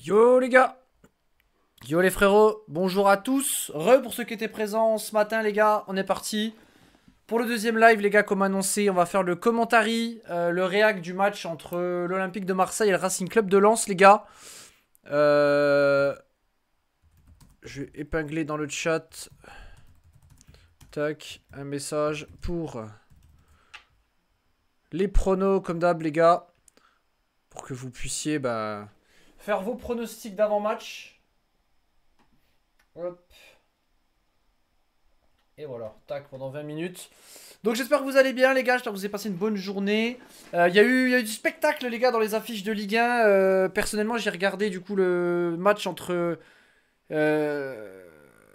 Yo les gars, yo les frérots, bonjour à tous. Pour ceux qui étaient présents ce matin les gars, on est parti. Pour le deuxième live les gars, comme annoncé, on va faire le commentary, le réact du match entre l'Olympique de Marseille et le Racing Club de Lens les gars. Je vais épingler dans le chat. Tac, un message pour les pronos comme d'hab les gars. Pour que vous puissiez faire vos pronostics d'avant-match. Hop. Et voilà, tac, pendant 20 minutes. Donc j'espère que vous allez bien les gars, j'espère que vous avez passé une bonne journée. Il y a eu du spectacle les gars dans les affiches de Ligue 1. Personnellement j'ai regardé du coup le match euh,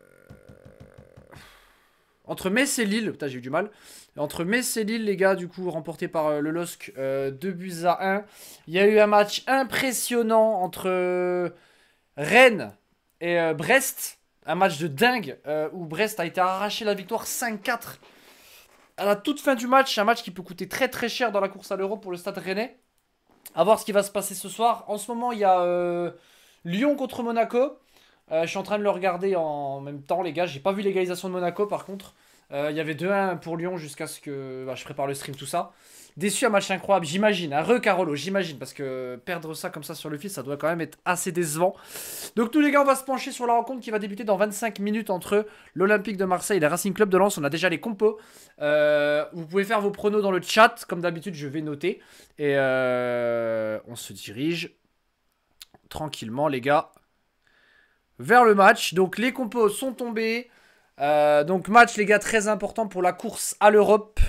entre Metz et Lille. Putain j'ai eu du mal. Entre Metz et Lille les gars, du coup remporté par le LOSC 2 buts à 1. Il y a eu un match impressionnant entre Rennes et Brest. Un match de dingue où Brest a été arraché la victoire 5-4 à la toute fin du match. Un match qui peut coûter très très cher dans la course à l'Euro pour le Stade Rennais. A voir ce qui va se passer ce soir. En ce moment, il y a Lyon contre Monaco. Je suis en train de le regarder en même temps, les gars. J'ai pas vu l'égalisation de Monaco par contre. Il y avait 2-1 pour Lyon jusqu'à ce que je prépare le stream, tout ça. Déçu, un match incroyable, j'imagine. Un re-Carolo, j'imagine. Parce que perdre ça comme ça sur le fil, ça doit quand même être assez décevant. Donc, tous les gars, on va se pencher sur la rencontre qui va débuter dans 25 minutes entre l'Olympique de Marseille et le Racing Club de Lens. On a déjà les compos. Vous pouvez faire vos pronos dans le chat. Comme d'habitude, je vais noter. Et on se dirige tranquillement, les gars, vers le match. Donc, les compos sont tombés. Donc, match, les gars, très important pour la course à l'Europe.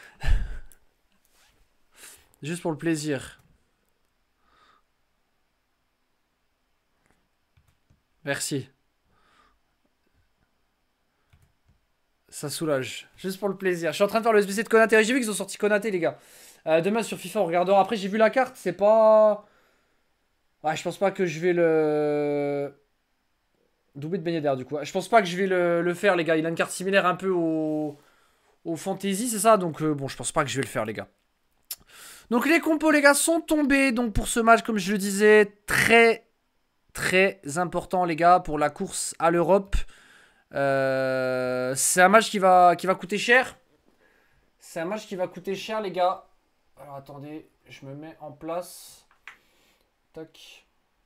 Juste pour le plaisir. Merci. Ça soulage. Juste pour le plaisir. Je suis en train de faire le SBC de Konaté. J'ai vu qu'ils ont sorti Konaté, les gars. Demain sur FIFA, on regardera. Après, j'ai vu la carte. C'est pas. Ouais, je pense pas que je vais le. Doublé de beignet d'air, du coup. Je pense pas que je vais le faire, les gars. Il a une carte similaire un peu au Fantasy, c'est ça. Donc, bon, je pense pas que je vais le faire, les gars. Donc, les compos, les gars, sont tombés. Donc, pour ce match, comme je le disais, très, très important, les gars, pour la course à l'Europe. C'est un match qui va coûter cher. C'est un match qui va coûter cher, les gars. Alors, attendez, je me mets en place. Tac.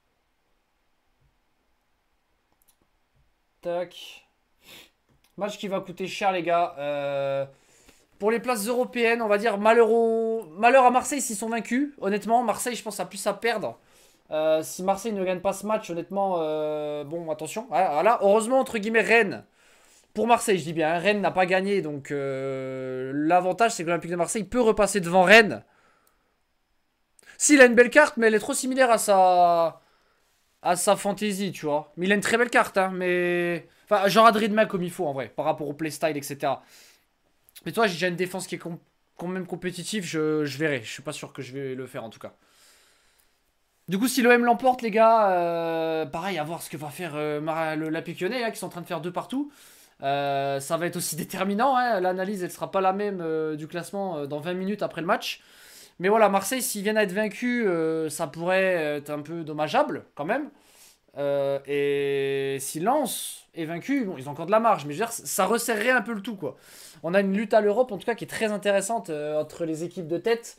Tac. Match qui va coûter cher, les gars. Pour les places européennes, on va dire malheur à Marseille s'ils sont vaincus. Honnêtement, Marseille, je pense, a plus à perdre. Si Marseille ne gagne pas ce match, honnêtement, bon, attention. Voilà, heureusement, entre guillemets, Rennes. Pour Marseille, je dis bien, hein, Rennes n'a pas gagné. Donc, l'avantage, c'est que l'Olympique de Marseille peut repasser devant Rennes. S'il a une belle carte, mais elle est trop similaire à sa fantaisie, tu vois. Mais il a une très belle carte, hein, mais. Enfin, genre Adrien de main comme il faut, en vrai, par rapport au playstyle, etc. Mais toi, j'ai déjà une défense qui est quand même compétitive, je verrai. Je suis pas sûr que je vais le faire, en tout cas. Du coup, si l'OM l'emporte, les gars, pareil, à voir ce que va faire l'Olympique Lyonnais, hein, qui sont en train de faire deux partout. Ça va être aussi déterminant, hein. L'analyse, elle sera pas la même du classement dans 20 minutes après le match. Mais voilà, Marseille, s'ils viennent à être vaincus, ça pourrait être un peu dommageable, quand même. Et si Lens est vaincu, bon, ils ont encore de la marge, mais je veux dire, ça resserrerait un peu le tout, quoi. On a une lutte à l'Europe, en tout cas, qui est très intéressante entre les équipes de tête.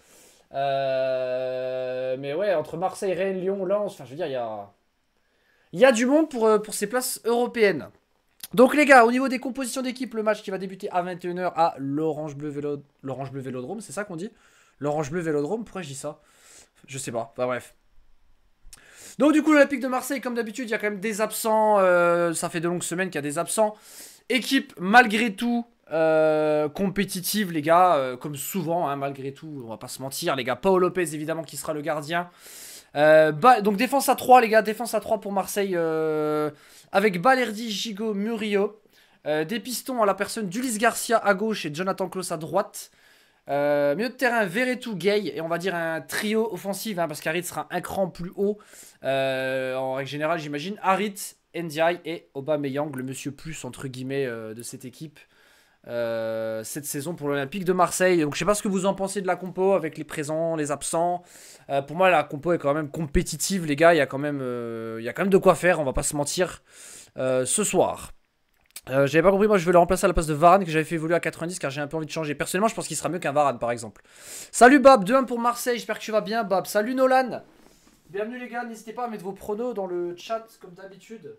Mais ouais, entre Marseille, Rennes, Lyon, Lens, enfin, je veux dire, il y a du monde pour ces places européennes. Donc, les gars, au niveau des compositions d'équipe, le match qui va débuter à 21h à l'Orange Bleu Vélodrome, c'est ça qu'on dit? L'Orange Bleu Vélodrome, pourquoi je dis ça? Je sais pas, bah bref. Donc du coup l'Olympique de Marseille, comme d'habitude, il y a quand même des absents. Ça fait de longues semaines qu'il y a des absents. Équipe malgré tout compétitive, les gars, comme souvent, hein, malgré tout, on va pas se mentir, les gars. Paul Lopez évidemment qui sera le gardien. Donc défense à 3 les gars, défense à 3 pour Marseille avec Balerdi, Gigot, Murillo. Des pistons à la personne d'Ulysse Garcia à gauche et Jonathan Klaus à droite. Milieu de terrain, Verretou, Gay, et on va dire un trio offensif, hein, parce qu'Harit sera un cran plus haut. En règle générale, j'imagine. Harit, Ndiaye et Aubameyang, le monsieur plus, entre guillemets, de cette équipe. cette saison pour l'Olympique de Marseille. Donc je sais pas ce que vous en pensez de la compo avec les présents, les absents. Pour moi la compo est quand même compétitive les gars, il y a quand même de quoi faire, on va pas se mentir ce soir. J'avais pas compris, moi je vais le remplacer à la place de Varane que j'avais fait évoluer à 90 car j'ai un peu envie de changer. Personnellement je pense qu'il sera mieux qu'un Varane par exemple. Salut Bab, 2-1 pour Marseille, j'espère que tu vas bien Bab. Salut Nolan. Bienvenue les gars, n'hésitez pas à mettre vos pronos dans le chat comme d'habitude.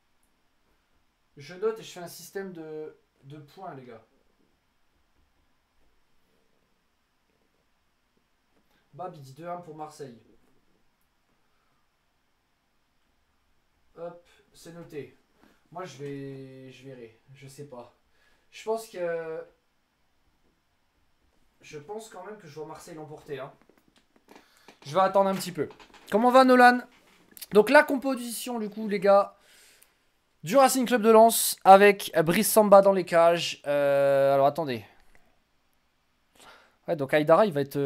Je note et je fais un système de points les gars. Bab il dit 2-1 pour Marseille. Hop, c'est noté. Moi je verrai, je sais pas. Je pense que... Je pense quand même que je vois Marseille l'emporter. Hein. Je vais attendre un petit peu. Comment va Nolan? Donc la composition du coup les gars. Du Racing Club de Lens avec Brice Samba dans les cages. Alors attendez. Ouais donc Aïdara il va être...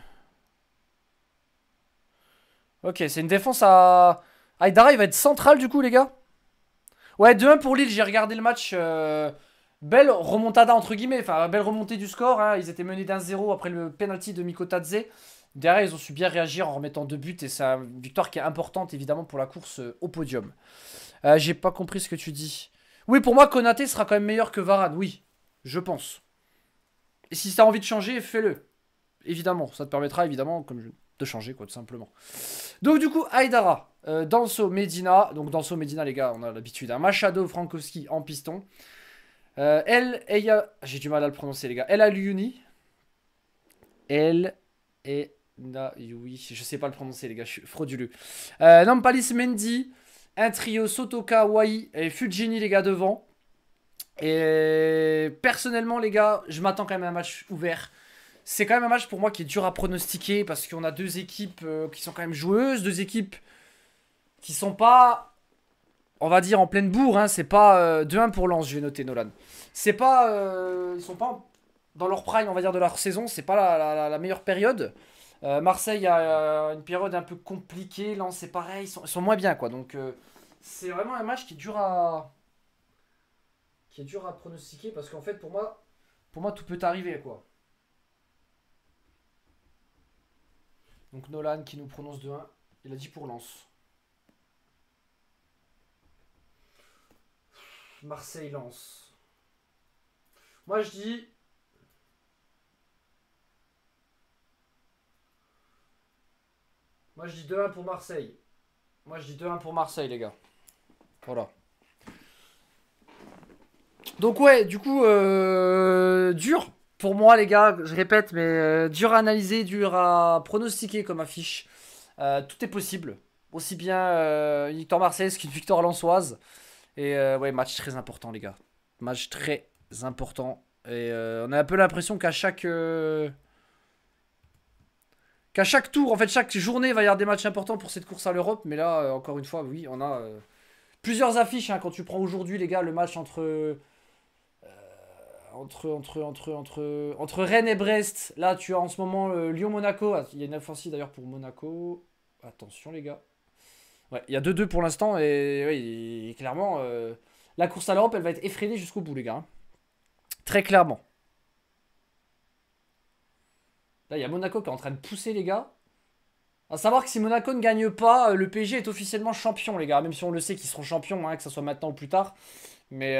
Ok c'est une défense à... Aïdara il va être central du coup les gars. Ouais 2-1 pour Lille, j'ai regardé le match. Belle remontada entre guillemets. Enfin belle remontée du score. Hein. Ils étaient menés d'1-0 après le penalty de Mikotadze. Derrière ils ont su bien réagir en remettant 2 buts. Et c'est une victoire qui est importante évidemment pour la course au podium. J'ai pas compris ce que tu dis. Oui, pour moi, Konaté sera quand même meilleur que Varane. Oui, je pense. Et si tu as envie de changer, fais-le. Évidemment, ça te permettra évidemment de changer, quoi, tout simplement. Donc, du coup, Aïdara, Danso, Medina. Donc, Danso, Medina, les gars, on a l'habitude. Hein. Machado, Frankowski en piston. J'ai du mal à le prononcer, les gars. El Aliouni. El et oui, je sais pas le prononcer, les gars, je suis frauduleux. Nampalis Mendy. Un trio Sotoka, Wai et Fujini, les gars, devant. Et personnellement, les gars, je m'attends quand même à un match ouvert. C'est quand même un match pour moi qui est dur à pronostiquer parce qu'on a deux équipes qui sont quand même joueuses, deux équipes qui sont pas, on va dire, en pleine bourre. Hein. C'est pas 2-1 pour Lens, je vais noter Nolan. C'est pas, ils sont pas dans leur prime, on va dire, de leur saison. C'est pas la meilleure période. Marseille a une période un peu compliquée. Lens, c'est pareil, ils sont moins bien, quoi. Donc, c'est vraiment un match qui est dur à pronostiquer parce qu'en fait, pour moi, tout peut arriver, quoi. Donc Nolan qui nous prononce 2-1. Il a dit pour Lens. Marseille-Lens. Moi, je dis... Moi, je dis 2-1 pour Marseille. Moi, je dis 2-1 pour Marseille, les gars. Voilà. Donc, ouais, du coup, dur pour moi, les gars. Je répète, mais dur à analyser, dur à pronostiquer comme affiche. Tout est possible. Aussi bien une victoire marseillaise qu'une victoire lensoise. Et ouais, match très important, les gars. Match très important. Et on a un peu l'impression qu'à chaque tour, en fait, chaque journée, il va y avoir des matchs importants pour cette course à l'Europe. Mais là, encore une fois, oui, on a plusieurs affiches. Hein, quand tu prends aujourd'hui, les gars, le match entre Rennes et Brest. Là, tu as en ce moment Lyon-Monaco. Ah, il y a une offensive d'ailleurs pour Monaco. Attention, les gars. Ouais, il y a 2-2 pour l'instant. Et, ouais, clairement, la course à l'Europe, elle va être effrénée jusqu'au bout, les gars. Hein. Très clairement. Là, il y a Monaco qui est en train de pousser, les gars. À savoir que si Monaco ne gagne pas, le PSG est officiellement champion, les gars. Même si on le sait qu'ils seront champions, hein, que ce soit maintenant ou plus tard. Mais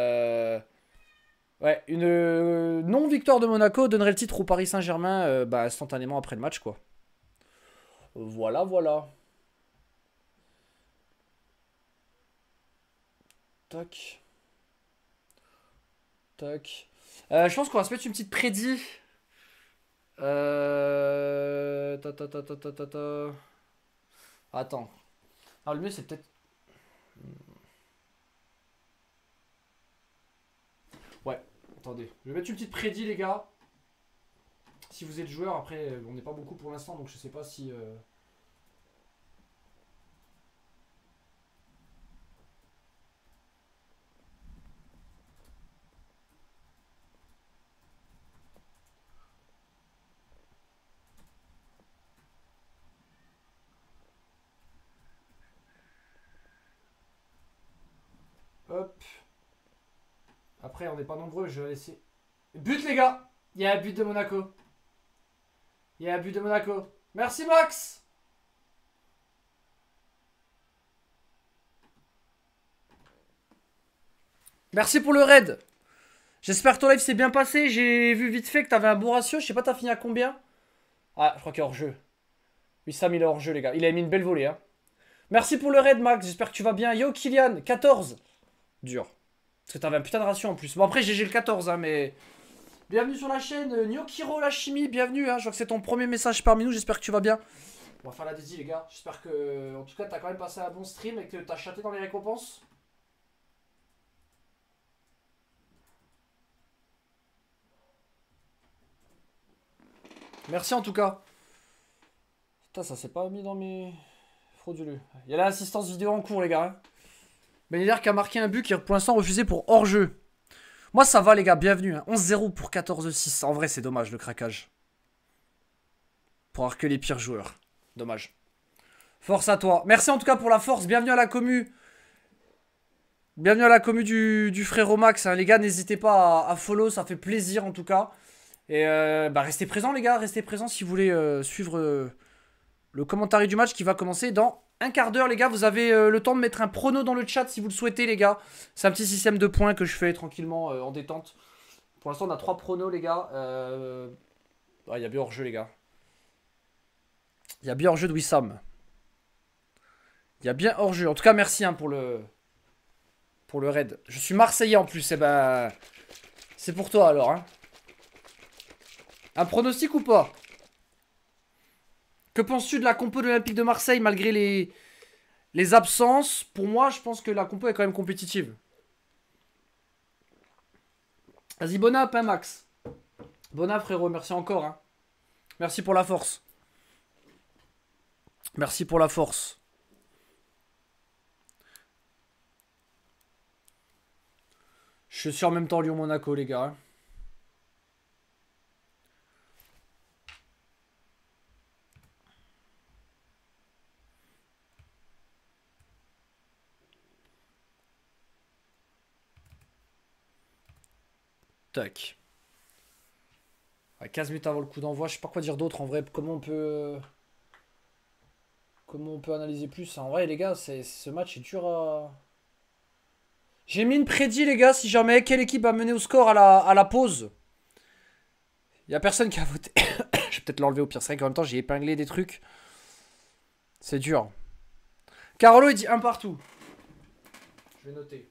ouais, une non-victoire de Monaco donnerait le titre au Paris Saint-Germain bah, instantanément après le match, quoi. Voilà, voilà. Tac. Tac. Je pense qu'on va se mettre une petite prédit. Ta, ta, ta, ta, ta, ta, ta. Attends. Alors, le mieux, c'est peut-être... Ouais, attendez. Je vais mettre une petite prédit, les gars. Si vous êtes joueur, après, on n'est pas beaucoup pour l'instant, donc je sais pas si... Hop. après, on n'est pas nombreux. Je vais laisser. But, les gars. Il y a un but de Monaco. Il y a un but de Monaco. Merci, Max. Merci pour le raid. J'espère que ton live s'est bien passé. J'ai vu vite fait que t'avais un bon ratio. Je sais pas, t'as fini à combien? Ah, je crois qu'il est hors jeu. Oui, Sam, il est hors jeu, les gars. Il a mis une belle volée, hein. Merci pour le raid, Max. J'espère que tu vas bien. Yo, Kylian, 14. Dur. Parce que t'avais un putain de ratio en plus. Bon, après, GG le 14, hein, mais. Bienvenue sur la chaîne. Nyokiro la chimie, bienvenue. Hein. Je vois que c'est ton premier message parmi nous. J'espère que tu vas bien. On va faire la dédie, les gars. J'espère que. En tout cas, t'as quand même passé un bon stream et que t'as chaté dans les récompenses. Merci en tout cas. Putain, ça s'est pas mis dans mes. Frauduleux. Il y a l'assistance vidéo en cours, les gars. Hein. Ben Yedder qui a marqué un but qui est pour l'instant refusé pour hors-jeu. Moi, ça va, les gars. Bienvenue. Hein. 11-0 pour 14-6. En vrai, c'est dommage, le craquage. Pour avoir que les pires joueurs. Dommage. Force à toi. Merci en tout cas pour la force. Bienvenue à la commu. Bienvenue à la commu du frérot Max. Hein. Les gars, n'hésitez pas à follow. Ça fait plaisir en tout cas. Et bah, restez présents, les gars. Restez présents si vous voulez suivre le commentaire du match qui va commencer dans un quart d'heure, les gars. Vous avez le temps de mettre un prono dans le chat si vous le souhaitez, les gars. C'est un petit système de points que je fais tranquillement en détente. Pour l'instant, on a 3 pronos, les gars. Il y a bien hors-jeu, les gars. Il y a bien hors-jeu de Wissam. Il y a bien hors-jeu. En tout cas, merci hein, pour le raid. Je suis Marseillais en plus. Et ben, c'est pour toi alors. Hein. Un pronostic ou pas? Que penses-tu de la compo de l'Olympique de Marseille malgré les absences? Pour moi, je pense que la compo est quand même compétitive. Vas-y, bon app, hein, Max. Bon app, frérot. Merci encore. Hein. Merci pour la force. Merci pour la force. Je suis en même temps Lyon-Monaco, les gars. Hein. Tac. Ouais, 15 minutes avant le coup d'envoi, je sais pas quoi dire d'autre en vrai. Comment on peut analyser plus? En vrai, les gars, ce match est dur à. J'ai mis une prédit, les gars, si jamais quelle équipe va mener au score à la pause. Il y a personne qui a voté. Je vais peut-être l'enlever au pire. C'est vrai qu'en même temps, j'ai épinglé des trucs. C'est dur. Carolo, il dit un partout. Je vais noter.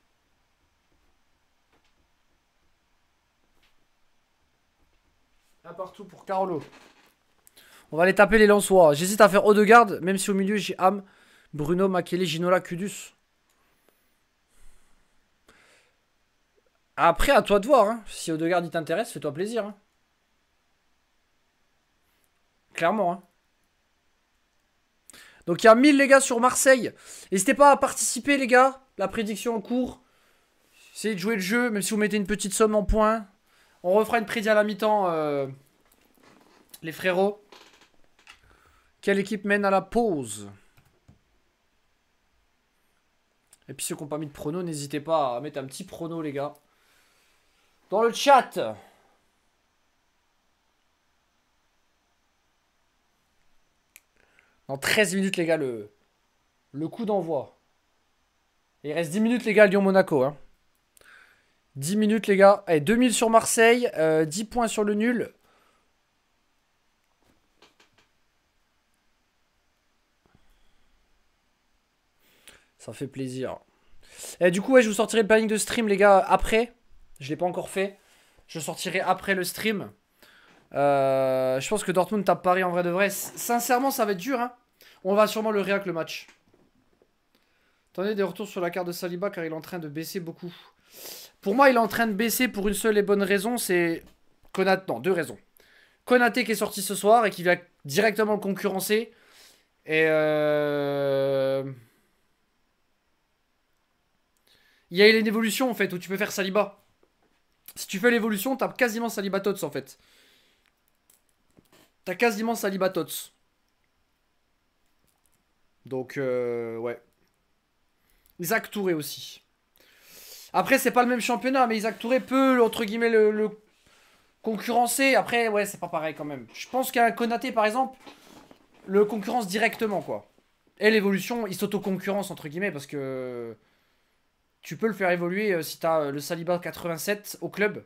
Un partout pour Carolo. On va aller taper les Lensois. J'hésite à faire Odegaard, même si au milieu j'ai Ham, Bruno, Makele, Ginola, Kudus. Après, à toi de voir. Hein. Si Odegaard il t'intéresse, fais-toi plaisir. Hein. Clairement. Hein. Donc il y a 1000 les gars sur Marseille. N'hésitez pas à participer les gars. La prédiction en cours. Essayez de jouer le jeu, même si vous mettez une petite somme en points. On refera une prédit à la mi-temps. Les frérots. Quelle équipe mène à la pause? Et puis ceux qui n'ont pas mis de prono, n'hésitez pas à mettre un petit prono les gars. Dans le chat. Dans 13 minutes les gars, le coup d'envoi. Il reste 10 minutes les gars, Lyon-Monaco. Hein. 10 minutes les gars. Allez, 2000 sur Marseille, 10 points sur le nul. Ça fait plaisir. Et du coup, ouais, je vous sortirai le planning de stream, les gars, après. Je ne l'ai pas encore fait. Je sortirai après le stream. Je pense que Dortmund tape Paris en vrai de vrai. Sincèrement, ça va être dur. Hein. On va sûrement le réac le match. Attendez des retours sur la carte de Saliba car il est en train de baisser beaucoup. Pour moi, il est en train de baisser pour une seule et bonne raison. C'est Konaté. Non, 2 raisons. Konaté qui est sorti ce soir et qui vient directement le concurrencer. Et il y a une évolution en fait où tu peux faire Saliba. Si tu fais l'évolution, t'as quasiment Saliba Tots en fait. T'as quasiment Saliba Tots. Donc ouais. Isaac Touré aussi. Après, c'est pas le même championnat, mais Isaac Touré peut, entre guillemets, le concurrencer. Après, ouais, c'est pas pareil quand même. Je pense qu'un Konaté, par exemple, le concurrence directement, quoi. Et l'évolution, il s'auto-concurrence, entre guillemets, parce que tu peux le faire évoluer si t'as le Saliba 87 au club.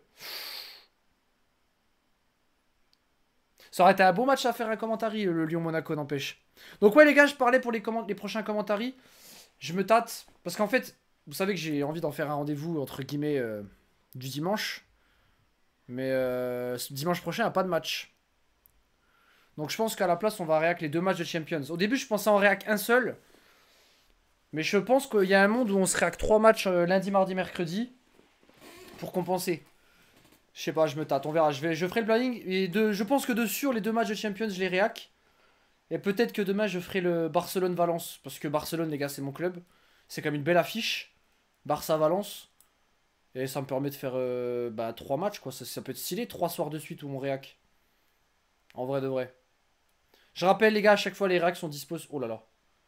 Ça aurait été un beau match à faire un commentary, le Lyon-Monaco, n'empêche. Donc ouais, les gars, je parlais pour les prochains commentaries. Je me tâte, parce qu'en fait, vous savez que j'ai envie d'en faire un rendez-vous, entre guillemets, du dimanche. Mais dimanche prochain, il n'y a pas de match. Donc je pense qu'à la place, on va réac les 2 matchs de Champions. Au début, je pensais en réac un seul. Mais je pense qu'il y a un monde où on se réac 3 matchs lundi, mardi, mercredi. Pour compenser. Je sais pas, je me tâte, on verra. Je ferai le planning. Et je pense que sur les 2 matchs de Champions, je les réac. Et peut-être que demain, je ferai le Barcelone-Valence. Parce que Barcelone, les gars, c'est mon club. C'est comme une belle affiche. Barça-Valence. Et ça me permet de faire 3 matchs, quoi. Ça peut être stylé, 3 soirs de suite où on réac. En vrai de vrai. Je rappelle, les gars, à chaque fois, les réacs sont disposés. Oh là là.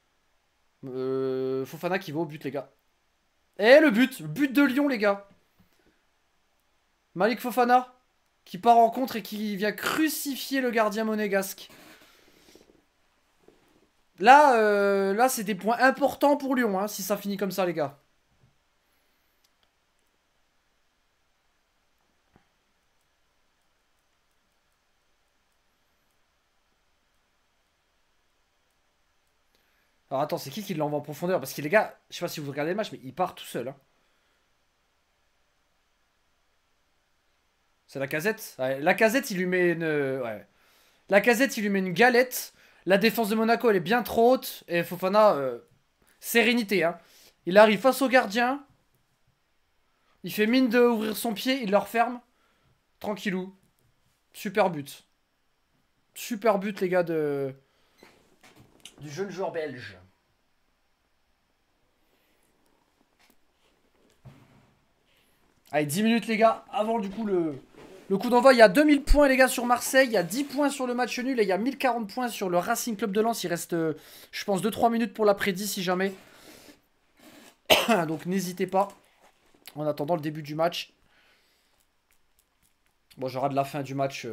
Fofana qui va au but, les gars. Et le but de Lyon, les gars. Malik Fofana qui part en contre et qui vient crucifier le gardien monégasque. Là c'est des points importants pour Lyon, hein, si ça finit comme ça, les gars. Alors attends, c'est qui l'envoie en profondeur? Parce que les gars, je sais pas si vous regardez le match, mais il part tout seul. Hein. C'est la casette. Ouais, la casette, il lui met une. Ouais. La casette, il lui met une galette. La défense de Monaco, elle est bien trop haute. Et Fofana, sérénité. Hein. Il arrive face au gardien. Il fait mine d'ouvrir son pied. Il le referme. Tranquillou. Super but. Super but, les gars, du jeune joueur belge. Allez, 10 minutes, les gars, avant du coup le coup d'envoi. Il y a 2000 points, les gars, sur Marseille. Il y a 10 points sur le match nul. Et il y a 1040 points sur le Racing Club de Lens. Il reste, je pense, 2-3 minutes pour l'après-midi, si jamais. Donc, n'hésitez pas. En attendant le début du match. Bon, j'aurai de la fin du match.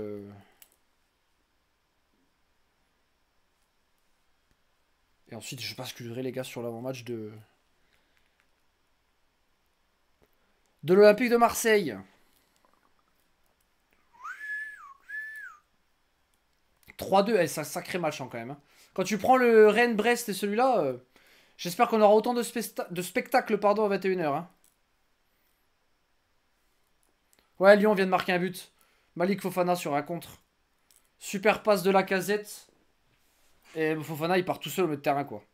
Et ensuite, je basculerai, les gars, sur l'avant-match de l'Olympique de Marseille. 3-2, c'est un sacré match, hein, quand même. Hein. Quand tu prends le Rennes-Brest et celui-là, j'espère qu'on aura autant de spectacles à 21h. Hein. Ouais, Lyon vient de marquer un but. Malik Fofana sur un contre. Super passe de la casette. Et Fofana, il part tout seul au milieu de terrain, quoi.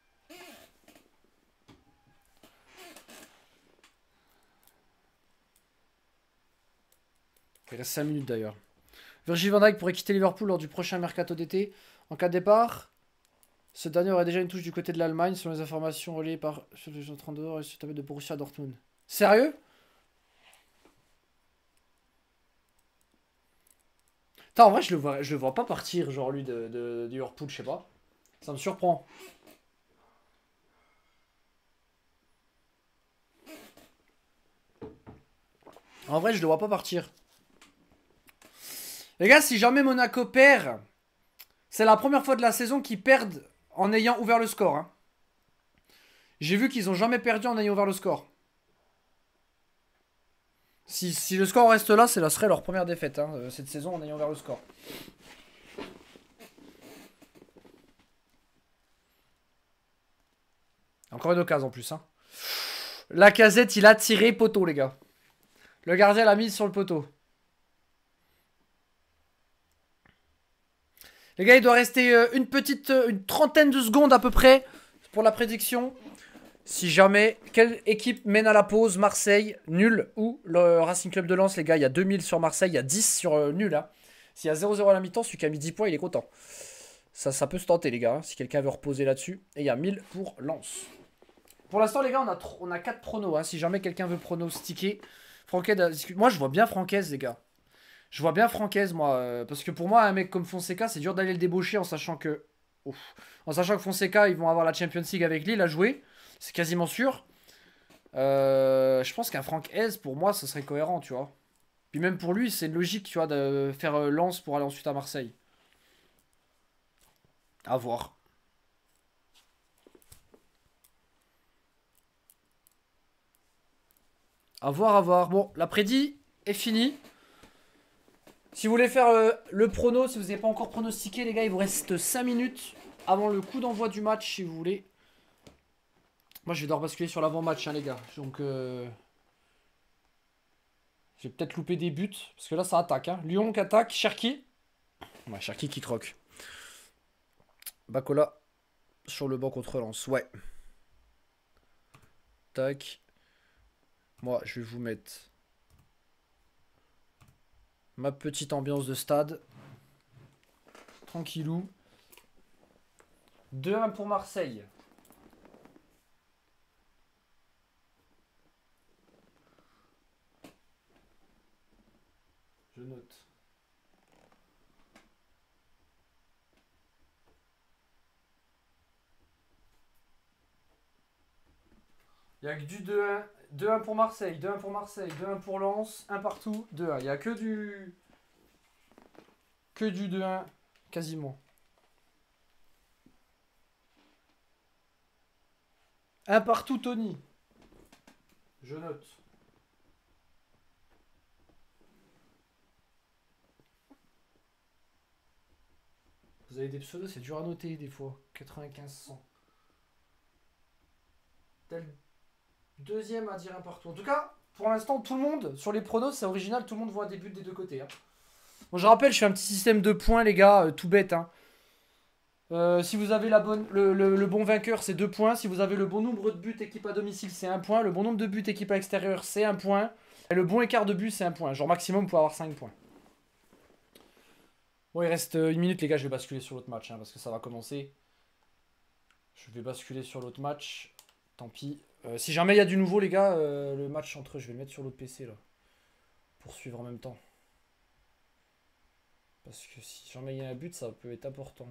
Il reste 5 minutes, d'ailleurs. Virgil van Dijk pourrait quitter Liverpool lors du prochain mercato d'été. En cas de départ, ce dernier aurait déjà une touche du côté de l'Allemagne, selon les informations relayées par le 32 et suite de Borussia Dortmund. Sérieux? Putain, en vrai, je le vois pas partir, genre lui, de Liverpool, je sais pas. Ça me surprend. En vrai, je le vois pas partir. Les gars, si jamais Monaco perd, c'est la première fois de la saison qu'ils perdent en ayant ouvert le score. Hein. J'ai vu qu'ils ont jamais perdu en ayant ouvert le score. Si le score reste là, ça serait leur première défaite hein, cette saison en ayant ouvert le score. Encore une occasion en plus. Hein. La casette, il a tiré poteau, les gars. Le gardien l'a mise sur le poteau. Les gars, il doit rester une trentaine de secondes à peu près pour la prédiction. Si jamais, quelle équipe mène à la pause? Marseille, nul ou le Racing Club de Lens? Les gars, il y a 2000 sur Marseille, il y a 10 sur nul. Hein. S'il y a 0-0 à la mi-temps, celui qui a mis 10 points, il est content. Ça peut se tenter, les gars, hein, si quelqu'un veut reposer là-dessus. Et il y a 1000 pour Lens. Pour l'instant, les gars, on a 4 pronos. Hein, si jamais quelqu'un veut pronostiquer. Moi, je vois bien Francaise, les gars. Je vois bien Francaise, moi. Parce que pour moi, un mec comme Fonseca, c'est dur d'aller le débaucher en sachant que... Ouf. En sachant que Fonseca, ils vont avoir la Champions League avec Lille à jouer. C'est quasiment sûr. Je pense qu'un Franck Hez, pour moi, ce serait cohérent, tu vois. Puis même pour lui, c'est logique, tu vois, de faire Lens pour aller ensuite à Marseille. À voir. À voir, à voir. Bon, l'après-midi est fini. Si vous voulez faire le prono, si vous n'avez pas encore pronostiqué, les gars, il vous reste 5 minutes avant le coup d'envoi du match, si vous voulez. Moi, je vais devoir basculer sur l'avant-match, hein, les gars. Donc, j'ai peut-être loupé des buts. Parce que là, ça attaque. Hein. Lyon qui attaque. Cherki. Ouais, Cherki qui croque. Bacola sur le banc contre Lens. Ouais. Tac. Moi, je vais vous mettre ma petite ambiance de stade. Tranquillou. 2-1 pour Marseille. Je note. Il n'y a que du 2-1. 2-1 pour Marseille, 2-1 pour Marseille, 2-1 pour Lens, 1 partout, 2-1. Il n'y a que du... Que du 2-1, quasiment. Un partout, Tony. Je note. Vous avez des pseudos, c'est dur à noter des fois. 95-100. Tel deuxième à dire un partout. En tout cas, pour l'instant, tout le monde, sur les pronos, c'est original, tout le monde voit des buts des deux côtés. Hein. Bon, je rappelle, je fais un petit système de points, les gars, tout bête. Hein. Si vous avez le bon vainqueur, c'est 2 points. Si vous avez le bon nombre de buts équipe à domicile, c'est 1 point. Le bon nombre de buts équipe à extérieur, c'est 1 point. Et le bon écart de but, c'est 1 point. Genre maximum, vous pouvez avoir 5 points. Bon, il reste 1 minute, les gars. Je vais basculer sur l'autre match hein, parce que ça va commencer. Je vais basculer sur l'autre match. Tant pis. Si jamais il y a du nouveau, les gars, le match entre eux, je vais le mettre sur l'autre PC là. Pour suivre en même temps. Parce que si jamais il y a un but, ça peut être important.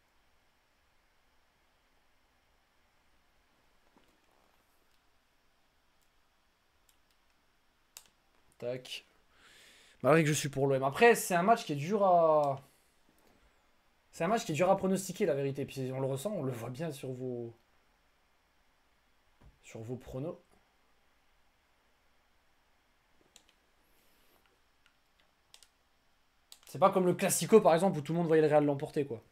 Tac. Malgré que je suis pour l'OM. Après, c'est un match qui est dur à. C'est un match qui est dur à pronostiquer, la vérité. Puis on le ressent, on le voit bien sur vos pronos. C'est pas comme le Classico, par exemple, où tout le monde voyait le Real l'emporter, quoi.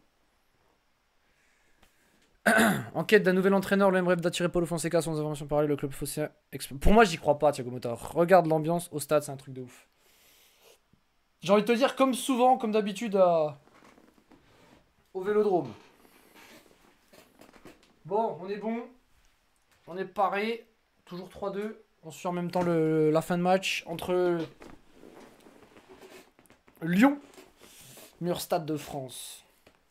En quête d'un nouvel entraîneur, l'OM rêve d'attirer Paulo Fonseca. Sans information parallèle, le club phocéen. Pour moi, j'y crois pas, Thiago Motta. Regarde l'ambiance au stade, c'est un truc de ouf. J'ai envie de te dire, comme souvent, comme d'habitude, au Vélodrome. Bon, on est bon. On est paré. Toujours 3-2. On suit en même temps la fin de match entre Lyon, meilleur stade de France.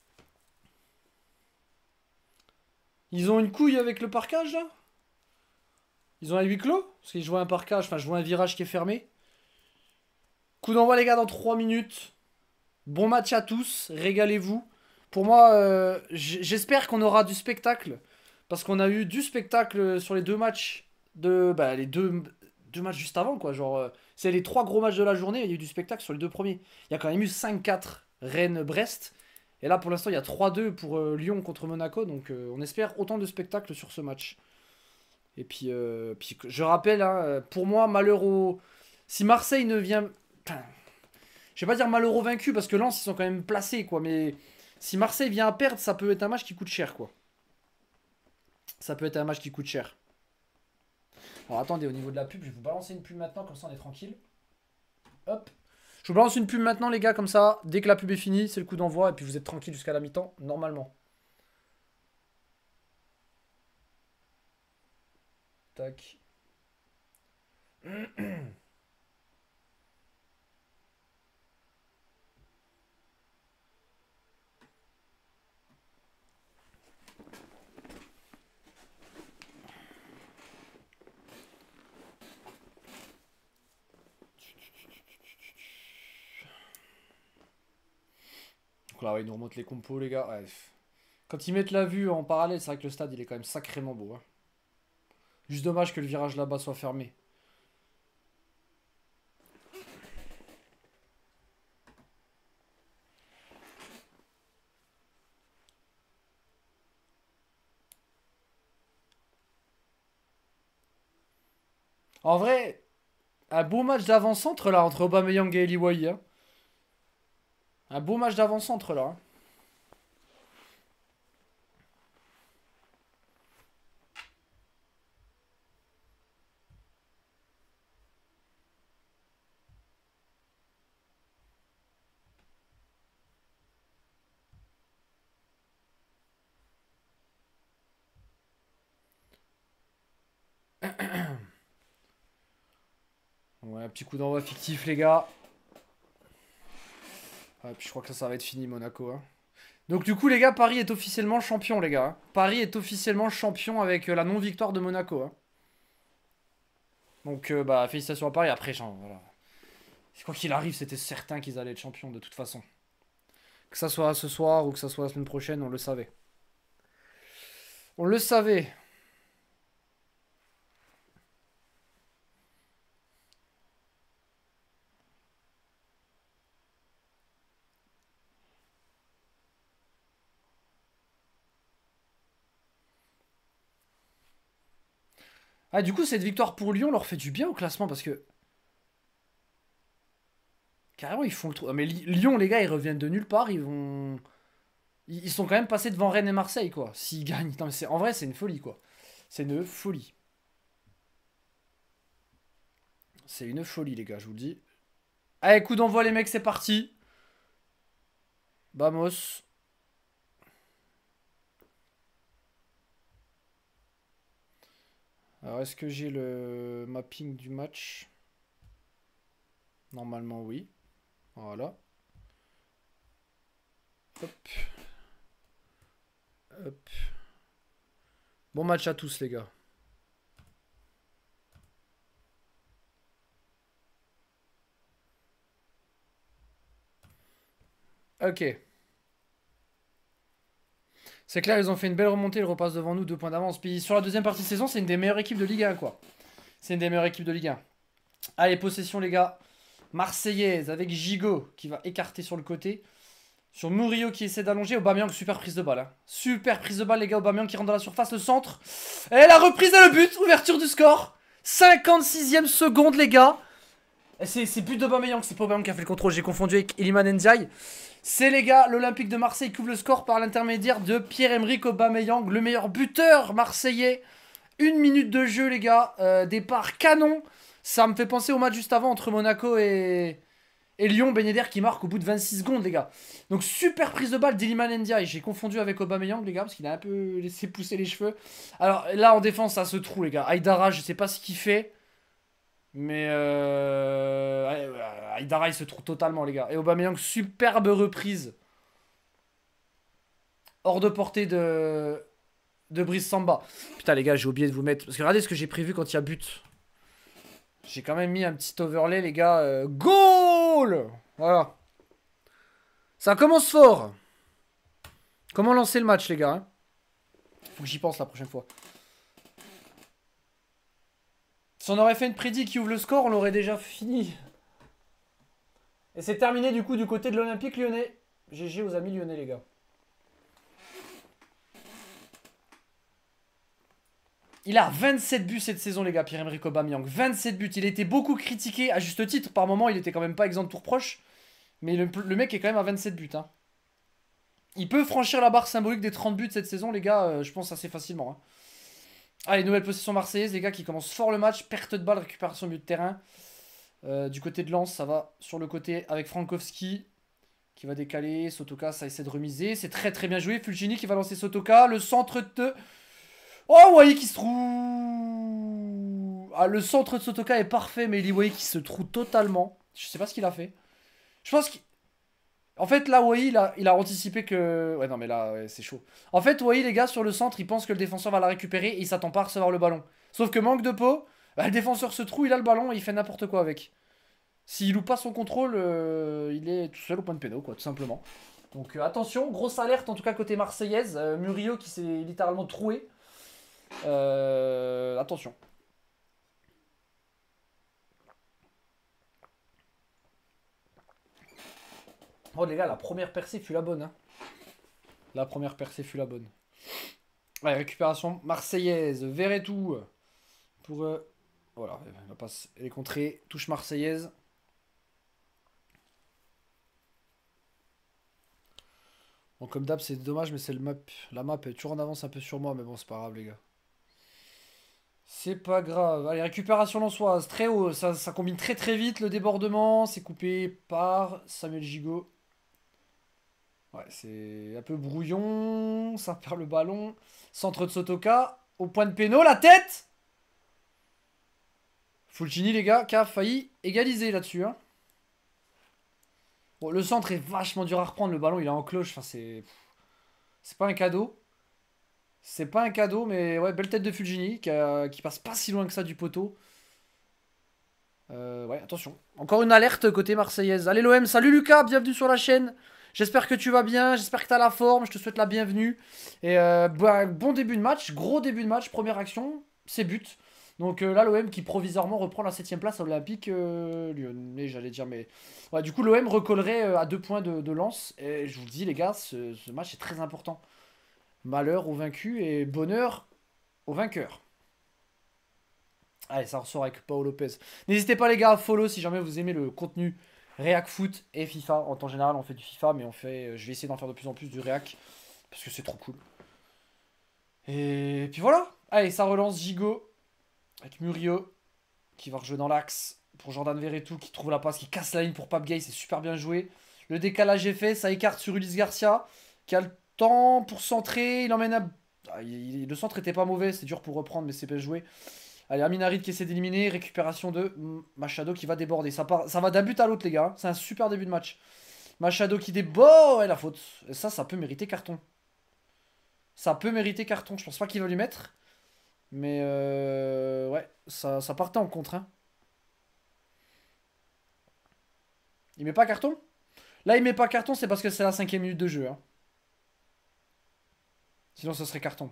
Ils ont une couille avec le parquage là. Ils ont un huis clos. Parce qu'ils jouent un parquage, enfin je vois un virage qui est fermé. Coup d'envoi les gars dans 3 minutes. Bon match à tous, régalez-vous. Pour moi, j'espère qu'on aura du spectacle. Parce qu'on a eu du spectacle sur les deux matchs de. Bah, les deux matchs juste avant, quoi. Genre, c'est les 3 gros matchs de la journée, il y a eu du spectacle sur les 2 premiers. Il y a quand même eu 5-4 Rennes-Brest. Et là, pour l'instant, il y a 3-2 pour Lyon contre Monaco. Donc, on espère autant de spectacle sur ce match. Et puis je rappelle, hein, pour moi, malheur au. Si Marseille ne vient. Enfin, je vais pas dire malheureux vaincu parce que Lens ils sont quand même placés quoi, mais si Marseille vient à perdre, ça peut être un match qui coûte cher quoi. Ça peut être un match qui coûte cher. Alors attendez, au niveau de la pub, je vais vous balancer une pub maintenant, comme ça on est tranquille. Hop. Je vous balance une pub maintenant les gars, comme ça, dès que la pub est finie, c'est le coup d'envoi et puis vous êtes tranquille jusqu'à la mi-temps, normalement. Tac. Donc là, ouais, ils nous remontent les compos les gars. Ouais. Quand ils mettent la vue en parallèle, c'est vrai que le stade il est quand même sacrément beau. Hein. Juste dommage que le virage là-bas soit fermé. En vrai, un beau match d'avant-centre là entre Aubameyang et Eli Wahi, hein. Un beau match d'avant-centre là, hein. Ouais, un petit coup d'envoi fictif, les gars. Ouais, puis je crois que ça va être fini, Monaco, hein. Donc du coup, les gars, Paris est officiellement champion, les gars, hein. Paris est officiellement champion avec la non-victoire de Monaco, hein. Donc, bah, félicitations à Paris. Après, genre, voilà. Quoi qu'il arrive, c'était certain qu'ils allaient être champions, de toute façon. Que ça soit ce soir ou que ça soit la semaine prochaine, on le savait. On le savait. Ah, du coup, cette victoire pour Lyon leur fait du bien au classement parce que... Carrément, ils font le trou. Ah, mais Lyon, les gars, ils reviennent de nulle part. Ils vont... Ils sont quand même passés devant Rennes et Marseille, quoi. S'ils gagnent. Non, mais en vrai, c'est une folie, quoi. C'est une folie. C'est une folie, les gars, je vous le dis. Allez, coup d'envoi, les mecs, c'est parti. Vamos. Alors, est-ce que j'ai le mapping du match? Normalement, oui. Voilà. Hop. Hop. Bon match à tous, les gars. Ok. C'est clair, ils ont fait une belle remontée, ils repassent devant nous, 2 points d'avance. Puis sur la deuxième partie de saison, c'est une des meilleures équipes de Ligue 1, quoi. C'est une des meilleures équipes de Ligue 1. Allez, possession, les gars. Marseillaise avec Gigot qui va écarter sur le côté. Sur Murillo qui essaie d'allonger. Aubameyang, super prise de balle, hein. Super prise de balle, les gars. Aubameyang qui rentre dans la surface, le centre. Et la reprise et le but. Ouverture du score. 56e seconde, les gars. C'est but d'Aubameyang. C'est pas Aubameyang qui a fait le contrôle. J'ai confondu avec Iliman Ndiaye. C'est, les gars, l'Olympique de Marseille qui ouvre le score par l'intermédiaire de Pierre-Emerick Aubameyang, le meilleur buteur marseillais. 1 minute de jeu, les gars. Départ canon. Ça me fait penser au match juste avant entre Monaco et Lyon. Ben Yedder qui marque au bout de 26 secondes, les gars. Donc, super prise de balle d'Iliman Ndiaye. J'ai confondu avec Aubameyang, les gars, parce qu'il a un peu laissé pousser les cheveux. Alors, là, en défense, ça se trouve, les gars. Aïdara, je sais pas ce qu'il fait. Mais Aïdara, il se trouve totalement, les gars. Et Aubameyang, superbe reprise. Hors de portée de Brice Samba. Putain, les gars, j'ai oublié de vous mettre... Parce que regardez ce que j'ai prévu quand il y a but. J'ai quand même mis un petit overlay, les gars. Goal! Voilà. Ça commence fort. Comment lancer le match, les gars, hein? Faut que j'y pense la prochaine fois. Si on aurait fait une prédit qui ouvre le score, on l'aurait déjà fini. Et c'est terminé, du coup, du côté de l'Olympique lyonnais. GG aux amis lyonnais, les gars. Il a 27 buts cette saison, les gars, Pierre-Emerick Aubameyang. 27 buts. Il a été beaucoup critiqué, à juste titre. Par moment, il était quand même pas exempt de tour proche. Mais le mec est quand même à 27 buts, hein. Il peut franchir la barre symbolique des 30 buts cette saison, les gars, je pense assez facilement, hein. Allez, nouvelle possession marseillaise, les gars, qui commence fort le match. Perte de balle, récupération au milieu de terrain. Du côté de Lens, ça va sur le côté avec Frankowski qui va décaler. Sotoka, ça essaie de remiser. C'est très très bien joué. Fulgini qui va lancer Sotoka. Le centre de... Oh, Wai qui se trouve... Ah, le centre de Sotoka est parfait, mais Eli Wai qui se trouve totalement. Je sais pas ce qu'il a fait. Je pense qu'il... En fait, là, Wai, il a anticipé que... Ouais, non, mais là, ouais, c'est chaud. En fait, Wai, les gars, sur le centre, il pense que le défenseur va la récupérer et il s'attend pas à recevoir le ballon. Sauf que manque de peau, bah, le défenseur se trouve, il a le ballon et il fait n'importe quoi avec. S'il loupe pas son contrôle, il est tout seul au point de péno, quoi, tout simplement. Donc attention, grosse alerte en tout cas côté marseillaise. Murillo qui s'est littéralement troué. Attention. Oh les gars, la première percée fut la bonne. Hein. La première percée fut la bonne. Ouais, récupération marseillaise. Verretou. Pour... voilà, la passe. Elle est contrée. Touche marseillaise. Bon, comme d'hab, c'est dommage, mais c'est le map. La map est toujours en avance un peu sur moi, mais bon, c'est pas grave, les gars. C'est pas grave. Allez, récupération lançoise. Très haut. Ça combine très très vite. Le débordement. C'est coupé par Samuel Gigot. Ouais, c'est un peu brouillon. Ça perd le ballon. Centre de Sotoka. Au point de péno. La tête! Fulgini, les gars, qui a failli égaliser là-dessus. Hein. Bon, le centre est vachement dur à reprendre. Le ballon, il est en cloche. Enfin, c'est pas un cadeau. C'est pas un cadeau, mais ouais, belle tête de Fulgini qui passe pas si loin que ça du poteau. Ouais, attention. Encore une alerte côté marseillaise. Allez l'OM, salut Lucas, bienvenue sur la chaîne. J'espère que tu vas bien, j'espère que tu as la forme, je te souhaite la bienvenue. Et bon début de match, gros début de match, première action, c'est but. Donc là l'OM qui provisoirement reprend la 7ème place à l'Olympique Lyonnais, j'allais dire. Mais ouais, du coup l'OM recollerait à 2 points de lance. Et je vous le dis les gars, ce match est très important. Malheur aux vaincus et bonheur aux vainqueurs. Allez, ça ressort avec Paolo Lopez. N'hésitez pas les gars à follow si jamais vous aimez le contenu React Foot et FIFA. En temps général, on fait du FIFA, mais je vais essayer d'en faire de plus en plus du React parce que c'est trop cool. Et puis voilà. Allez, ça relance Gigot avec Murillo qui va rejouer dans l'axe pour Jordan Verretou qui trouve la passe, qui casse la ligne pour Pape Gay. C'est super bien joué. Le décalage est fait, ça écarte sur Ulysse Garcia qui a le temps pour centrer. Il emmène à... le centre était pas mauvais, c'est dur pour reprendre, mais c'est bien joué. Allez, Aminarid qui essaie d'éliminer. Récupération de Machado qui va déborder. Ça va d'un but à l'autre, les gars. C'est un super début de match. Machado qui déborde. Ouais, la faute. Et ça peut mériter carton. Ça peut mériter carton. Je pense pas qu'il va lui mettre. Mais ouais, ça partait en contre. Hein. Il met pas carton? Là, il met pas carton, c'est parce que c'est la 5ème minute de jeu. Hein. Sinon, ce serait carton.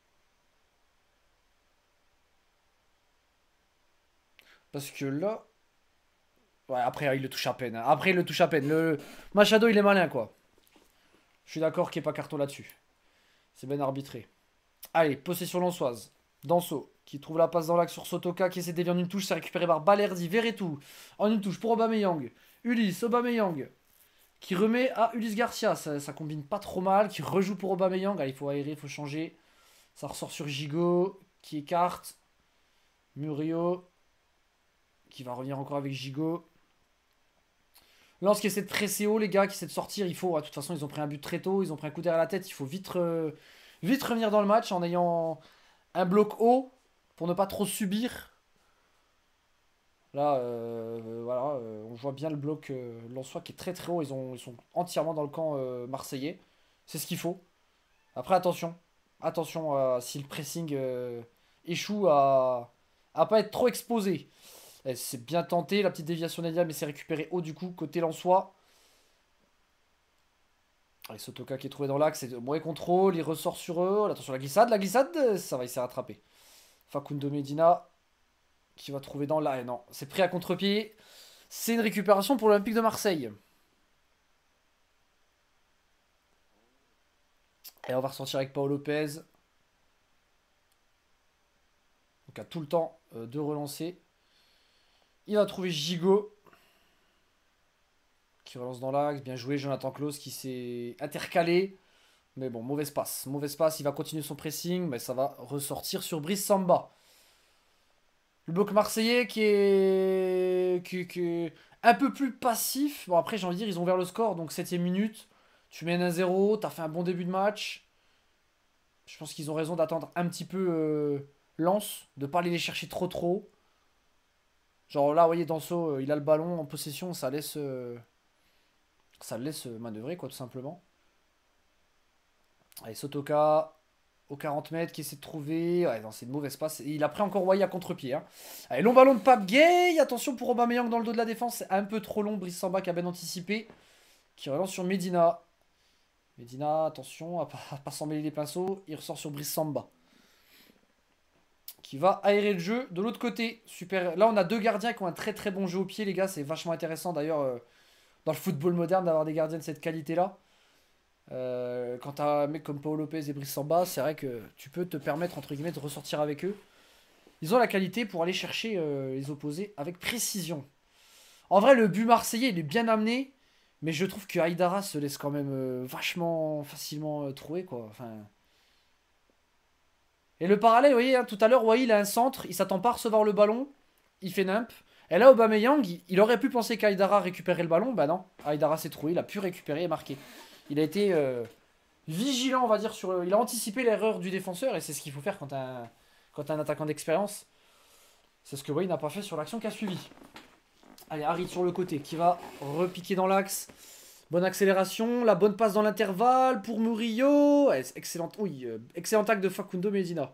Parce que là... Ouais, après, il le touche à peine. Hein. Après, il le touche à peine. Le Machado, il est malin, quoi. Je suis d'accord qu'il n'y ait pas carton là-dessus. C'est bien arbitré. Allez, possession lançoise. Danso, qui trouve la passe dans l'axe sur Sotoka, qui essaie de dévier en une touche. C'est récupéré par Balerdi, Verretou. En une touche pour Aubameyang. Ulysse, Aubameyang. Qui remet à Ulysse Garcia. Ça combine pas trop mal. Qui rejoue pour Aubameyang. Allez, il faut aérer, il faut changer. Ça ressort sur Gigot, qui écarte. Murillo, qui va revenir encore avec Gigot. Lance qui essaie de presser haut, les gars, qui essaie de sortir. Il faut, de toute façon, ils ont pris un but très tôt. Ils ont pris un coup derrière la tête. Il faut vite revenir dans le match en ayant un bloc haut pour ne pas trop subir. Là, voilà, on voit bien le bloc Lensois qui est très très haut. Ils sont entièrement dans le camp marseillais. C'est ce qu'il faut. Après, attention. Attention si le pressing échoue à pas être trop exposé. C'est bien tenté, la petite déviation d'Elia, mais c'est récupéré haut du coup, côté Lensois. Allez, Sotoka qui est trouvé dans l'axe, c'est mauvais contrôle, il ressort sur eux. Attention, la glissade, ça va, il s'est rattrapé. Facundo Medina qui va trouver dans là. Non, c'est pris à contre-pied. C'est une récupération pour l'Olympique de Marseille. Et on va ressortir avec Paolo Lopez. Donc a tout le temps de relancer. Il va trouver Gigot. Qui relance dans l'axe. Bien joué, Jonathan Klaus qui s'est intercalé. Mais bon, mauvaise passe. Mauvaise passe, il va continuer son pressing. Mais ça va ressortir sur Brice Samba. Le bloc marseillais qui est un peu plus passif. Bon, après, j'ai envie de dire, ils ont ouvert le score. Donc, 7ème minute. Tu mènes 1-0. T'as fait un bon début de match. Je pense qu'ils ont raison d'attendre un petit peu Lens. De pas aller les chercher trop trop. Genre là, vous voyez, Danso, il a le ballon en possession. Ça le laisse manœuvrer, quoi, tout simplement. Allez, Sotoka. Au 40 mètres, qui essaie de trouver. Ouais, non, c'est une mauvaise passe. Et il a pris encore Wai à contre-pied. Hein. Allez, long ballon de Pape Gay. Attention pour Aubameyang dans le dos de la défense. C'est un peu trop long. Brice Samba qui a bien anticipé. Qui relance sur Medina. Medina, attention à pas s'en mêler les pinceaux. Il ressort sur Brice Samba. qui va aérer le jeu de l'autre côté. Super. Là, on a deux gardiens qui ont un très très bon jeu au pied, les gars. C'est vachement intéressant d'ailleurs dans le football moderne d'avoir des gardiens de cette qualité-là. Quand t'as un mec comme Paul Lopez et Brice Samba, c'est vrai que tu peux te permettre entre guillemets de ressortir avec eux. Ils ont la qualité pour aller chercher les opposés avec précision. En vrai, le but marseillais, il est bien amené. Mais je trouve que Haïdara se laisse quand même vachement facilement trouver, quoi. Enfin... Et le parallèle, vous voyez, hein, tout à l'heure, Wai, il a un centre, il s'attend pas à recevoir le ballon, il fait nimp. Et là, Aubameyang, il aurait pu penser qu'Haïdara récupérait le ballon. Bah non, Haïdara s'est trouvé, il a pu récupérer et marquer. Il a été vigilant, on va dire, sur il a anticipé l'erreur du défenseur, et c'est ce qu'il faut faire quand t'as un attaquant d'expérience. C'est ce que Wai n'a pas fait sur l'action qui a suivi. Allez, Harit sur le côté, qui va repiquer dans l'axe. Bonne accélération, la bonne passe dans l'intervalle pour Murillo. Ouais, excellent, oui, excellent tacle de Facundo Medina.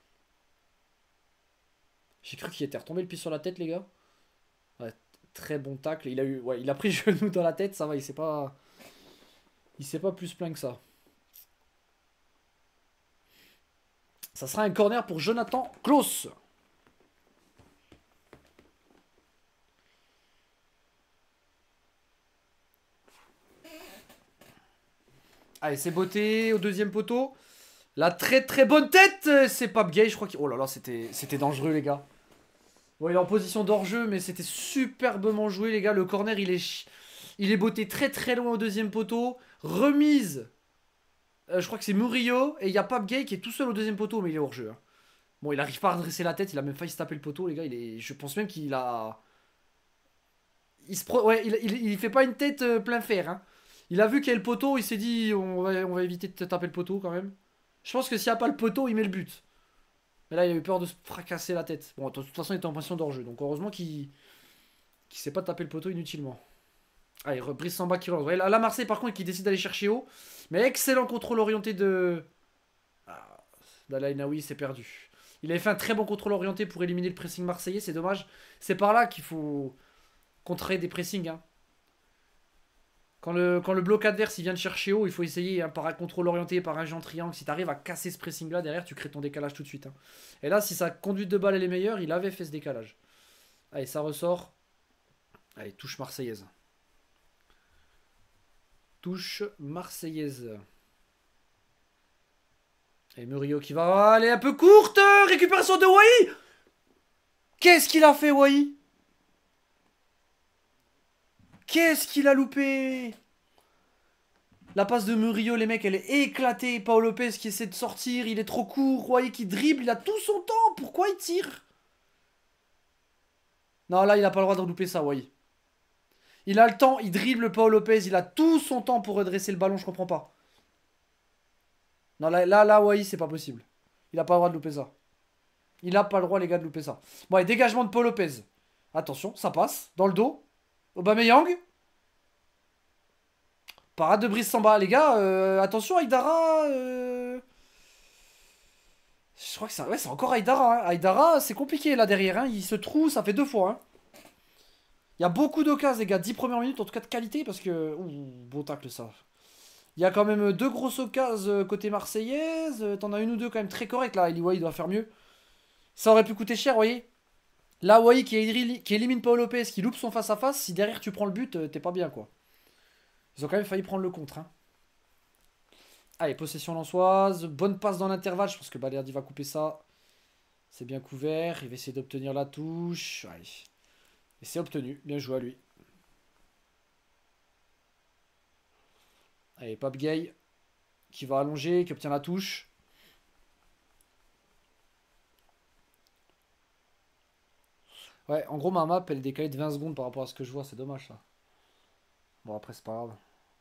J'ai cru qu'il était retombé le pied sur la tête, les gars. Ouais, très bon tacle. Il a pris le genou dans la tête, ça va, il s'est pas plus plaint que ça. Ça sera un corner pour Jonathan Klaus. Allez, c'est beauté au deuxième poteau. La très très bonne tête. C'est pas Gay, je crois qu'il... Oh là là, c'était dangereux, les gars. Bon, il est en position d'hors-jeu, mais c'était superbement joué, les gars. Le corner, il est botté très très loin au deuxième poteau. Remise. Je crois que c'est Murillo. Et il y a Pape Gay qui est tout seul au deuxième poteau, mais il est hors-jeu. Hein. Bon, il arrive pas à redresser la tête. Il a même failli se taper le poteau, les gars. Je pense même qu'il a... Ouais, il fait pas une tête plein fer. Hein. Il a vu qu'il y a le poteau. Il s'est dit, on va éviter de te taper le poteau quand même. Je pense que s'il n'y a pas le poteau, il met le but. Mais là, il a eu peur de se fracasser la tête. Bon, de toute façon, il était en position d'hors-jeu. Donc, heureusement qu'il s'est pas tapé le poteau inutilement. Allez, Brice Samba qui relance. Là, Marseille, par contre, qui décide d'aller chercher haut. Mais excellent contrôle orienté de... Ah, Dalaïnaoui s'est perdu. Il avait fait un très bon contrôle orienté pour éliminer le pressing marseillais. C'est dommage. C'est par là qu'il faut contrer des pressings. Hein. Quand le bloc adverse il vient de chercher haut, il faut essayer hein, par un contrôle orienté, par un géant triangle. Si tu arrives à casser ce pressing là, derrière tu crées ton décalage tout de suite. Hein. Et là, si sa conduite de balle elle est meilleure, il avait fait ce décalage. Allez, ça ressort. Allez, touche marseillaise. Touche marseillaise. Et Murillo qui va aller un peu courte. Récupération de Wai. Qu'est-ce qu'il a fait, Wai? Qu'est-ce qu'il a loupé? La passe de Murillo, les mecs, elle est éclatée. Paul Lopez qui essaie de sortir, il est trop court. Royer qui dribble, il a tout son temps. Pourquoi il tire? Non, là, il a pas le droit de louper ça, Royer. Il a le temps, il dribble Paul Lopez, il a tout son temps pour redresser le ballon, je comprends pas. Non, là, Royer, c'est pas possible. Il a pas le droit de louper ça. Il a pas le droit, les gars, de louper ça. Bon, allez, dégagement de Paul Lopez. Attention, ça passe. Dans le dos. Aubameyang. Parade de Brice Samba. Les gars, attention, Haïdara. Je crois que c'est ouais, encore Haïdara. Hein. Haïdara, c'est compliqué là derrière. Hein. Il se trouve, ça fait 2 fois. Hein. Il y a beaucoup d'occasions, les gars. 10 premières minutes, en tout cas de qualité. Parce que. Ouh, beau tacle ça. Il y a quand même 2 grosses occasions côté marseillaise. T'en as une ou deux quand même très correctes là. Eliway doit faire mieux. Ça aurait pu coûter cher, vous voyez. Là, Wai qui élimine Paul Lopez, qui loupe son face-à-face. Si derrière tu prends le but, t'es pas bien quoi. Ils ont quand même failli prendre le contre. Hein. Allez, possession lançoise. Bonne passe dans l'intervalle. Je pense que Balerdi va couper ça. C'est bien couvert. Il va essayer d'obtenir la touche. Allez. Et c'est obtenu. Bien joué à lui. Allez, Pape Gay. Qui va allonger. Qui obtient la touche. Ouais, en gros, ma map, elle est décalée de 20 secondes par rapport à ce que je vois. C'est dommage ça. Bon, après, c'est pas grave.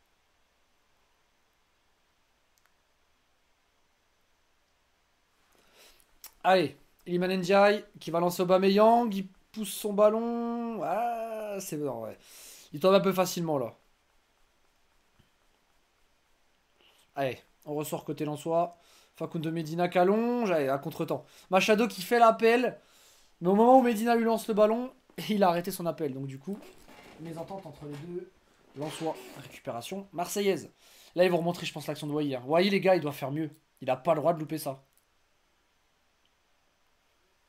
Allez, Iliman Ndiaye qui va lancer Aubameyang, il pousse son ballon. Ah, c'est bon, ouais. Il tombe un peu facilement là. Allez, on ressort côté Lensois. Facundo Medina qui allonge, allez, à contre-temps. Machado qui fait l'appel. Mais au moment où Medina lui lance le ballon, il a arrêté son appel. Donc du coup, mésentente entre les deux. Lensois, récupération marseillaise. Là, ils vont remontrer, je pense, l'action de Wai. Hein. Wai, les gars, il doit faire mieux. Il a pas le droit de louper ça.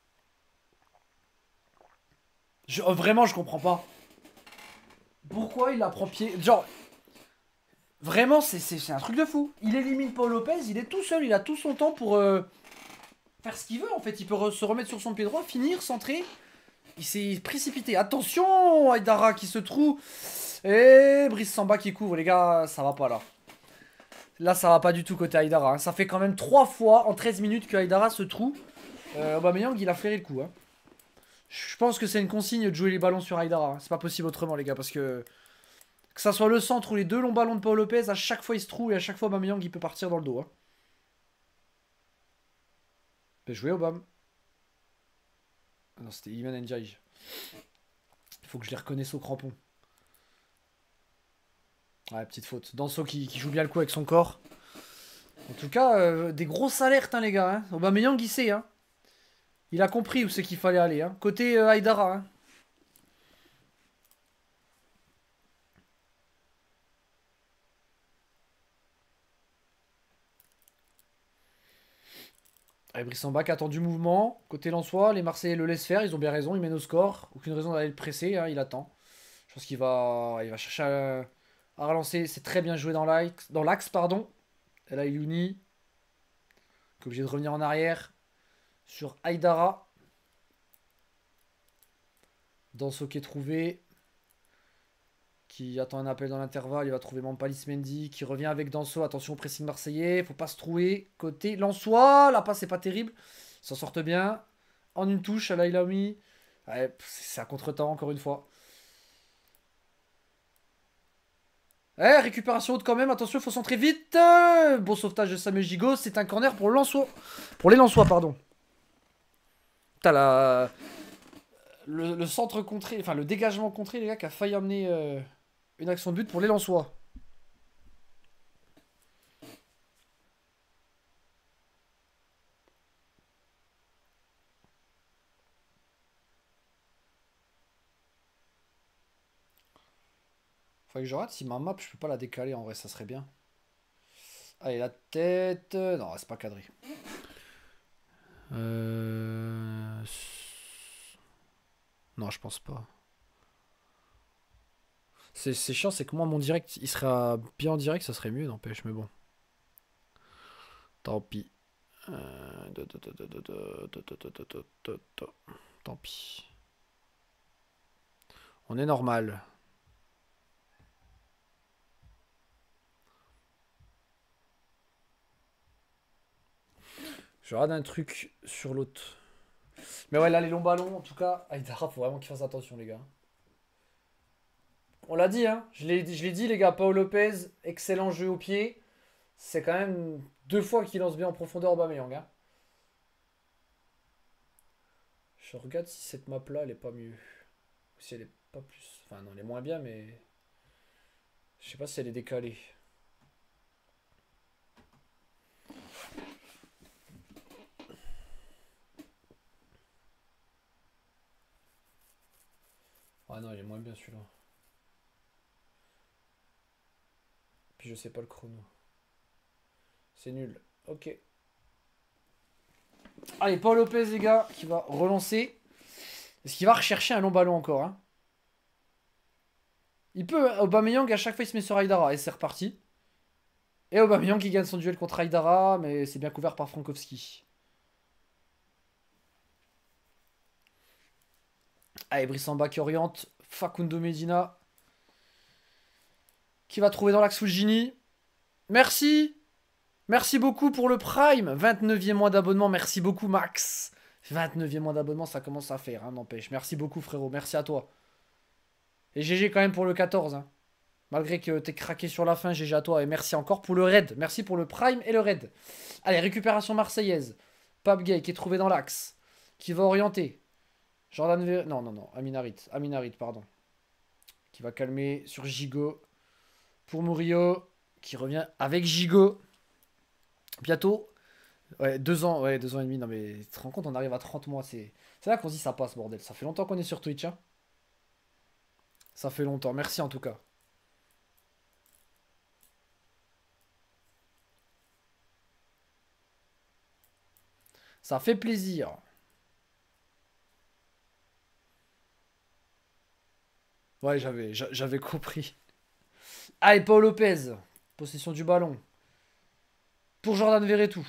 Vraiment, je comprends pas. Pourquoi il la prend pied... Genre, vraiment, c'est un truc de fou. Il élimine Paul Lopez, il est tout seul, il a tout son temps pour faire ce qu'il veut en fait. Il peut se remettre sur son pied droit, finir, centrer. Il s'est précipité. Attention, Aïdara qui se trouve. Et Brice Samba qui couvre, les gars, ça va pas là. Là, ça va pas du tout côté Aïdara. Hein. Ça fait quand même 3 fois en 13 minutes que Aïdara se trouve. Aubameyang, il a flairé le coup. Hein. Je pense que c'est une consigne de jouer les ballons sur Aïdara. Hein. C'est pas possible autrement, les gars, parce que ça soit le centre ou les deux longs ballons de Paul Lopez, à chaque fois il se trouve et à chaque fois Aubameyang il peut partir dans le dos. Hein. Bien joué, Aubame. Ah non, c'était Iman Ndiaye. Il faut que je les reconnaisse au crampon. Ouais, petite faute. Danso qui joue bien le coup avec son corps. En tout cas, des grosses alertes, hein, les gars. Hein. Aubameyang, il sait. Hein. Il a compris où c'est qu'il fallait aller. Hein. Côté Aïdara. Hein. Allez, Brissamba qui attend du mouvement. Côté Lensois, les Marseillais le laissent faire. Ils ont bien raison. Ils mènent au score. Aucune raison d'aller le presser. Hein, il attend. Je pense qu'il va chercher à relancer. C'est très bien joué dans l'axe. Pardon. Et là, Iluni. Qui est obligé de revenir en arrière. Sur Aïdara. Danso qui est trouvé. Qui attend un appel dans l'intervalle. Il va trouver Mampalis Mendy. Qui revient avec Danso. Attention au pressing marseillais. Faut pas se trouver. Côté Lensois. La passe, c'est pas terrible. Ils s'en sortent bien. En une touche à Lailami. Ouais, c'est un contre-temps, encore une fois. Eh, récupération haute quand même, attention, il faut centrer vite. Bon sauvetage de Samuel Gigot, c'est un corner pour Lensois. Pour les Lensois, pardon. Putain, le centre contré, enfin le dégagement contré, les gars, qui a failli amener une action de but pour les Lensois. Faudrait que je rate, si ma map, je peux pas la décaler, en vrai, ça serait bien. Allez, la tête... Non, c'est pas cadré. Non, je pense pas. C'est chiant, c'est que moi, mon direct, il serait bien en direct, ça serait mieux, n'empêche, mais bon. Tant pis. Tant pis. On est normal. Je regarde un truc sur l'autre. Mais ouais, là, les longs ballons, en tout cas, Aïdara, faut vraiment qu'il fasse attention, les gars. On l'a dit, hein. Je l'ai dit, les gars. Paul Lopez, excellent jeu au pied. C'est quand même 2 fois qu'il lance bien en profondeur Aubameyang. Hein. Je regarde si cette map-là, elle est pas mieux. Ou si elle est pas plus... Enfin, non, elle est moins bien, mais... Je sais pas si elle est décalée. Ah non, il est moins bien celui-là. Puis je sais pas le chrono. C'est nul. Ok. Allez, Paul Lopez, les gars, qui va relancer. Est-ce qu'il va rechercher un long ballon encore hein. Il peut. Aubameyang, à chaque fois, il se met sur Aïdara. Et c'est reparti. Et Aubameyang qui gagne son duel contre Aïdara. Mais c'est bien couvert par Frankowski. Allez, Brissamba qui oriente. Facundo Medina. Qui va trouver dans l'axe Fulgini. Merci. Merci beaucoup pour le Prime. 29e mois d'abonnement. Merci beaucoup, Max. 29e mois d'abonnement, ça commence à faire, hein, n'empêche. Merci beaucoup, frérot. Merci à toi. Et GG quand même pour le 14. Hein. Malgré que t'es craqué sur la fin, GG à toi. Et merci encore pour le raid. Merci pour le Prime et le raid. Allez, récupération marseillaise. Pape Gay qui est trouvé dans l'axe. Qui va orienter. Jordan Non, non, non. Aminarit. Aminarit, pardon. Qui va calmer sur Gigot. Pour Murillo. Qui revient avec Gigot. Bientôt. Ouais, 2 ans. Ouais, 2 ans et demi. Non, mais tu te rends compte, on arrive à 30 mois. C'est là qu'on se dit ça passe, bordel. Ça fait longtemps qu'on est sur Twitch. Hein. Ça fait longtemps. Merci en tout cas. Ça fait plaisir. Ouais, j'avais compris. Ah, et Paul Lopez. Possession du ballon. Pour Jordan Verretou.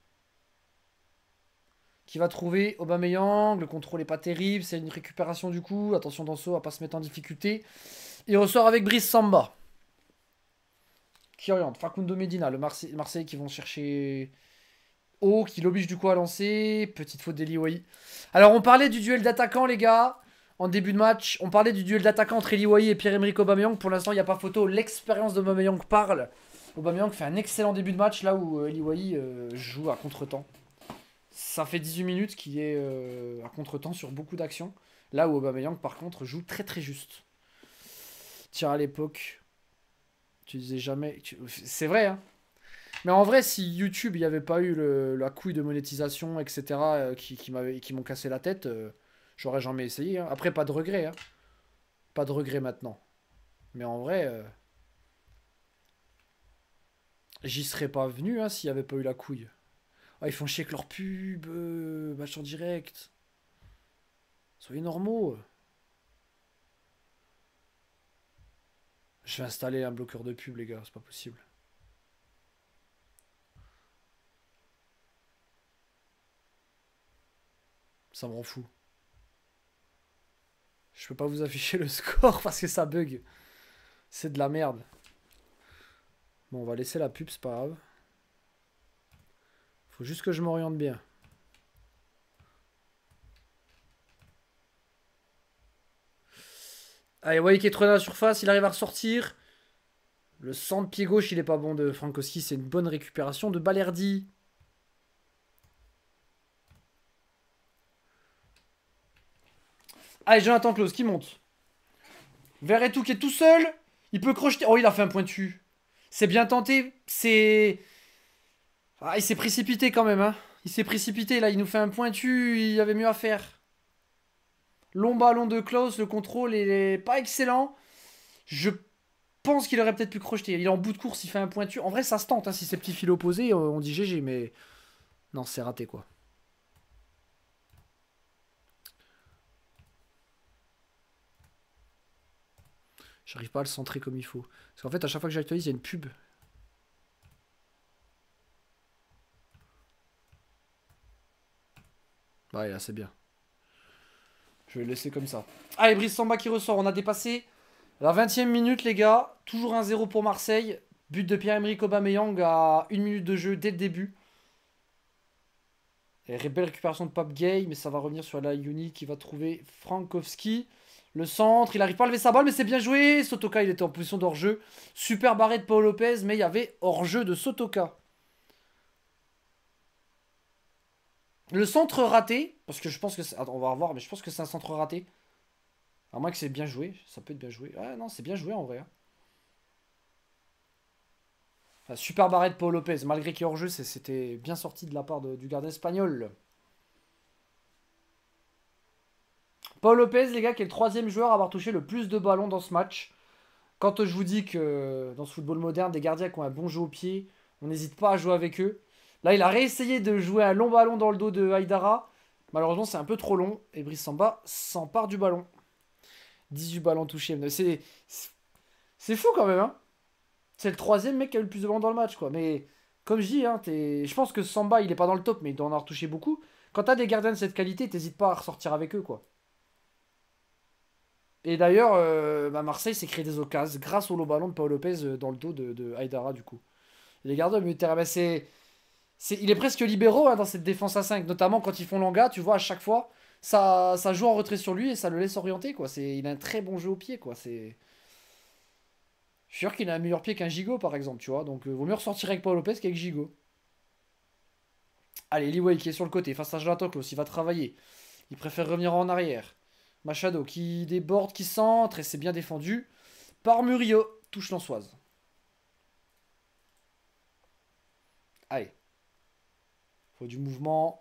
Qui va trouver Aubameyang. Le contrôle est pas terrible. C'est une récupération du coup. Attention Danso à pas se mettre en difficulté. Il ressort avec Brice Samba. Qui oriente Facundo Medina. Le Marseille qui vont chercher haut. Qui l'oblige du coup à lancer. Petite faute d'Eli. Alors on parlait du duel d'attaquants les gars. En début de match. On parlait du duel d'attaquants entre Eli et Pierre-Emerick Aubameyang. Pour l'instant il n'y a pas photo. L'expérience d'Aubameyang parle. Aubameyang fait un excellent début de match là où Eli joue à contre-temps. Ça fait 18 minutes qu'il est à contre-temps sur beaucoup d'actions. Là où Aubameyang, par contre, joue très très juste. Tiens, à l'époque, tu disais jamais... C'est vrai, hein. Mais en vrai, si YouTube, il n'y avait pas eu la couille de monétisation, etc., qui m'ont cassé la tête, j'aurais jamais essayé. Hein. Après, pas de regret. Hein. Pas de regret maintenant. Mais en vrai, j'y serais pas venu hein, s'il n'y avait pas eu la couille. Ah, ils font chier avec leur pub, match en direct. Soyez normaux. Je vais installer un bloqueur de pub, les gars, c'est pas possible. Ça me rend fou. Je peux pas vous afficher le score parce que ça bug. C'est de la merde. Bon, on va laisser la pub, c'est pas grave. Faut juste que je m'oriente bien. Allez, Wai qui est trop dans la surface, il arrive à ressortir. Le centre pied gauche, il est pas bon de Frankowski, c'est une bonne récupération de Balerdi. Allez, Jonathan Klaus qui monte. Verretou qui est tout seul. Il peut crocheter. Oh, il a fait un pointu. C'est bien tenté. C'est... Ah, il s'est précipité quand même. Hein. Il s'est précipité là. Il nous fait un pointu. Il y avait mieux à faire. Long ballon de Klaus. Le contrôle est pas excellent. Je pense qu'il aurait peut-être pu crocheter. Il est en bout de course. Il fait un pointu. En vrai, ça se tente. Hein. Si c'est petit fil opposé, on dit GG. Mais non, c'est raté quoi. J'arrive pas à le centrer comme il faut. Parce qu'en fait, à chaque fois que j'actualise, il y a une pub. Ouais, là, c'est bien. Je vais le laisser comme ça. Allez, Brice Samba qui ressort. On a dépassé la 20e minute, les gars. Toujours 1-0 pour Marseille. But de Pierre-Emerick Aubameyang à 1 minute de jeu dès le début. Et belle récupération de Pape Gay, mais ça va revenir sur la Yuni qui va trouver Frankowski. Le centre, il n'arrive pas à lever sa balle, mais c'est bien joué. Sotoka, il était en position d'hors-jeu. Super barré de Paul Lopez, mais il y avait hors-jeu de Sotoka. Le centre raté, parce que je pense que c'est... Attends, on va revoir, mais je pense que c'est un centre raté. À moins que c'est bien joué, ça peut être bien joué. Ouais, non, c'est bien joué en vrai. Hein. Enfin, super barré de Paul Lopez, malgré qu'il est hors-jeu, c'était bien sorti de la part du gardien espagnol. Paul Lopez, les gars, qui est le 3e joueur à avoir touché le plus de ballons dans ce match. Quand je vous dis que dans ce football moderne, des gardiens qui ont un bon jeu au pied, on n'hésite pas à jouer avec eux. Là, il a réessayé de jouer un long ballon dans le dos de Haidara. Malheureusement, c'est un peu trop long. Et Brice Samba s'empare du ballon. 18 ballons touchés. C'est fou quand même. Hein. C'est le 3e mec qui a eu le plus de ballons dans le match. Quoi. Mais comme je dis, hein, je pense que Samba, il est pas dans le top, mais il doit en avoir touché beaucoup. Quand t'as des gardiens de cette qualité, t'hésites pas à ressortir avec eux. Quoi. Et d'ailleurs, Marseille s'est créé des occasions grâce au low ballon de Paul Lopez dans le dos de Haidara du coup. Et les gardiens au milieu de terrain, il est presque libéraux hein, dans cette défense à 5, notamment quand ils font l'anga, tu vois, à chaque fois, ça joue en retrait sur lui et ça le laisse orienter, quoi. Il a un très bon jeu au pied, quoi. Je suis sûr qu'il a un meilleur pied qu'un Gigot, par exemple, tu vois. Donc, vaut mieux ressortir avec Paul Lopez qu'avec Gigot. Allez, Liway qui est sur le côté, face à Jonathan Klaus, il va travailler. Il préfère revenir en arrière. Machado qui déborde, qui centre, et c'est bien défendu par Murillo. Touche l'Ansoise. Allez. Faut du mouvement.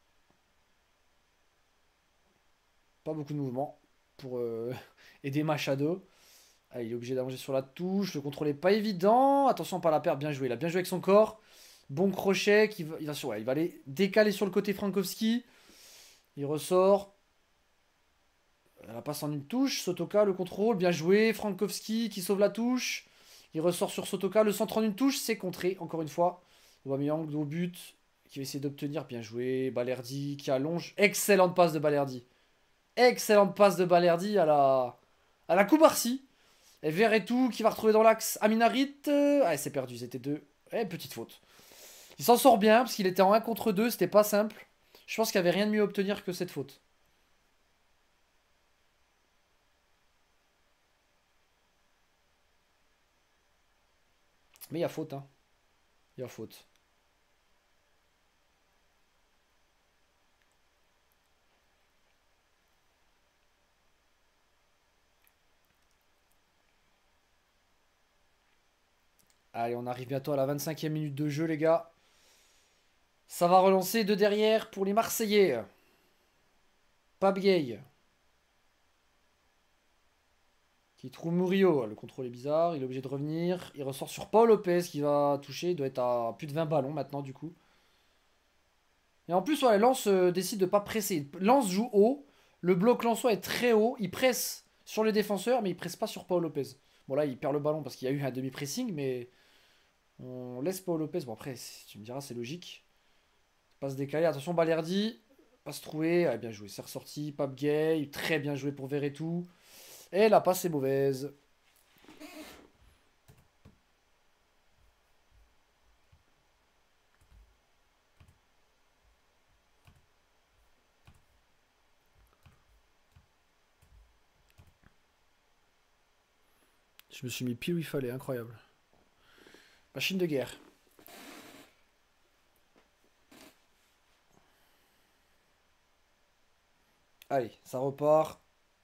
Pas beaucoup de mouvement pour aider Machado. Allez, il est obligé d'allonger sur la touche. Le contrôle n'est pas évident. Attention, pas la perdre. Bien joué. Il a bien joué avec son corps. Bon crochet. Il va aller décaler sur le côté Frankowski. Il ressort. La passe en une touche. Sotoka, le contrôle. Bien joué. Frankowski qui sauve la touche. Il ressort sur Sotoka. Le centre en une touche. C'est contré, encore une fois. Aubameyang au but. Qui va essayer d'obtenir. Bien joué. Balerdi qui allonge. Excellente passe de Balerdi. Excellente passe de Balerdi à la Koubarsi. Et Verretou qui va retrouver dans l'axe Aminarit. Ah, c'est perdu. C'était deux. Eh, petite faute. Il s'en sort bien parce qu'il était en 1 contre 2. C'était pas simple. Je pense qu'il n'y avait rien de mieux à obtenir que cette faute. Mais il y a faute, hein. Il y a faute. Allez, on arrive bientôt à la 25e minute de jeu, les gars. Ça va relancer de derrière pour les Marseillais. Pape Gay. Qui trouve Murillo. Le contrôle est bizarre. Il est obligé de revenir. Il ressort sur Paul Lopez qui va toucher. Il doit être à plus de 20 ballons maintenant, du coup. Et en plus, ouais, Lens décide de pas presser. Lens joue haut. Le bloc lensois est très haut. Il presse sur les défenseurs, mais il presse pas sur Paul Lopez. Bon, là, il perd le ballon parce qu'il y a eu un demi-pressing, mais on laisse Paul Lopez. Bon, après, tu me diras, c'est logique. Passe décalée. Attention, Balerdi. Passe trouée. Ah, bien joué. C'est ressorti. Pape Gay. Très bien joué pour Verretou. Et la passe est mauvaise. Je me suis mis pile où il fallait. Incroyable. Machine de guerre. Allez, ça repart.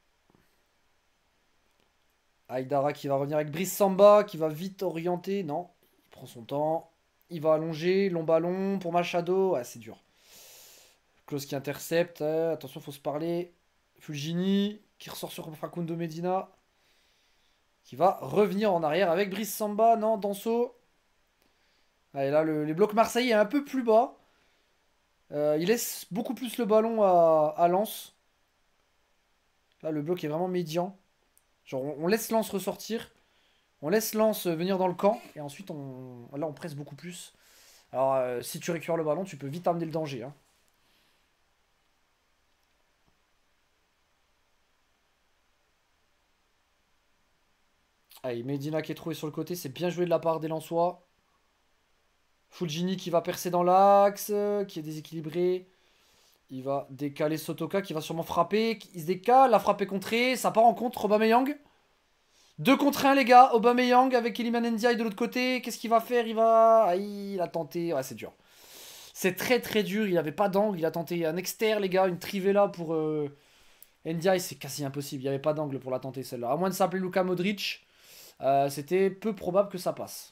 Aïdara qui va revenir avec Brice Samba, qui va vite orienter. Non, il prend son temps. Il va allonger. Long ballon pour Machado. Ah, c'est dur. Klose qui intercepte. Attention, faut se parler. Fulgini qui ressort sur Facundo Medina. Qui va revenir en arrière avec Brice Samba. Non, Danso. Allez, là, les blocs marseillais est un peu plus bas. Il laisse beaucoup plus le ballon à Lens. Là, le bloc est vraiment médian. Genre, on laisse Lens ressortir. On laisse Lens venir dans le camp. Et ensuite, là, on presse beaucoup plus. Alors, si tu récupères le ballon, tu peux vite amener le danger, hein. Allez, Medina qui est trouvé sur le côté. C'est bien joué de la part des Lensois. Fulgini qui va percer dans l'axe. Qui est déséquilibré. Il va décaler Sotoka qui va sûrement frapper. Il se décale. La frappe est contrée. Ça part en contre. Aubameyang. 2 contre 1, les gars. Aubameyang avec Iliman Ndiaye de l'autre côté. Qu'est-ce qu'il va faire? Il va. Ah, il a tenté. Ouais, c'est dur. C'est très très dur. Il avait pas d'angle. Il a tenté un externe, les gars. Une trivela pour Ndiaye. C'est quasi impossible. Il n'y avait pas d'angle pour la tenter, celle-là. À moins de s'appeler Luka Modric. C'était peu probable que ça passe.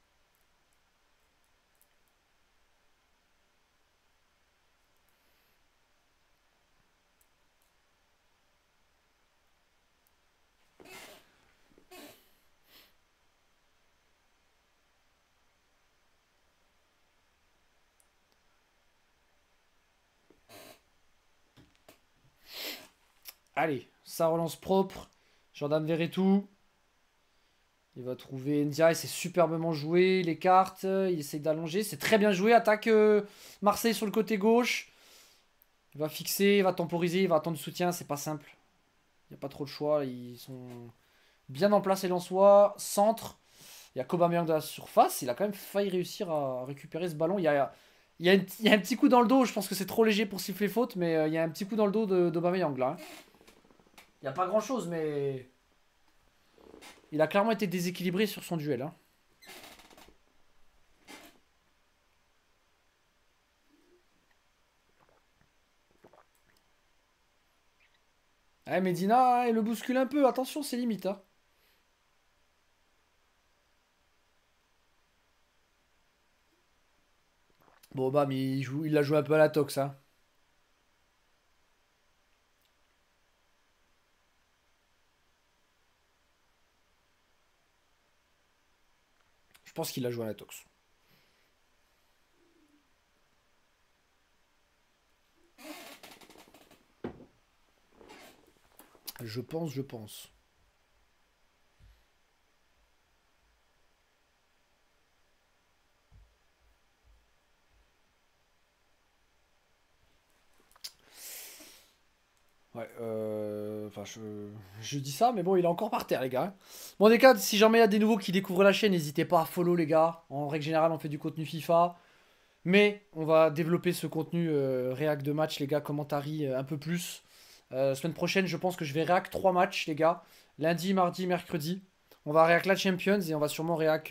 Allez, ça relance propre. Jordan Verretou. Il va trouver Ndiaye, c'est superbement joué. Les cartes, il essaye d'allonger. C'est très bien joué. Attaque Marseille sur le côté gauche. Il va fixer, il va temporiser, il va attendre du soutien. C'est pas simple. Il n'y a pas trop de choix. Ils sont bien en place, les Lensois. Centre. Il y a Aubameyang de la surface. Il a quand même failli réussir à récupérer ce ballon. Il y a un petit coup dans le dos. Je pense que c'est trop léger pour siffler faute. Mais il y a un petit coup dans le dos d'Aubameyang là, hein. Il n'y a pas grand chose, mais il a clairement été déséquilibré sur son duel, hein. Ouais, Medina, il le bouscule un peu. Attention, c'est limite, hein. Bon, bah, mais il l'a joué un peu à la tox, hein. Je pense qu'il l'a joué à la tox. Je pense, je pense. Ouais, enfin, je dis ça, mais bon, il est encore par terre, les gars. Bon, des cas, si jamais il y a des nouveaux qui découvrent la chaîne, n'hésitez pas à follow, les gars. En règle générale, on fait du contenu FIFA. Mais on va développer ce contenu réac de match, les gars, commentary un peu plus. Semaine prochaine, je pense que je vais réac 3 matchs, les gars. Lundi, mardi, mercredi. On va réac la Champions et on va sûrement réac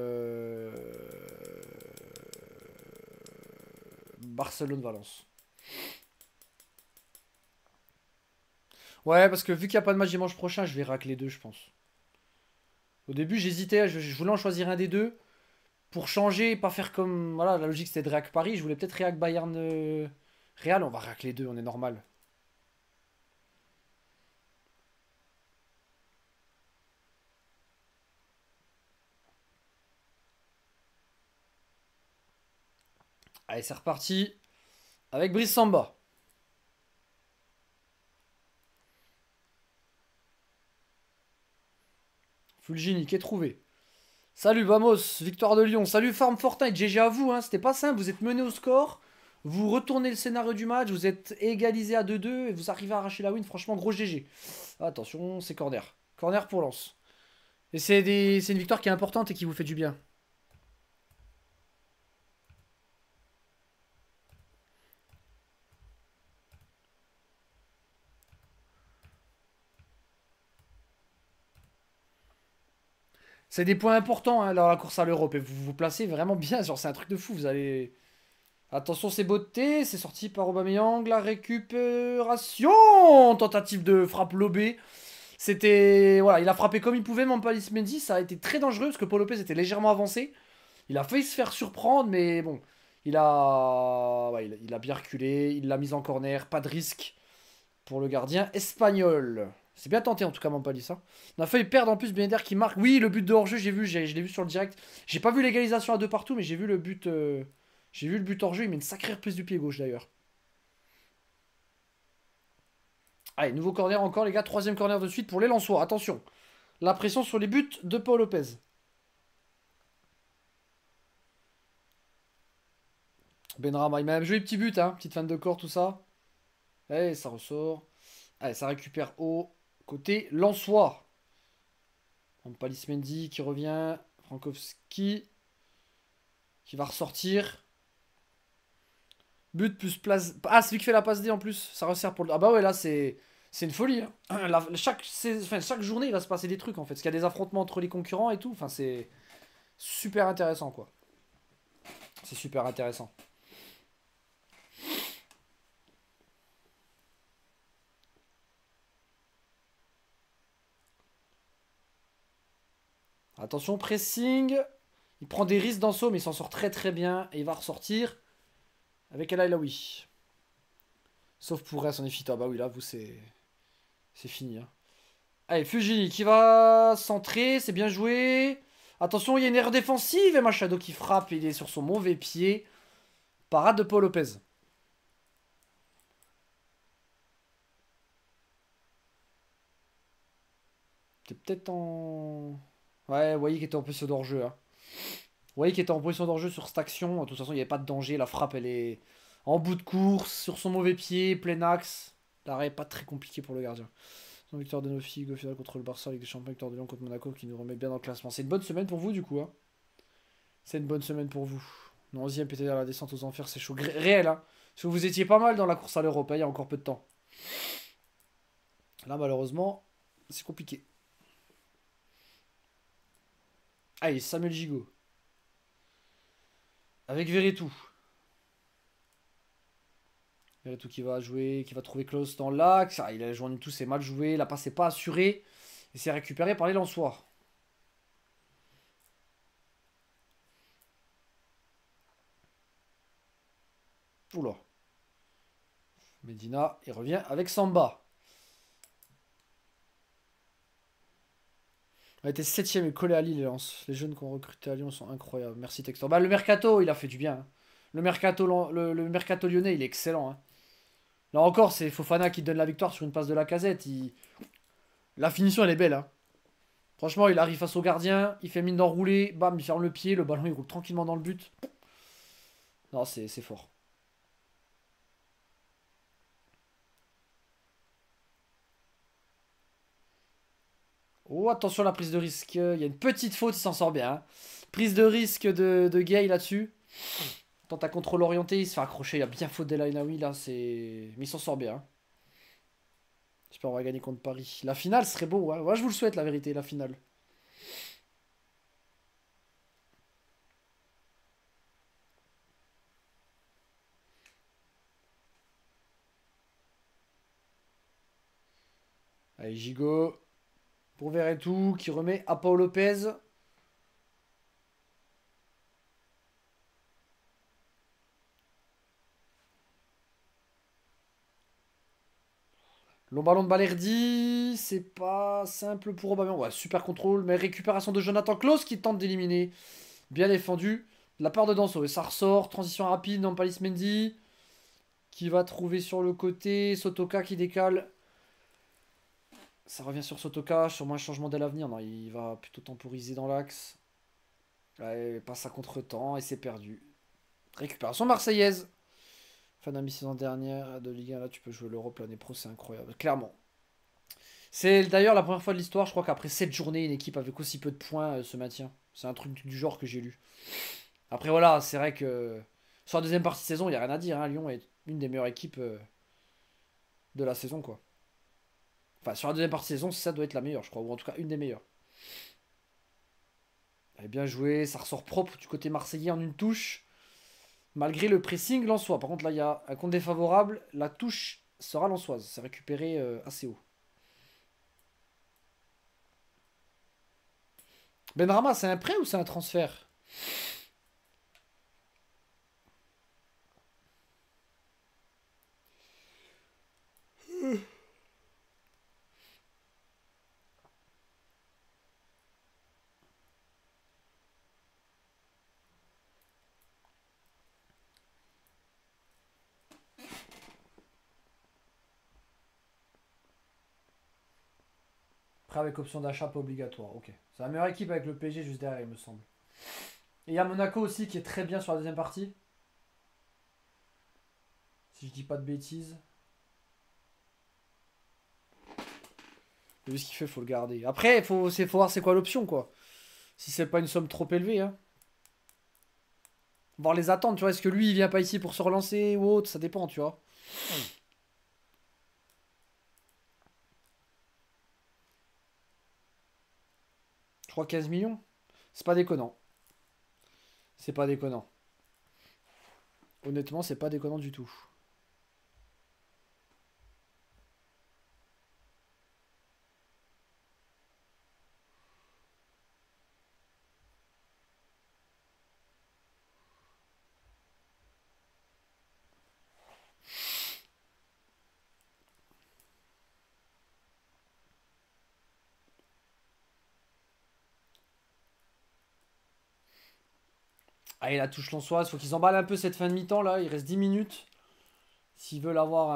Barcelone-Valence. Ouais, parce que vu qu'il n'y a pas de match dimanche prochain, je vais réac les deux, je pense. Au début, j'hésitais, je voulais en choisir un des deux. Pour changer et pas faire comme. Voilà, la logique c'était de réac Paris. Je voulais peut-être réac Bayern Real. On va réac les deux, on est normal. Allez, c'est reparti. Avec Brice Samba. Fulgini qui est trouvé. Salut Vamos, victoire de Lyon. Salut Farm Fortnite, GG à vous. Hein. C'était pas simple, vous êtes mené au score. Vous retournez le scénario du match. Vous êtes égalisé à 2-2 et vous arrivez à arracher la win. Franchement, gros GG. Attention, c'est corner. Corner pour Lens. Et c'est une victoire qui est importante et qui vous fait du bien. C'est des points importants hein, dans la course à l'Europe. Et vous vous placez vraiment bien. Genre, c'est un truc de fou. Vous allez. Attention, c'est beauté. C'est sorti par Aubameyang. La récupération. Tentative de frappe lobée. C'était. Voilà, il a frappé comme il pouvait, Mampalis Mendy. Ça a été très dangereux parce que Paul Lopez était légèrement avancé. Il a failli se faire surprendre, mais bon. Il a bien reculé. Il l'a mise en corner. Pas de risque pour le gardien espagnol. C'est bien tenté en tout cas, Mampalis. Hein. On a failli perdre en plus Ben Yedder qui marque. Oui, le but de hors-jeu, j'ai vu, je l'ai vu sur le direct. J'ai pas vu l'égalisation à deux partout, mais j'ai vu le but. J'ai vu le but hors-jeu. Il met une sacrée reprise du pied gauche d'ailleurs. Allez, nouveau corner encore, les gars. Troisième corner de suite pour les Lensois. Attention. La pression sur les buts de Paul Lopez. Benrahma, il m'a un joli petit but, hein. Petite fan de corps, tout ça. Allez, ça ressort. Allez, ça récupère au côté Lensois. Palis Mendy qui revient. Frankowski qui va ressortir. But plus place. Ah, c'est lui qui fait la passe D en plus. Ça resserre pour le. Ah bah ouais, là, c'est une folie. Hein. Chaque journée, il va se passer des trucs en fait. Parce qu'il y a des affrontements entre les concurrents et tout. Enfin, c'est super intéressant quoi. C'est super intéressant. Attention, pressing. Il prend des risques d'ensaut, mais il s'en sort très très bien. Et il va ressortir avec El Aïlaoui. Sauf pour Reims en effet. Ah bah oui, là, vous, c'est fini. Hein. Allez, Fugini qui va centrer. C'est bien joué. Attention, il y a une erreur défensive. Et Machado qui frappe. Il est sur son mauvais pied. Parade de Paul Lopez. T'es peut-être en... Ouais, vous voyez qu'il était en position d'hors-jeu. Hein. Vous voyez qu'il était en position d'hors-jeu sur cette action. De toute façon, il n'y avait pas de danger. La frappe, elle est en bout de course, sur son mauvais pied, plein axe. L'arrêt pas très compliqué pour le gardien. Victoire de Nofi, au final contre le Barça, Ligue des Champions, victoire de Lyon contre Monaco qui nous remet bien dans le classement. C'est une bonne semaine pour vous du coup. Hein. C'est une bonne semaine pour vous. 11e pété à la descente aux enfers, c'est chaud. Réel, hein. Parce que vous étiez pas mal dans la course à l'Europe, hein, il y a encore peu de temps. Là, malheureusement, c'est compliqué. Allez, Samuel Gigot. Avec Verretou. Verretou qui va jouer, qui va trouver Klaus dans l'axe. Ah, il a joint tout, c'est mal joué. La passe n'est pas assurée. Et c'est récupéré par les Lensois. Oula. Medina, il revient avec Samba. On a été 7ème et collé à Lille, Lens. Les jeunes qu'on recruté à Lyon sont incroyables. Merci Textor. Bah, le mercato, il a fait du bien. Hein. Le mercato lyonnais, il est excellent. Hein. Là encore, c'est Fofana qui donne la victoire sur une passe de Lacazette. La finition, elle est belle. Hein. Franchement, il arrive face au gardien, il fait mine d'enrouler, bam, il ferme le pied, le ballon il roule tranquillement dans le but. Non, c'est fort. Oh, attention à la prise de risque. Il y a une petite faute, il s'en sort bien. Hein. Prise de risque de Gay là-dessus. Tente à contrôle orienté, il se fait accrocher. Il y a bien faute d'El Ainaoui là. Mais il s'en sort bien. Hein. J'espère qu'on va gagner contre Paris. La finale serait beau. Hein. Ouais, je vous le souhaite, la vérité, la finale. Allez, Gigot. Pour Verretou qui remet à Paul Lopez. Long ballon de Balerdi, c'est pas simple pour Aubameyang. Ouais, super contrôle, mais récupération de Jonathan Klaus qui tente d'éliminer. Bien défendu. De la part de Danso, et ça ressort. Transition rapide, Nampalys Mendy qui va trouver sur le côté. Sotoka qui décale. Ça revient sur Sotoka, sûrement un changement dès l'avenir. Non, il va plutôt temporiser dans l'axe. Ouais, passe à contre-temps et c'est perdu. Récupération marseillaise. Fin de la mi-saison dernière de Ligue 1, là tu peux jouer l'Europe l'année pro, c'est incroyable. Clairement. C'est d'ailleurs la première fois de l'histoire, je crois qu'après 7 journées, une équipe avec aussi peu de points se maintient. C'est un truc du genre que j'ai lu. Après voilà, c'est vrai que sur la deuxième partie de saison, il n'y a rien à dire. Hein. Lyon est une des meilleures équipes de la saison, quoi. Enfin, sur la deuxième partie de saison, ça doit être la meilleure, je crois. Ou en tout cas, une des meilleures. Elle est bien joué, ça ressort propre du côté marseillais en une touche. Malgré le pressing lensois. Par contre, là, il y a un compte défavorable. La touche sera lensoise. C'est récupéré assez haut. Benrahma, c'est un prêt ou c'est un transfert? Prêt avec option d'achat pas obligatoire. Ok. C'est la meilleure équipe avec le PSG juste derrière, il me semble. Et il y a Monaco aussi qui est très bien sur la deuxième partie. Si je dis pas de bêtises. Vu ce qu'il fait, faut le garder. Après, faut voir c'est quoi l'option, quoi. Si c'est pas une somme trop élevée, hein. Voir les attentes, tu vois. Est-ce que lui, il vient pas ici pour se relancer ou autre? Ça dépend, tu vois. Je crois 15 millions. C'est pas déconnant. C'est pas déconnant. Honnêtement, c'est pas déconnant du tout. Allez, la touche lançoise. Faut qu'ils emballent un peu cette fin de mi-temps, là. Il reste 10 minutes. S'ils veulent avoir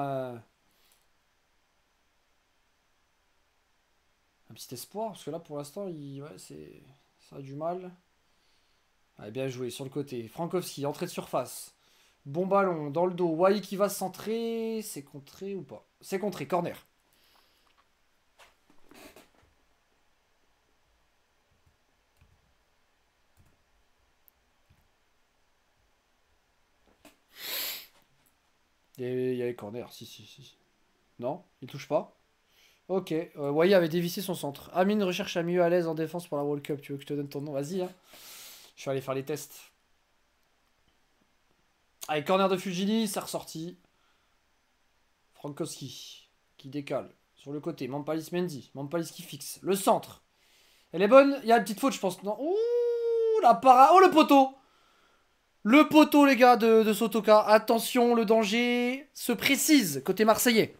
un petit espoir. Parce que là, pour l'instant, ça a du mal. Allez, bien joué sur le côté. Frankowski, entrée de surface. Bon ballon dans le dos. Wai qui va se centrer. C'est contré ou pas? C'est contré. Corner. Il y a les corners. Si. Non, il touche pas. Ok. Wai avait dévissé son centre. Amine recherche à mieux à l'aise en défense pour la World Cup. Tu veux que je te donne ton nom? Vas-y. Hein. Je vais aller faire les tests. Allez, corner de Fujini. C'est ressorti. Frankowski qui décale sur le côté. Mampalis Mendy. Mampalis qui fixe. Le centre. Elle est bonne. Il y a une petite faute, je pense. Non. Ouh, la para. Oh, le poteau. Le poteau, les gars, de Sotoka. Attention, le danger se précise côté marseillais.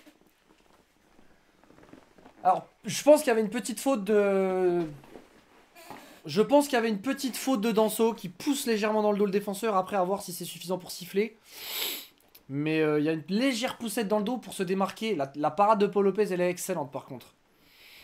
Alors, je pense qu'il y avait une petite faute de... Je pense qu'il y avait une petite faute de Danso qui pousse légèrement dans le dos le défenseur. Après, à voir si c'est suffisant pour siffler. Mais il y a une légère poussette dans le dos pour se démarquer. La parade de Paul Lopez, elle est excellente par contre.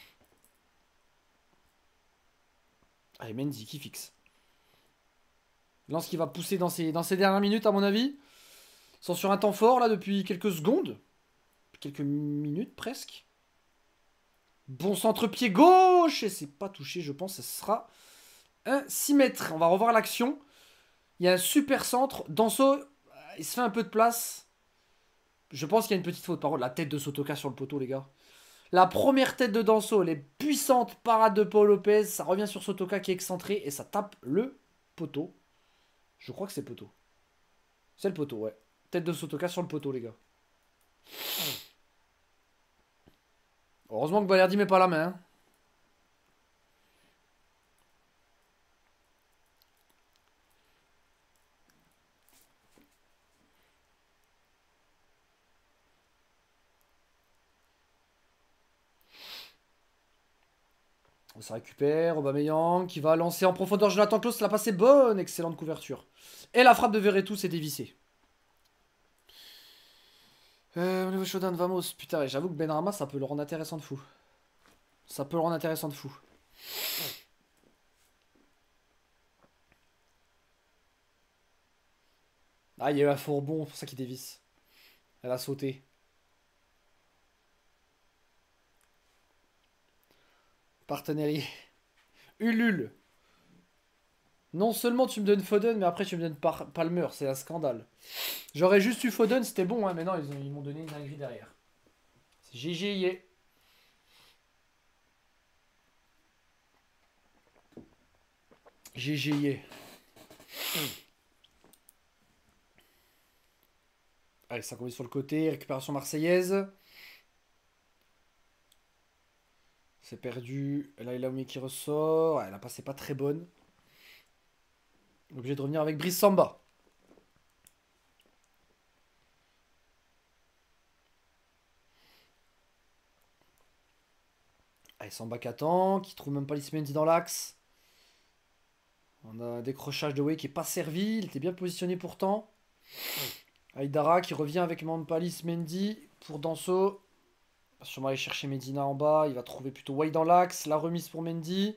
Allez, Mendy qui fixe. Lance qui va pousser dans ses dernières minutes, à mon avis. Ils sont sur un temps fort, là, depuis quelques secondes. Quelques minutes, presque. Bon centre-pied gauche. Et c'est pas touché, je pense. Ce sera un 6 mètres. On va revoir l'action. Il y a un super centre. Danso, il se fait un peu de place. Je pense qu'il y a une petite faute. Par contre, la tête de Sotoka sur le poteau, les gars. La première tête de Danso, elle est puissante. Parade de Paul Lopez. Ça revient sur Sotoka qui est excentré. Et ça tape le poteau. Je crois que c'est le poteau. C'est le poteau, ouais. Tête de Sotoka sur le poteau, les gars. Heureusement que Balerdi met pas la main. Hein. On se récupère. Aubameyang qui va lancer en profondeur Jonathan Klaus. La passe est bonne. Excellente couverture. Et la frappe de Verretou s'est dévissée. Au niveau showdown, vamos. Putain, j'avoue que Benrahma, ça peut le rendre intéressant de fou. Ça peut le rendre intéressant de fou. Ah, il y a eu un faux rebond, c'est pour ça qu'il dévisse. Elle a sauté. Partenariat. Ulule. Non seulement tu me donnes Foden, mais après tu me donnes Palmer. C'est un scandale. J'aurais juste eu Foden, c'était bon, hein, mais non, ils m'ont donné une dinguerie derrière. C'est GG, yeah. GG, yeah. Allez, ça commence sur le côté. Récupération marseillaise. C'est perdu. Là, il a Oumi qui ressort. Ouais, la passe n'est pas très bonne. Obligé de revenir avec Brice Samba. Allez, Samba qui attend, qui trouve même pas Lismendi dans l'axe. On a un décrochage de Way qui n'est pas servi. Il était bien positionné pourtant. Aïdara qui revient avec Mampalis Mendy pour Danso. Il va sûrement aller chercher Medina en bas. Il va trouver plutôt Way dans l'axe. La remise pour Mendy.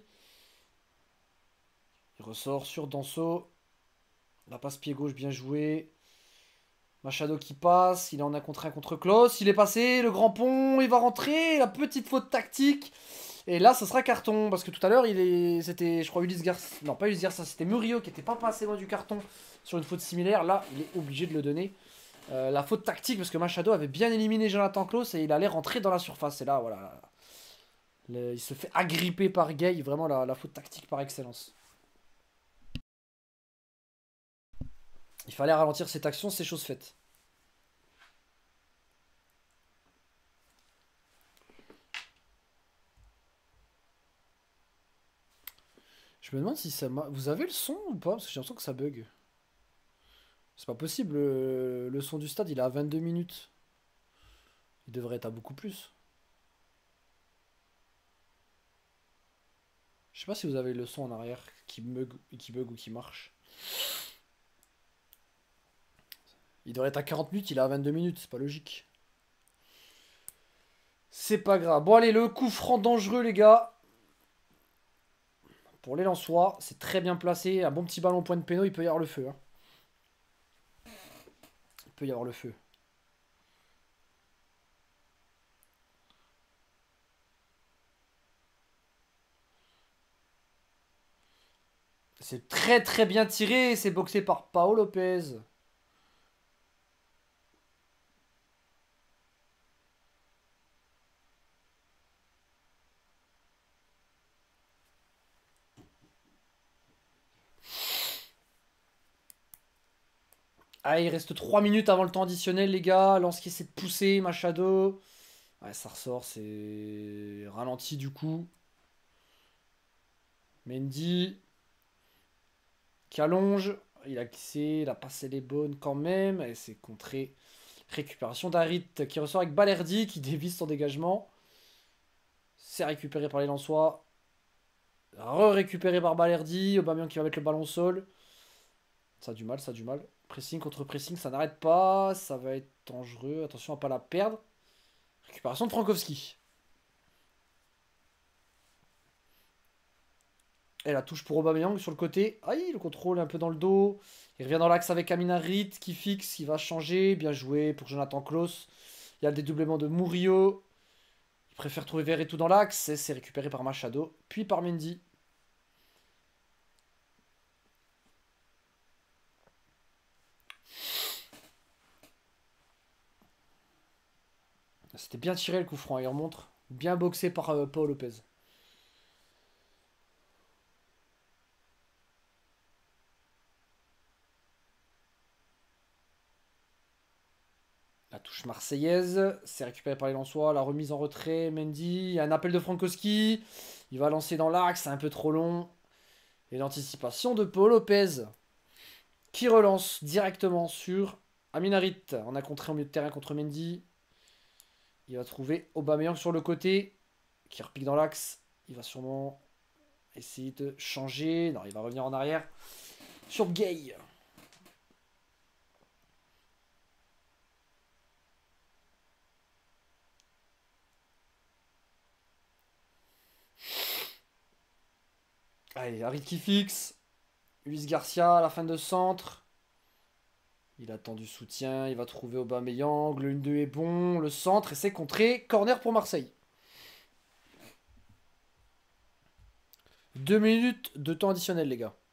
Il ressort sur Danso. La passe pied gauche bien jouée. Machado qui passe. Il est en un contre 1 contre Klaus. Il est passé. Le grand pont. Il va rentrer. La petite faute tactique. Et là, ça sera carton. Parce que tout à l'heure, c'était, je crois, Ulysse Garcia. Non, pas Ulysse Garcia. C'était Murillo qui n'était pas passé loin du carton sur une faute similaire. Là, il est obligé de le donner. La faute tactique. Parce que Machado avait bien éliminé Jonathan Klaus. Et il allait rentrer dans la surface. Et là, voilà. Il se fait agripper par Gay. Vraiment, la faute tactique par excellence. Il fallait ralentir cette action, c'est chose faite. Je me demande si ça... Vous avez le son ou pas? Parce que j'ai l'impression que ça bug. C'est pas possible, le son du stade, il est à 22 minutes. Il devrait être à beaucoup plus. Je sais pas si vous avez le son en arrière qui bug ou qui marche. Il devrait être à 40 minutes, il est à 22 minutes, c'est pas logique. C'est pas grave. Bon allez, le coup franc dangereux les gars. Pour les Lensois, c'est très bien placé. Un bon petit ballon au point de péno, il peut y avoir le feu. Hein. Il peut y avoir le feu. C'est très très bien tiré. C'est boxé par Paolo Lopez. Ah, il reste 3 minutes avant le temps additionnel, les gars. Lance qui essaie de pousser, Machado. Ouais, ça ressort, c'est ralenti du coup. Mendy qui allonge. Il a glissé, la passe elle est bonne quand même. Et c'est contré. Récupération d'Harit qui ressort avec Balerdi qui dévisse son dégagement. C'est récupéré par les Lensois. Récupéré par Balerdi. Aubameyang qui va mettre le ballon au sol. Ça a du mal, ça a du mal. Pressing contre pressing, ça n'arrête pas. Ça va être dangereux. Attention à ne pas la perdre. Récupération de Frankowski. Et la touche pour Aubameyang sur le côté. Aïe, le contrôle un peu dans le dos. Il revient dans l'axe avec Amin Harit qui fixe, qui va changer. Bien joué pour Jonathan Klaus. Il y a le dédoublement de Murillo. Il préfère trouver Verretou dans l'axe. Et c'est récupéré par Machado. Puis par Mendy. C'était bien tiré le coup franc. Il remonte. Bien boxé par Paul Lopez. La touche marseillaise, c'est récupéré par les Lensois. La remise en retrait, Mendy. Un appel de Frankowski. Il va lancer dans l'axe, c'est un peu trop long. Et l'anticipation de Paul Lopez. Qui relance directement sur Amin Harit. On a contré au milieu de terrain contre Mendy. Il va trouver Aubameyang sur le côté. Qui repique dans l'axe. Il va sûrement essayer de changer. Non, il va revenir en arrière. Sur Gay. Allez, Harit qui fixe. Luis Garcia à la fin de centre. Il attend du soutien. Il va trouver Aubameyang. Le 1-2 est bon. Le centre et c'est contré. Corner pour Marseille. 2 minutes de temps additionnel, les gars.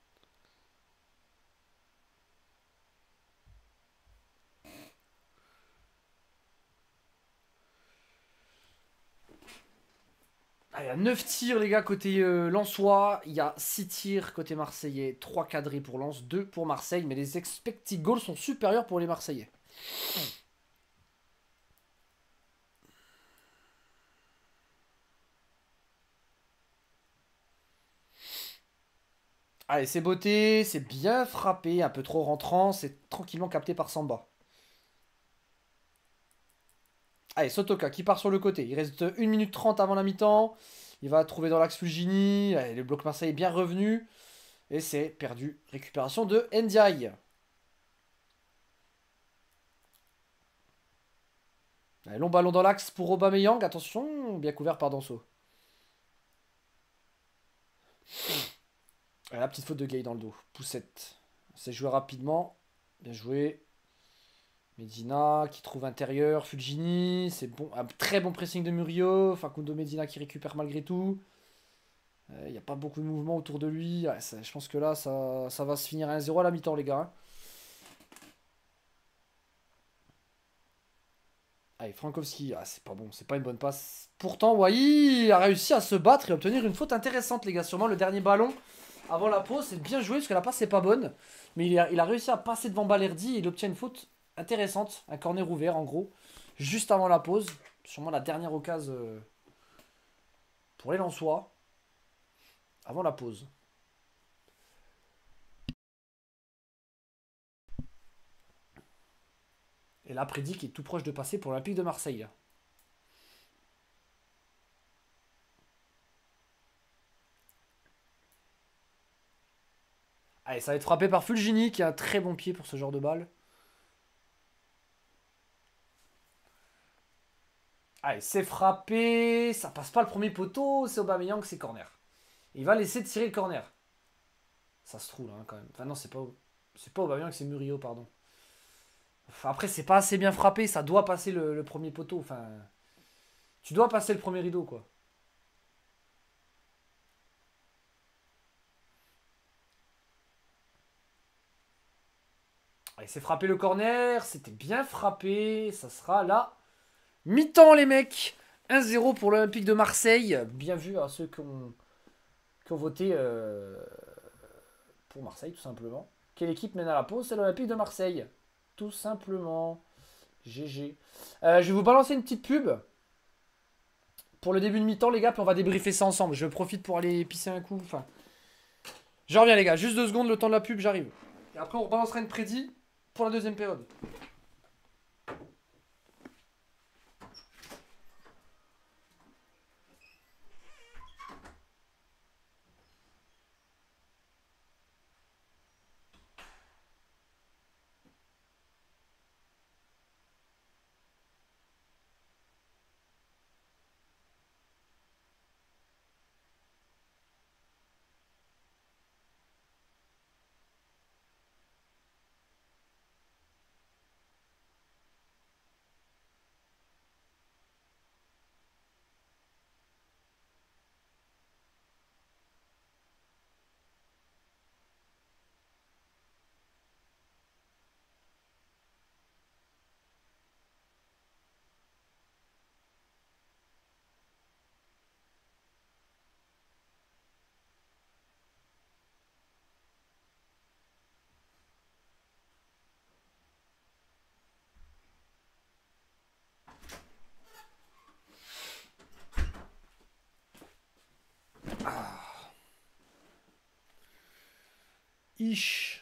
Ah, il y a 9 tirs, les gars, côté Lensois. Il y a 6 tirs côté Marseillais. 3 cadrés pour Lens, 2 pour Marseille. Mais les expected goals sont supérieurs pour les Marseillais. Allez, c'est beauté. C'est bien frappé. Un peu trop rentrant. C'est tranquillement capté par Samba. Allez, Sotoka qui part sur le côté. Il reste 1 minute 30 avant la mi-temps. Il va trouver dans l'axe Fulgini. Allez, le bloc Marseille est bien revenu. Et c'est perdu. Récupération de Ndiaye. Allez, long ballon dans l'axe pour Aubameyang. Attention, bien couvert par Danso. Allez, la petite faute de Gay dans le dos. Poussette. C'est joué rapidement. Bien joué. Medina qui trouve intérieur. Fulgini. C'est bon. Un très bon pressing de Murillo. Facundo Medina qui récupère malgré tout. Il n'y a pas beaucoup de mouvement autour de lui. Ouais, je pense que là, ça va se finir à 1-0 à la mi-temps, les gars. Hein. Allez, Frankowski. Ah, c'est pas bon. C'est pas une bonne passe. Pourtant, Wai a réussi à se battre et obtenir une faute intéressante, les gars. Sûrement le dernier ballon avant la pause. C'est bien joué parce que la passe, c'est pas bonne. Mais il a réussi à passer devant Balerdi et il obtient une faute intéressante. Un corner ouvert, en gros. Juste avant la pause. Sûrement la dernière occasion pour les Lensois. Avant la pause. Et là, Prédic est tout proche de passer pour l'Olympique de Marseille. Allez, ça va être frappé par Fulgini qui a un très bon pied pour ce genre de balle. Allez, c'est frappé. Ça passe pas le premier poteau. C'est Aubameyang, c'est corner. Il va laisser tirer le corner. Ça se trouve là hein, quand même. Enfin non, c'est pas Aubameyang, c'est Murillo, pardon. Enfin, après, c'est pas assez bien frappé. Ça doit passer le premier poteau. Enfin, tu dois passer le premier rideau, quoi. Allez, c'est frappé le corner. C'était bien frappé. Ça sera là. Mi-temps, les mecs. 1-0 pour l'Olympique de Marseille. Bien vu à ceux qui ont voté pour Marseille, tout simplement. Quelle équipe mène à la pause? C'est l'Olympique de Marseille. Tout simplement. GG. Je vais vous balancer une petite pub pour le début de mi-temps, les gars, puis on va débriefer ça ensemble. Je profite pour aller pisser un coup. Enfin, je reviens, les gars. Juste 2 secondes, le temps de la pub, j'arrive. Et après, on balancera une prédit pour la deuxième période. Ish.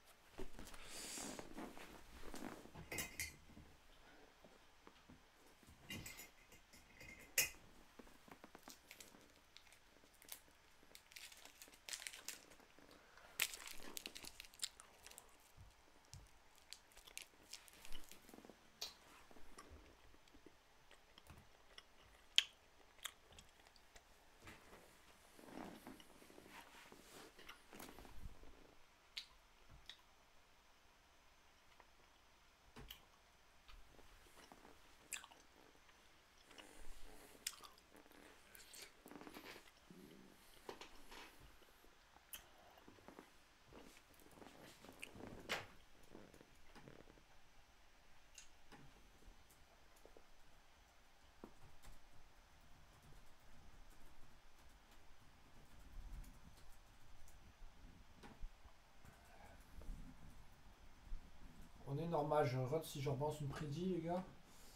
On est normal, je regarde si je repense une prédit, les gars.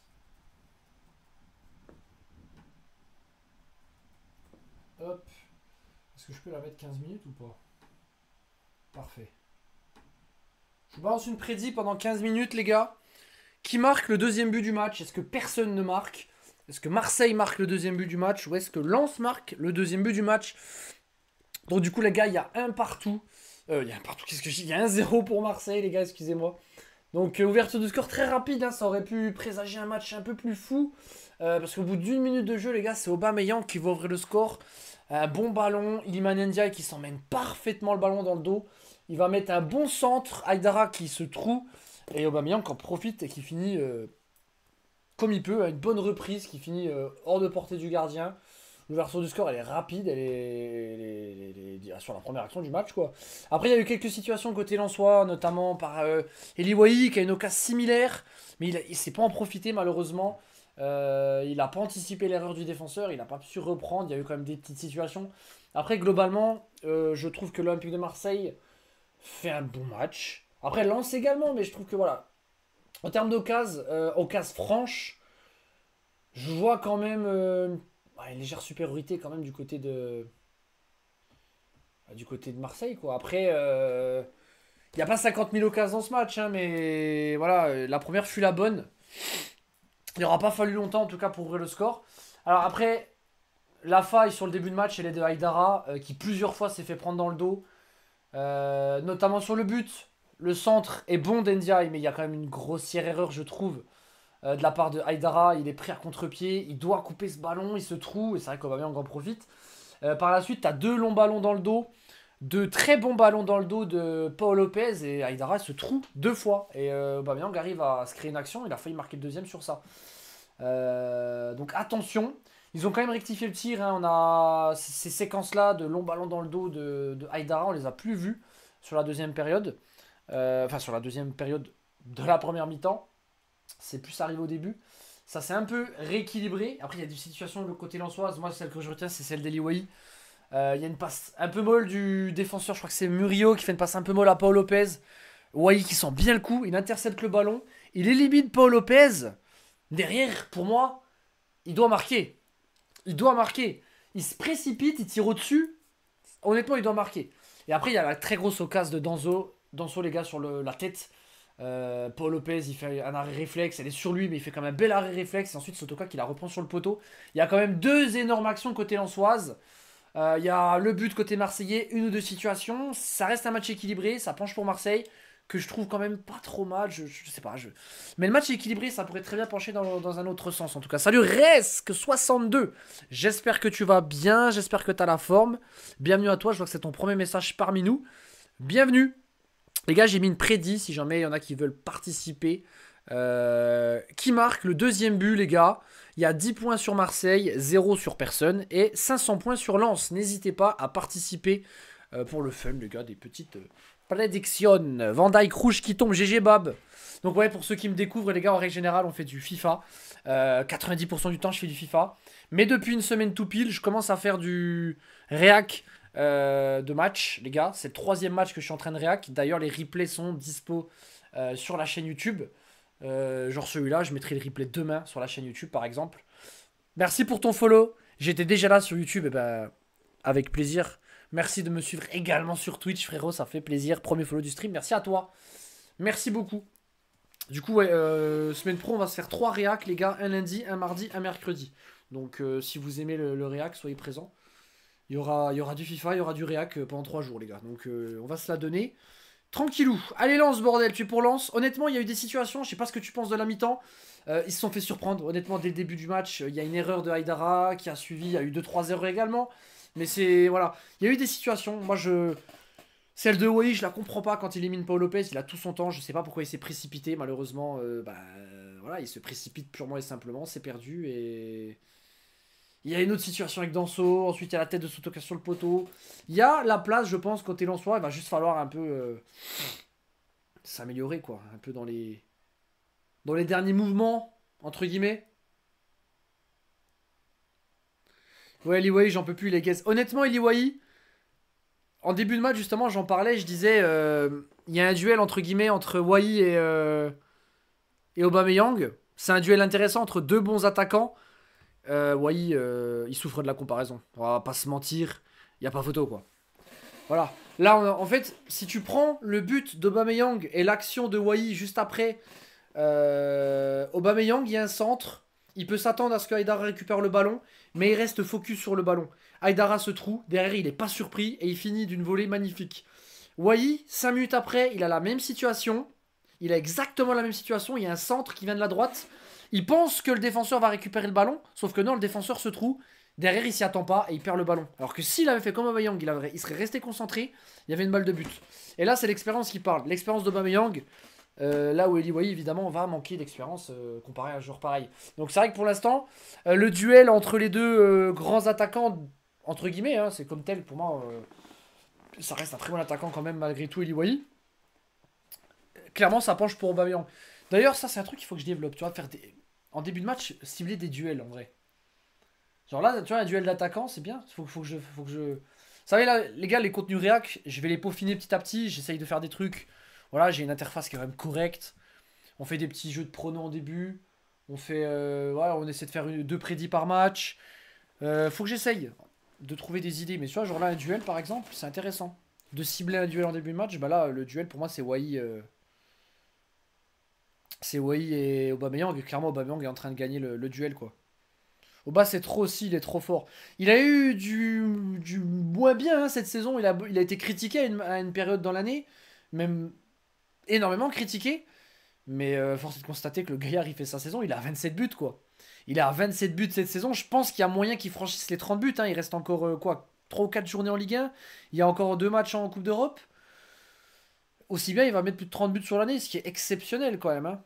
Hop. Est-ce que je peux la mettre 15 minutes ou pas? Parfait. Je balance une prédit pendant 15 minutes, les gars. Qui marque le deuxième but du match? Est-ce que personne ne marque? Est-ce que Marseille marque le deuxième but du match? Ou est-ce que Lens marque le deuxième but du match? Donc du coup, les gars, il y a un partout. Il y a un partout, qu'est-ce que je dis? Il y a un 0 pour Marseille, les gars, excusez-moi. Donc ouverture de score très rapide, hein, ça aurait pu présager un match un peu plus fou. Parce qu'au bout d'une minute de jeu, les gars, c'est Aubameyang qui va ouvrir le score. Un bon ballon, Iliman Ndiaye qui s'emmène parfaitement le ballon dans le dos. Il va mettre un bon centre, Aïdara qui se troue. Et Aubameyang qui en profite et qui finit comme il peut, à une bonne reprise, qui finit hors de portée du gardien. L'ouverture du score, elle est rapide, elle est sur la première action du match, quoi. Après, il y a eu quelques situations côté lensois, notamment par Eli Wahi, qui a une occasion similaire, mais il ne sait pas en profiter, malheureusement. Il n'a pas anticipé l'erreur du défenseur, il n'a pas su reprendre, il y a eu quand même des petites situations. Après, globalement, je trouve que l'Olympique de Marseille fait un bon match. Après, Lens également, mais je trouve que, voilà, en termes d'occasion franche, je vois quand même une légère supériorité quand même du côté de Marseille, quoi. Après, il n'y a pas 50 000 occasions dans ce match, hein, mais voilà, la première fut la bonne. Il n'aura pas fallu longtemps, en tout cas, pour ouvrir le score. Alors après, la faille sur le début de match, elle est de Aïdara, qui plusieurs fois s'est fait prendre dans le dos, notamment sur le but. Le centre est bon d'Ndiaye, mais il y a quand même une grossière erreur, je trouve, de la part de Aïdara. Il est pris à contre-pied, il doit couper ce ballon, il se trouve, et c'est vrai qu'Aubameyang en profite. Par la suite, tu as deux longs ballons dans le dos, deux très bons ballons dans le dos de Paul Lopez, et Aïdara se trouve deux fois. Et Aubameyang arrive à se créer une action, il a failli marquer le deuxième sur ça. Donc attention, ils ont quand même rectifié le tir, hein. On a ces séquences-là de longs ballons dans le dos de Aïdara, on les a plus vues sur la deuxième période. Enfin, sur la deuxième période de la première mi-temps. C'est plus arrivé au début. Ça s'est un peu rééquilibré. Après, il y a des situations de côté lensoise. Moi, celle que je retiens, c'est celle d'Eli Wahi. Il y a une passe un peu molle du défenseur. Je crois que c'est Murillo qui fait une passe un peu molle à Paul Lopez. Wahi qui sent bien le coup. Il intercepte le ballon. Il élimine Paul Lopez. Derrière, pour moi, il doit marquer. Il doit marquer. Il se précipite, il tire au-dessus. Honnêtement, il doit marquer. Et après, il y a la très grosse occasion de Danzo. Danzo, les gars, sur la tête. Paul Lopez, il fait un arrêt réflexe. Elle est sur lui, mais il fait quand même un bel arrêt réflexe. Et ensuite, Sotoka qui la reprend sur le poteau. Il y a quand même deux énormes actions côté lensoise. Il y a le but côté marseillais, une ou deux situations. Ça reste un match équilibré. Ça penche pour Marseille, que je trouve quand même pas trop mal. Je sais pas. Mais le match équilibré, ça pourrait très bien pencher dans un autre sens. En tout cas, salut Resque 62. J'espère que tu vas bien. J'espère que tu as la forme. Bienvenue à toi. Je vois que c'est ton premier message parmi nous. Bienvenue. Les gars, j'ai mis une prédit si jamais il y en a qui veulent participer. Qui marque le deuxième but, les gars? Il y a 10 points sur Marseille, 0 sur personne et 500 points sur Lens. N'hésitez pas à participer pour le fun, les gars, des petites prédictions. Van Dijk rouge qui tombe, GG Bab. Donc ouais, pour ceux qui me découvrent, les gars, en règle générale, on fait du FIFA. 90% du temps, je fais du FIFA. Mais depuis une semaine tout pile, je commence à faire du réac de match, les gars. C'est le troisième match que je suis en train de réac. D'ailleurs, les replays sont dispo sur la chaîne YouTube. Genre celui-là, je mettrai le replay demain sur la chaîne YouTube, par exemple. Merci pour ton follow. J'étais déjà là sur YouTube, et ben, avec plaisir. Merci de me suivre également sur Twitch, frérot, ça fait plaisir. Premier follow du stream, merci à toi. Merci beaucoup. Du coup, ouais, semaine pro, on va se faire 3 réacs, les gars. Un lundi, un mardi, un mercredi. Donc, si vous aimez le réac, soyez présents. Il y aura du FIFA, il y aura du réac pendant 3 jours, les gars. Donc, on va se la donner. Tranquillou. Allez, Lance, bordel, tu es pour Lance. Honnêtement, il y a eu des situations, je sais pas ce que tu penses de la mi-temps. Ils se sont fait surprendre. Honnêtement, dès le début du match, il y a une erreur de Haidara qui a suivi. Il y a eu 2-3 erreurs également. Mais c'est. Voilà. Il y a eu des situations. Moi, je. Celle de Wai, je la comprends pas quand il élimine Paul Lopez. Il a tout son temps. Je sais pas pourquoi il s'est précipité. Malheureusement, voilà, il se précipite purement et simplement. C'est perdu. Et. Il y a une autre situation avec Danso. Ensuite, il y a la tête de Sotoka sur le poteau. Il y a la place, je pense, côté Lensois. Il va juste falloir un peu s'améliorer, quoi. Un peu dans les derniers mouvements, entre guillemets. Ouais, Eliwai, j'en peux plus, les gars. Honnêtement, Eliwai, en début de match, justement, j'en parlais. Je disais, il y a un duel, entre guillemets, entre Wai et Aubameyang. C'est un duel intéressant entre deux bons attaquants. Wai, il souffre de la comparaison. On va pas se mentir. Il n'y a pas photo, quoi. Voilà. Là, en fait, si tu prends le but d'Aubameyang et l'action de Wai juste après, Aubameyang, il y a un centre. Il peut s'attendre à ce que Haidara récupère le ballon, mais il reste focus sur le ballon. Haidara se trouve, derrière il n'est pas surpris et il finit d'une volée magnifique. Wai, 5 minutes après, il a la même situation. Il a exactement la même situation. Il y a un centre qui vient de la droite. Il pense que le défenseur va récupérer le ballon, sauf que non, le défenseur se trouve. Derrière, il s'y attend pas et il perd le ballon. Alors que s'il avait fait comme Aubameyang, il serait resté concentré, il y avait une balle de but. Et là, c'est l'expérience qui parle. L'expérience d'Aubameyang, là où Eliwai, évidemment, va manquer d'expérience comparé à un joueur pareil. Donc c'est vrai que pour l'instant, le duel entre les deux grands attaquants, entre guillemets, hein, c'est comme tel, pour moi, ça reste un très bon attaquant quand même, malgré tout, Eliwai. Clairement, ça penche pour Aubameyang. D'ailleurs, ça, c'est un truc qu'il faut que je développe. Tu vois, en début de match, cibler des duels, en vrai. Genre là, tu vois, un duel d'attaquants, c'est bien. Faut que je. Vous savez, là, les gars, les contenus réac, je vais les peaufiner petit à petit. J'essaye de faire des trucs. Voilà, j'ai une interface qui est quand même correcte. On fait des petits jeux de pronos en début. Voilà, on essaie de faire deux prédits par match. Faut que j'essaye de trouver des idées. Mais tu vois, genre là, un duel, par exemple, c'est intéressant. De cibler un duel en début de match, bah là, le duel, pour moi, c'est Wai. C'est Wai et Aubameyang. Et clairement, Aubameyang est en train de gagner le duel, quoi. Oba, c'est trop aussi, il est trop fort. Il a eu du moins bien hein, cette saison. Il a été critiqué à une période dans l'année, même énormément critiqué. Mais force est de constater que le Gaillard, il fait sa saison, il a 27 buts, quoi. Il a 27 buts cette saison. Je pense qu'il y a moyen qu'il franchisse les 30 buts. Hein. Il reste encore, quoi, 3 ou 4 journées en Ligue 1. Il y a encore 2 matchs en Coupe d'Europe. Aussi bien, il va mettre plus de 30 buts sur l'année, ce qui est exceptionnel quand même. Hein.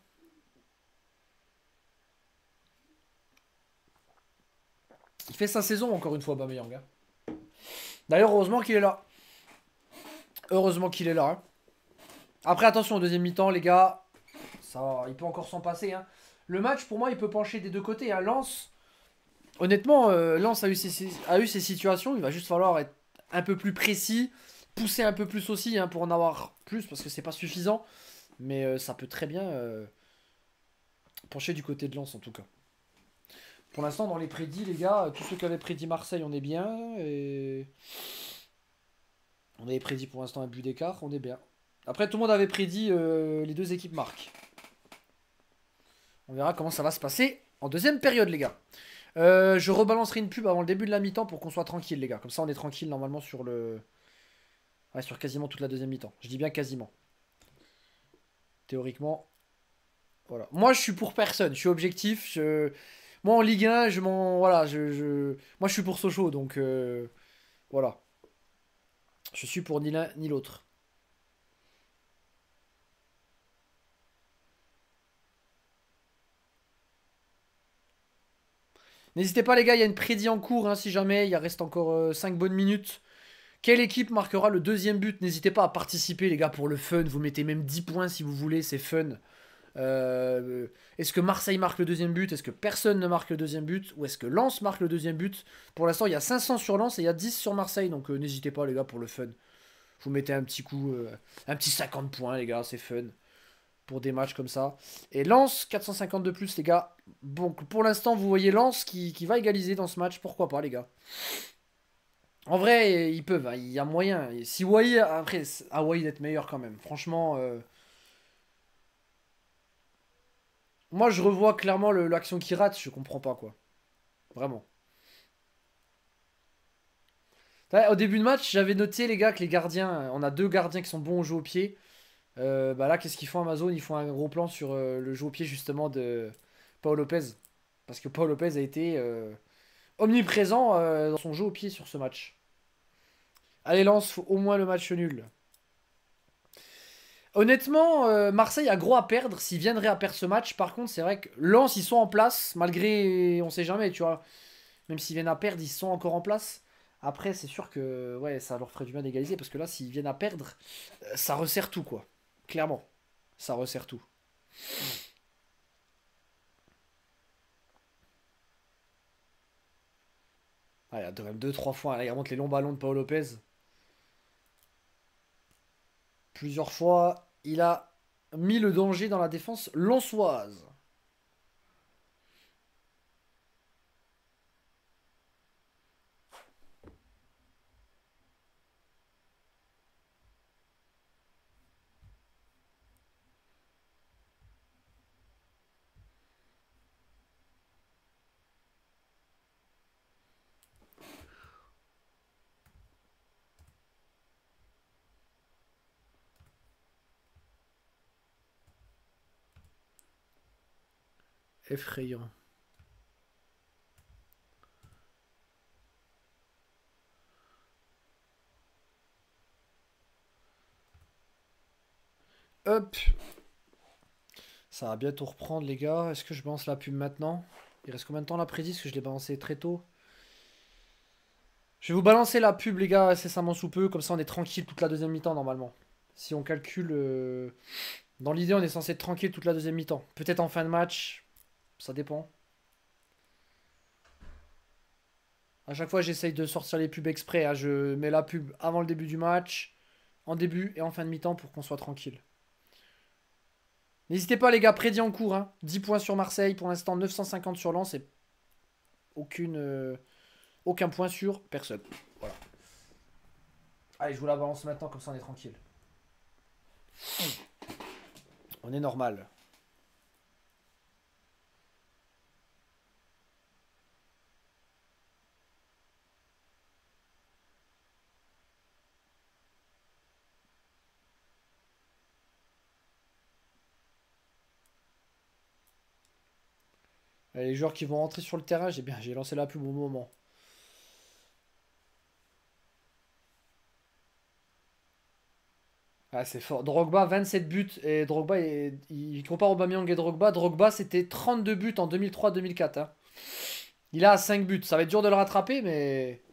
Il fait sa saison, encore une fois, Aubameyang. Hein. D'ailleurs, heureusement qu'il est là. Heureusement qu'il est là. Hein. Après, attention, au deuxième mi-temps, les gars, ça, il peut encore s'en passer. Hein. Le match, pour moi, il peut pencher des deux côtés. Hein. Lens, honnêtement, Lens a eu ses situations. Il va juste falloir être un peu plus précis, pousser un peu plus aussi hein, pour en avoir plus, parce que c'est pas suffisant. Mais ça peut très bien pencher du côté de Lens, en tout cas. Pour l'instant, dans les prédits, les gars, tous ceux qui avaient prédit Marseille, on est bien. Et on avait prédit pour l'instant un but d'écart, on est bien. Après, tout le monde avait prédit les deux équipes marquent. On verra comment ça va se passer en deuxième période, les gars. Je rebalancerai une pub avant le début de la mi-temps pour qu'on soit tranquille, les gars. Comme ça, on est tranquille normalement sur le. Ouais, sur quasiment toute la deuxième mi-temps. Je dis bien quasiment. Théoriquement. Voilà. Moi, je suis pour personne. Je suis objectif. Moi, en Ligue 1, je m'en. Voilà. Moi, je suis pour Sochaux. Donc, voilà. Je suis pour ni l'un ni l'autre. N'hésitez pas les gars, il y a une prédit en cours hein, si jamais, il reste encore 5 bonnes minutes. Quelle équipe marquera le deuxième but? N'hésitez pas à participer les gars pour le fun, vous mettez même 10 points si vous voulez, c'est fun. Est-ce que Marseille marque le deuxième but? Est-ce que personne ne marque le deuxième but? Ou est-ce que Lens marque le deuxième but? Pour l'instant il y a 500 sur Lens et il y a 10 sur Marseille, donc n'hésitez pas les gars pour le fun. Vous mettez un petit coup, un petit 50 points les gars, c'est fun. Pour des matchs comme ça. Et Lens, 450 de plus, les gars. Bon, pour l'instant, vous voyez Lens qui va égaliser dans ce match. Pourquoi pas, les gars. En vrai, ils peuvent, hein, il y a moyen. Et si Wai, après, à Wai d'être meilleur quand même. Franchement, moi je revois clairement l'action qui rate, je comprends pas quoi. Vraiment. Ouais, au début de match, j'avais noté les gars que les gardiens, on a deux gardiens qui sont bons au jeu au pied. Bah là, qu'est-ce qu'ils font Amazon? Ils font un gros plan sur le jeu au pied justement de Paul Lopez. Parce que Paul Lopez a été omniprésent dans son jeu au pied sur ce match. Allez, Lens, faut au moins le match nul. Honnêtement, Marseille a gros à perdre s'ils viendraient à perdre ce match. Par contre, c'est vrai que Lens, ils sont en place, malgré, on sait jamais, tu vois. Même s'ils viennent à perdre, ils sont encore en place. Après, c'est sûr que ouais, ça leur ferait du bien d'égaliser, parce que là, s'ils viennent à perdre, ça resserre tout, quoi. Clairement, ça resserre tout. Ah, il y a quand même deux, trois fois, là, il remonte les longs ballons de Paul Lopez. Plusieurs fois, il a mis le danger dans la défense lensoise. Effrayant. Hop. Ça va bientôt reprendre, les gars. Est-ce que je balance la pub maintenant? Il reste combien de temps l'après-midi? Parce que je l'ai balancé très tôt. Je vais vous balancer la pub, les gars, incessamment sous peu. Comme ça, on est tranquille toute la deuxième mi-temps, normalement. Si on calcule... dans l'idée, on est censé être tranquille toute la deuxième mi-temps. Peut-être en fin de match. Ça dépend. À chaque fois, j'essaye de sortir les pubs exprès, hein. Je mets la pub avant le début du match, en début et en fin de mi-temps pour qu'on soit tranquille. N'hésitez pas, les gars, prédit en cours, hein. 10 points sur Marseille, pour l'instant 950 sur Lens et aucun point sur personne. Voilà. Allez, je vous la balance maintenant, comme ça on est tranquille. On est normal. Allez, les joueurs qui vont rentrer sur le terrain, j'ai lancé la pub au bon moment. Ah, c'est fort. Drogba, 27 buts. Et Drogba, il compare Aubameyang et Drogba. Drogba, c'était 32 buts en 2003-2004, hein. Il a 5 buts. Ça va être dur de le rattraper, mais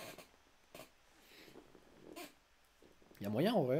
il y a moyen en vrai.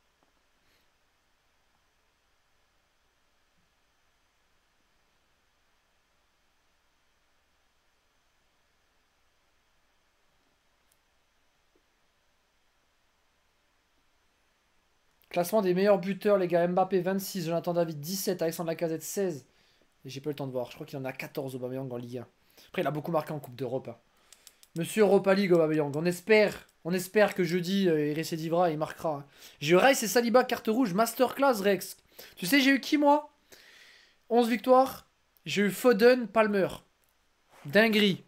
Classement des meilleurs buteurs, les gars. Mbappé, 26. Jonathan David, 17. Alexandre Lacazette, 16. Et j'ai pas eu le temps de voir. Je crois qu'il en a 14 Aubameyang en Ligue 1. Après, il a beaucoup marqué en Coupe d'Europe, hein. Monsieur Europa League, Aubameyang. On espère que jeudi, il récidivera et il marquera, hein. J'ai eu Rice et Saliba, carte rouge. Masterclass, Rex. Tu sais, j'ai eu qui, moi? 11 victoires. J'ai eu Foden, Palmer. Dinguerie.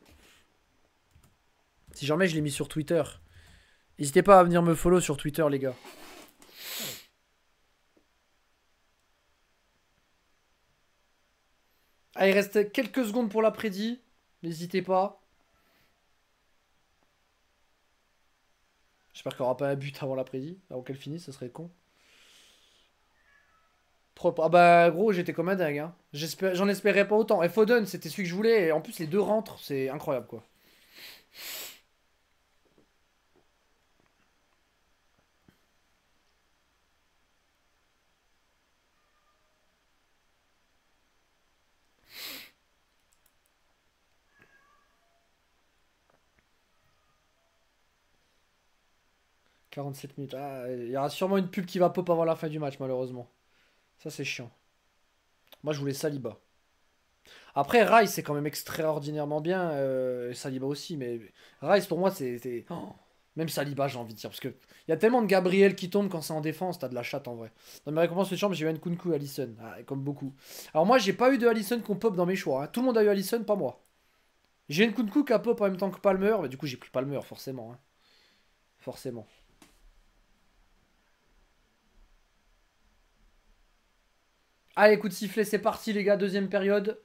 Si jamais je l'ai mis sur Twitter. N'hésitez pas à venir me follow sur Twitter, les gars. Ah, il reste quelques secondes pour l'après-midi. N'hésitez pas. J'espère qu'il n'y aura pas un but avant l'après-midi. Avant qu'elle finisse, ce serait con. Trop... Ah bah gros, j'étais comme un dingue, hein. J'en espérais pas autant. Et Foden, c'était celui que je voulais. Et en plus, les deux rentrent. C'est incroyable, quoi. 47 minutes. Ah, il y aura sûrement une pub qui va pop avant la fin du match, malheureusement. Ça, c'est chiant. Moi, je voulais Saliba. Après, Rice, c'est quand même extraordinairement bien. Saliba aussi, mais Rice, pour moi, c'est... Oh. Même Saliba, j'ai envie de dire. Parce qu'il y a tellement de Gabriel qui tombe quand c'est en défense. T'as de la chatte en vrai. Dans mes récompenses de chambre, j'ai eu Nkunku et Alisson. Ah, comme beaucoup. Alors moi, j'ai pas eu de Alisson qu'on pop dans mes choix. Hein. Tout le monde a eu Alisson, pas moi. J'ai Nkunku qui a pop en même temps que Palmer. Mais du coup, j'ai pris Palmer, forcément. Hein. Forcément. Allez, coup de sifflet, c'est parti, les gars. Deuxième période.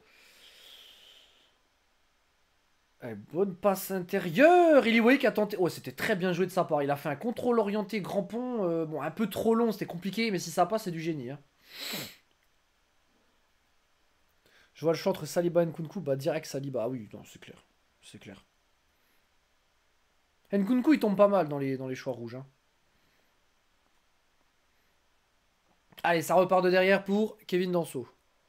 Allez, bonne passe intérieure. Illiway a tenté. Oh, c'était très bien joué de sa part. Il a fait un contrôle orienté grand pont. Bon, un peu trop long, c'était compliqué. Mais si ça passe, c'est du génie. Hein. Je vois le choix entre Saliba et Nkunku. Bah, direct Saliba. Ah oui, non, c'est clair. C'est clair. Nkunku, il tombe pas mal dans les choix rouges. Hein. Allez, ça repart de derrière pour Kevin Danso.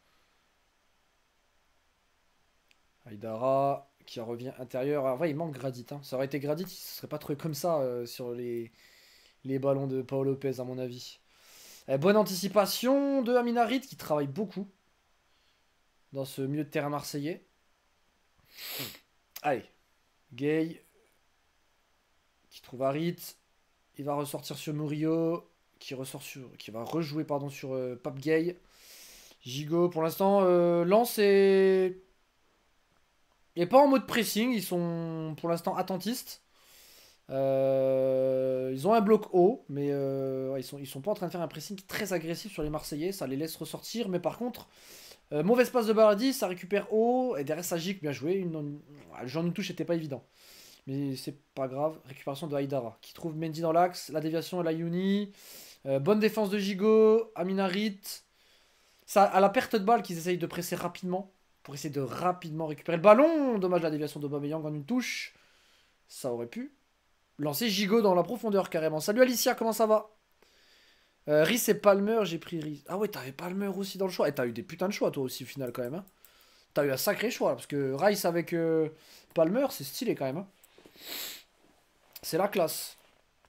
Aïdara qui revient intérieur. En vrai, il manque Gradit. Hein. Ça aurait été Gradit, ce serait pas trouvé comme ça sur les ballons de Paul Lopez, à mon avis. Bonne anticipation de Aminarit qui travaille beaucoup dans ce milieu de terrain marseillais. Allez, Gay qui trouve Harit. Il va ressortir sur Murillo qui va rejouer pardon, sur Pape Gay. Gigot, pour l'instant, Lens est pas en mode pressing. Ils sont pour l'instant attentistes. Ils ont un bloc haut, mais ouais, ils sont pas en train de faire un pressing très agressif sur les Marseillais. Ça les laisse ressortir, mais par contre, mauvaise passe de Baradi, ça récupère haut. Et derrière, Sagic, bien joué. Le genre de touche n'était pas évident. Mais c'est pas grave. Récupération de Haïdara qui trouve Mendy dans l'axe. La déviation à la Yuni. Bonne défense de Gigot. Aminarit. Ça, à la perte de balle qu'ils essayent de presser rapidement. Pour essayer de rapidement récupérer le ballon. Dommage la déviation d'Aubameyang en une touche. Ça aurait pu lancer Gigot dans la profondeur carrément. Salut Alicia, comment ça va? Rhys et Palmer, j'ai pris Rhys. Ah ouais, t'avais Palmer aussi dans le choix. Et t'as eu des putains de choix toi aussi au final quand même. Hein. T'as eu un sacré choix là, parce que Rice avec Palmer, c'est stylé quand même. Hein. C'est la classe.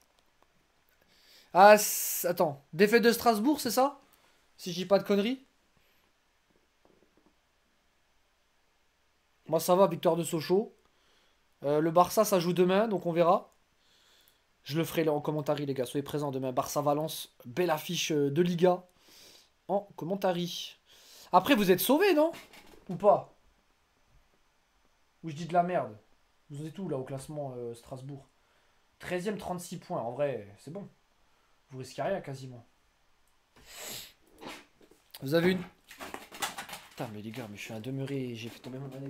Ah, attends. Défaite de Strasbourg, c'est ça? Si je dis pas de conneries. Moi ça va, victoire de Sochaux. Le Barça, ça joue demain, donc on verra. Je le ferai là en commentaire, les gars. Soyez présents demain. Barça-Valence, belle affiche de Liga en commentaire. Après, vous êtes sauvés, non? Ou pas? Ou je dis de la merde? Vous êtes où là au classement Strasbourg? 13ème, 36 points. En vrai, c'est bon. Vous risquez rien quasiment. Vous avez une. Putain, mais les gars, mais je suis un demeuré. J'ai fait tomber ma manette.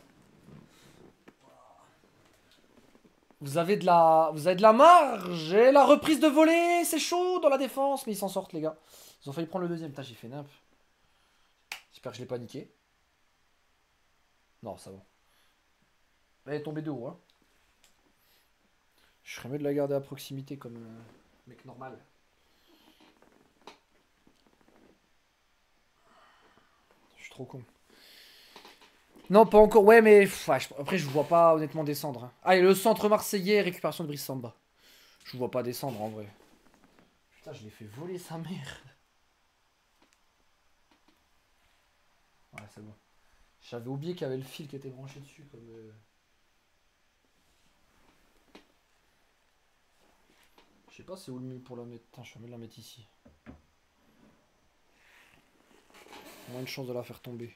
Vous avez de la marge. Et la reprise de volée, c'est chaud dans la défense. Mais ils s'en sortent, les gars. Ils ont failli prendre le deuxième. Putain, j'ai fait nimp. J'espère que je l'ai pas niqué. Non, ça va. Elle est tombée de haut. Hein. Je serais mieux de la garder à proximité comme mec normal. Je suis trop con. Non, pas encore. Ouais, mais après, je vous vois pas honnêtement descendre. Hein. Allez, le centre marseillais, récupération de Brice Samba. Je vous vois pas descendre en vrai. Putain, je l'ai fait voler sa mère. Ouais, c'est bon. J'avais oublié qu'il y avait le fil qui était branché dessus. Comme, je sais pas c'est où le mieux pour la mettre. Putain, je suis mieux de la mettre ici. Moins de chance de la faire tomber.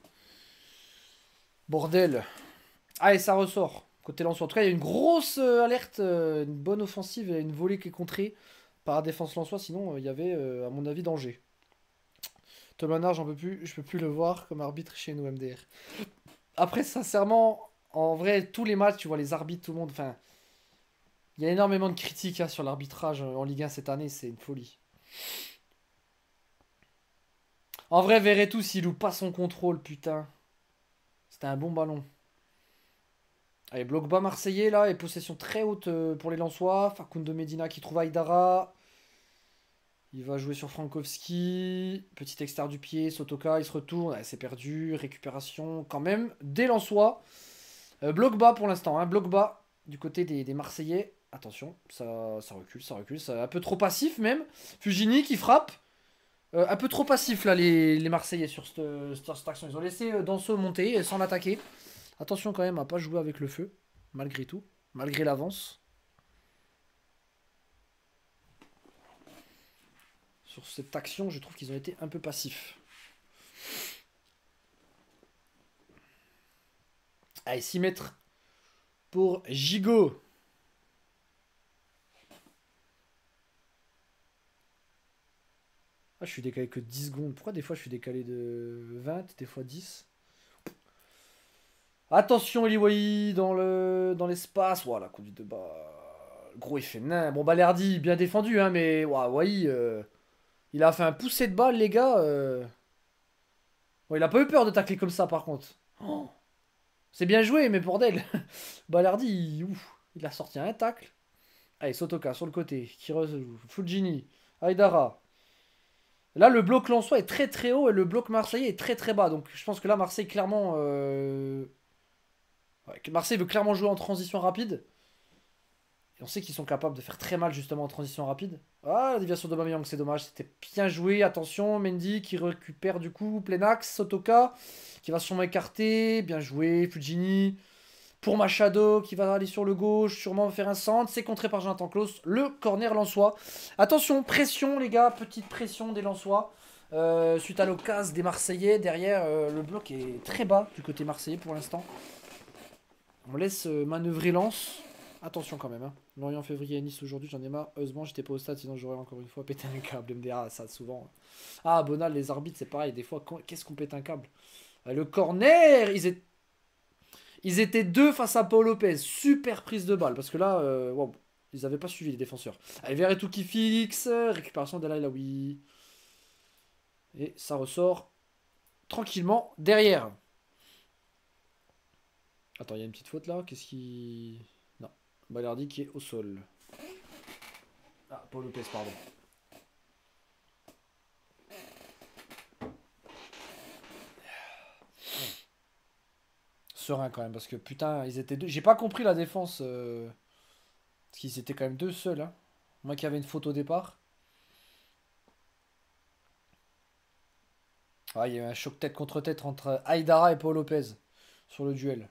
Bordel. Allez, ça ressort. Côté Lensois. En tout cas, il y a une grosse alerte, une bonne offensive et une volée qui est contrée par la défense Lensois. Sinon, il y avait, à mon avis, danger. Thomas j'en peux plus. Je peux plus le voir comme arbitre chez nous, MDR. Après, sincèrement, en vrai, tous les matchs, tu vois, les arbitres, tout le monde. Enfin, il y a énormément de critiques hein, sur l'arbitrage en Ligue 1 cette année. C'est une folie. En vrai, Verretou, s'il loupe pas son contrôle, putain. C'était un bon ballon. Allez, bloc bas marseillais là, et possession très haute pour les Lensois. Facundo Medina qui trouve Aïdara. Il va jouer sur Frankowski. Petit extérieur du pied, Sotoka, il se retourne. C'est perdu, récupération quand même. Des Lensois. Bloc bas pour l'instant, hein, bloc bas du côté des Marseillais. Attention, ça recule, ça recule. C'est un peu trop passif même. Fugini qui frappe. Un peu trop passif là les Marseillais sur cette action. Ils ont laissé Danso monter sans l'attaquer. Attention quand même à pas jouer avec le feu, malgré tout, malgré l'avance. Sur cette action, je trouve qu'ils ont été un peu passifs. Allez, 6 mètres pour Gigot. Ah, je suis décalé que 10 secondes. Pourquoi des fois je suis décalé de 20, des fois 10? Attention, Eliwai dans l'espace. Voilà, conduite de bas. Gros effet nain. Bon, Balerdi, bien défendu, hein, mais Wai, il a fait un poussé de balle, les gars. Bon, il a pas eu peur de tacler comme ça, par contre. Oh, c'est bien joué, mais bordel. Balerdi, ouf, il a sorti un tacle. Allez, Sotoka sur le côté. Qui rejoue. Fujini. Aidara. Là, le bloc lensois est très très haut et le bloc marseillais est très très bas. Donc, je pense que là, Marseille, clairement. Ouais, Marseille veut clairement jouer en transition rapide. Et on sait qu'ils sont capables de faire très mal justement en transition rapide. Ah, la déviation de Aubameyang, c'est dommage. C'était bien joué. Attention, Mendy qui récupère du coup plein axe. Sotoka qui va sûrement écarter. Bien joué. Fujini. Pour Machado qui va aller sur le gauche. Sûrement faire un centre. C'est contré par Jonathan Klaus. Le corner lensois. Attention, pression les gars. Petite pression des lensois. Suite à l'occasion des Marseillais. Derrière, le bloc est très bas du côté marseillais pour l'instant. On laisse manœuvrer Lens. Attention quand même. Hein. Lorient, février et Nice aujourd'hui, j'en ai marre. Heureusement, j'étais pas au stade, sinon j'aurais encore une fois pété un câble. MDA, ça souvent. Ah, Bonal, les arbitres, c'est pareil. Des fois, qu'est-ce qu'on pète un câble? Le corner, ils étaient deux face à Paul Lopez. Super prise de balle. Parce que là, wow, ils avaient pas suivi les défenseurs. Allez, Verretou qui fixe. Récupération d'Alaï Laoui. Et ça ressort tranquillement derrière. Attends, il y a une petite faute là. Qu'est-ce qui... Non. Balerdi qui est au sol. Ah, Paul Lopez, pardon. Serein quand même, parce que putain, ils étaient deux. J'ai pas compris la défense. Parce qu'ils étaient quand même deux seuls. Hein. Moi qui avait une faute au départ. Ah, il y a eu un choc tête contre tête entre Aïdara et Paul Lopez sur le duel.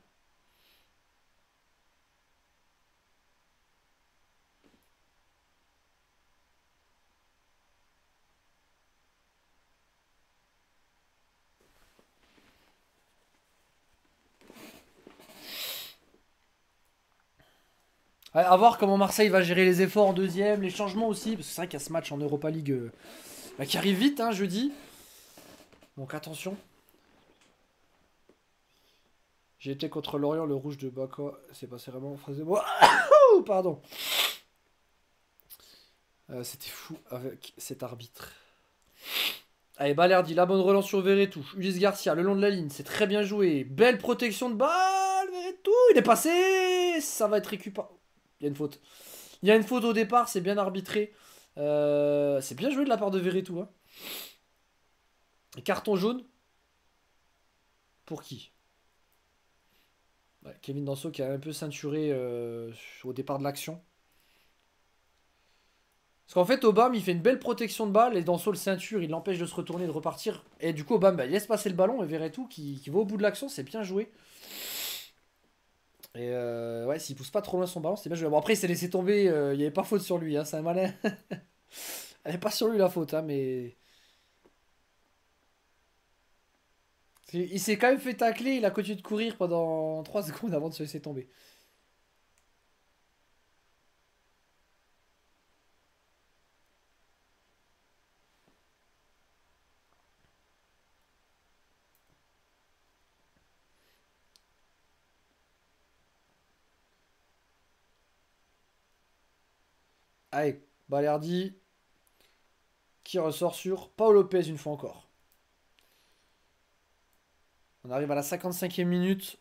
Ouais, à voir comment Marseille va gérer les efforts en deuxième, les changements aussi, parce que c'est vrai qu'il y a ce match en Europa League qui arrive vite, hein, jeudi. Donc attention. J'ai été contre Lorient, le rouge de Baka. C'est passé vraiment en face de moi. Pardon. C'était fou avec cet arbitre. Allez, Balerdi, la bonne relance sur Verretou. Ulysse Garcia, le long de la ligne, c'est très bien joué. Belle protection de balle, Verretou, il est passé. Ça va être récupéré. Il y a une faute. Il y a une faute au départ, c'est bien arbitré. C'est bien joué de la part de Verretou. Hein. Carton jaune. Pour qui? Ouais, Kevin Danso qui a un peu ceinturé au départ de l'action. Parce qu'en fait, Obama, il fait une belle protection de balle et Danso le ceinture, il l'empêche de se retourner, de repartir. Et du coup, Obama, bah, il laisse passer le ballon et Verretou qui va au bout de l'action, c'est bien joué. Et ouais, s'il pousse pas trop loin son ballon, c'est bien joué. Bon, après, il s'est laissé tomber, il n'y avait pas faute sur lui, hein, c'est un malin. Elle n'est pas sur lui la faute, hein, mais. Il s'est quand même fait tacler, il a continué de courir pendant 3 secondes avant de se laisser tomber. Allez, Balerdi qui ressort sur Paul Lopez une fois encore. On arrive à la 55e minute.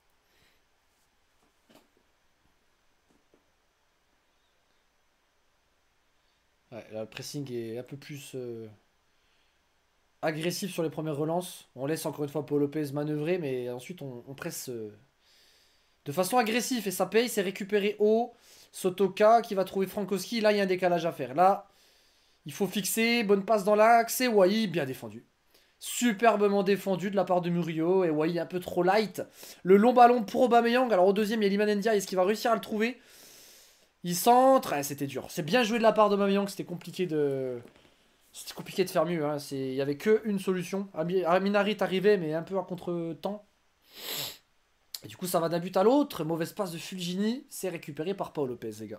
Ouais, là, le pressing est un peu plus agressif sur les premières relances. On laisse encore une fois Paul Lopez manœuvrer, mais ensuite on presse de façon agressive et ça paye. C'est récupéré haut. Sotoka qui va trouver Frankowski. Là, il y a un décalage à faire. Là, il faut fixer. Bonne passe dans l'axe. Et Wai, bien défendu. Superbement défendu de la part de Murillo. Et Wai un peu trop light. Le long ballon pour Aubameyang. Alors au deuxième, il y a Liman Ndiaye. Est-ce qu'il va réussir à le trouver? Il centre. C'était dur. C'est bien joué de la part d'Aubameyang. C'était compliqué de C'était compliqué de faire mieux. Hein. Il y avait qu'une solution. Aminari est arrivé, mais un peu à contre-temps. Et du coup, ça va d'un but à l'autre. Mauvaise passe de Fulgini. C'est récupéré par Paul Lopez, les gars.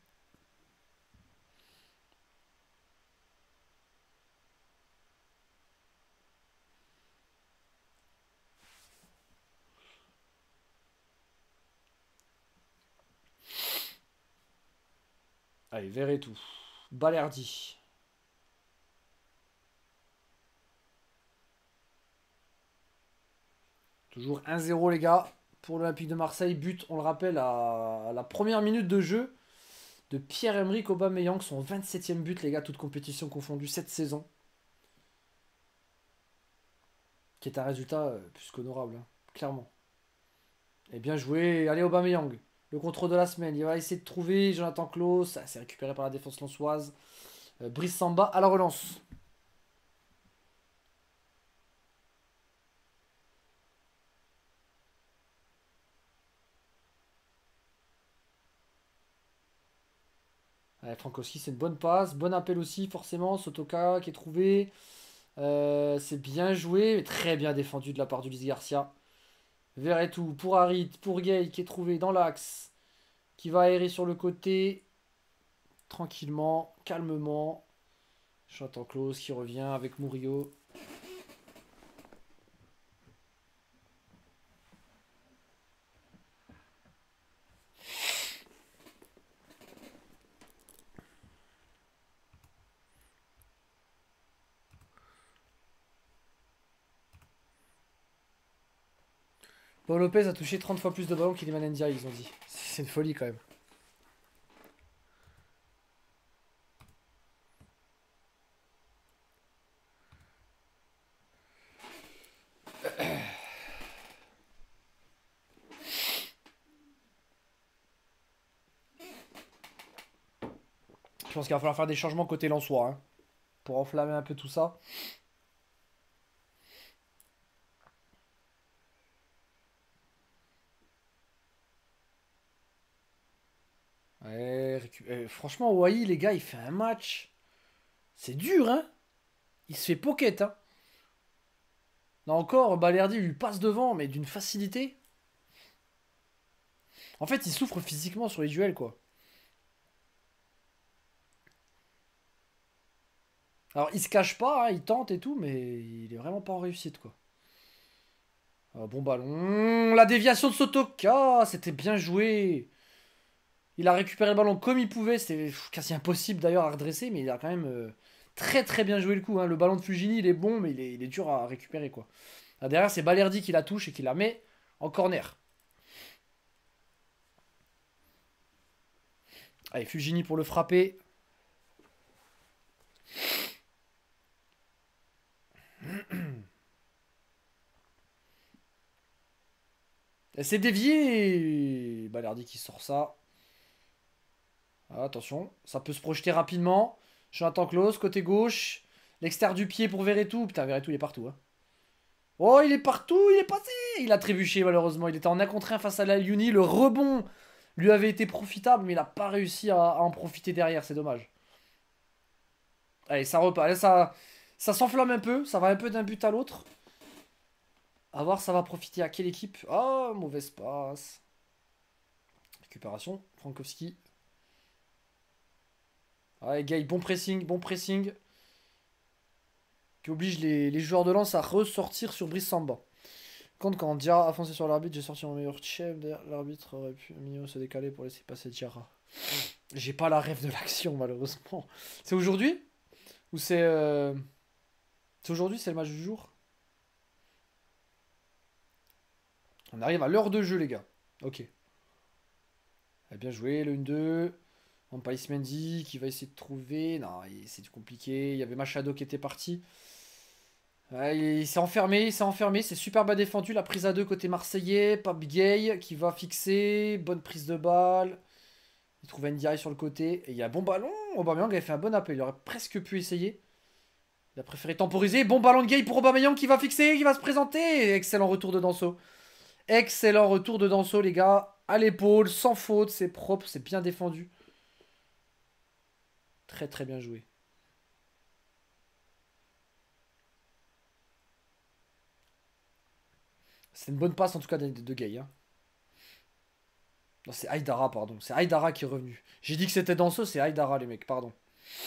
Allez, verrez tout. Balerdi. Toujours 1-0, les gars. Pour l'Olympique de Marseille. But, on le rappelle, à la première minute de jeu de Pierre-Emerick Aubameyang. Son 27e but, les gars, toute compétition confondue cette saison. Qui est un résultat plus qu'honorable, hein, clairement. Et bien joué. Allez, Aubameyang. Le contrôle de la semaine. Il va essayer de trouver Jonathan Klaus. Ça, c'est récupéré par la défense lançoise. Brice Samba à la relance. Allez, Frankowski, c'est une bonne passe. Bon appel aussi, forcément. Sotoka qui est trouvé. C'est bien joué, mais très bien défendu de la part d'Ulysse Garcia. Verretou pour Harit, pour Gay qui est trouvé dans l'axe. Qui va aérer sur le côté. Tranquillement, calmement. Jonathan Klaus qui revient avec Murillo. Paul Lopez a touché 30 fois plus de ballons qu'Iliman Ndiaye, ils ont dit. C'est une folie quand même. Je pense qu'il va falloir faire des changements côté Lensois, hein, pour enflammer un peu tout ça. Ouais, franchement, Wai, les gars, il fait un match. C'est dur, hein. Il se fait pocket, hein. Là encore, Balerdi lui passe devant, mais d'une facilité. En fait, il souffre physiquement sur les duels, quoi. Alors, il se cache pas, hein, il tente et tout, mais il est vraiment pas en réussite, quoi. Bon ballon. La déviation de Sotoka, c'était bien joué. Il a récupéré le ballon comme il pouvait. C'était quasi impossible d'ailleurs à redresser, mais il a quand même très très bien joué le coup. Hein. Le ballon de Fugini, il est bon, mais il est dur à récupérer, quoi. Là, derrière, c'est Balerdi qui la touche et qui la met en corner. Allez, Fugini pour le frapper. C'est dévié. Balerdi qui sort ça. Ah, attention, ça peut se projeter rapidement. Jonathan Klaus, côté gauche. L'extérieur du pied pour Verretou. Putain, Verretou, il est partout. Hein. Oh, il est partout, il est passé. Il a trébuché, malheureusement. Il était en 1 contre 1 face à la Lyuni. Le rebond lui avait été profitable, mais il n'a pas réussi à en profiter derrière. C'est dommage. Allez, ça repart. Allez, ça s'enflamme un peu. Ça va un peu d'un but à l'autre. A voir, ça va profiter à quelle équipe. Oh, mauvaise passe. Récupération. Frankowski. Ouais, Gay, bon pressing, bon pressing. Qui oblige les joueurs de lance à ressortir sur Brice Samba. Quand Diarra a foncé sur l'arbitre, j'ai sorti mon meilleur chef. L'arbitre aurait pu minimum se décaler pour laisser passer Diarra. J'ai pas la rêve de l'action, malheureusement. C'est aujourd'hui? Ou c'est. C'est aujourd'hui, c'est le match du jour? On arrive à l'heure de jeu, les gars. Ok. Bien joué, le 1-2. Païs Mendy qui va essayer de trouver. Non, c'est compliqué. Il y avait Machado qui était parti. Ouais, il s'est enfermé, c'est super bas défendu. La prise à 2 côté marseillais. Pape Gay qui va fixer. Bonne prise de balle. Il trouve Ndiaye sur le côté. Et il y a bon ballon. Aubameyang avait fait un bon appel. Il aurait presque pu essayer. Il a préféré temporiser. Bon ballon de Gay pour Aubameyang qui va fixer, qui va se présenter. Excellent retour de Danso. Excellent retour de Danso, les gars. À l'épaule, sans faute. C'est propre, c'est bien défendu. Très très bien joué. C'est une bonne passe en tout cas de Gay. Hein. Non, c'est Aïdara, pardon. C'est Aïdara qui est revenu. J'ai dit que c'était Danso, c'est Aïdara, les mecs, pardon.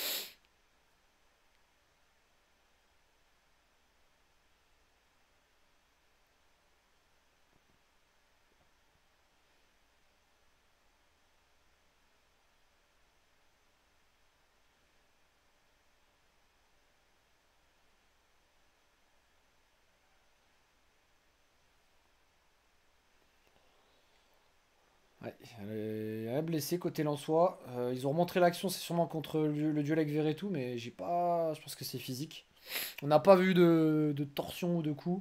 Ouais, il y a un blessé côté Lensois. Ils ont remontré l'action, c'est sûrement contre le duel avec Verretou, mais j'ai pas. Je pense que c'est physique. On n'a pas vu de torsion ou de coup.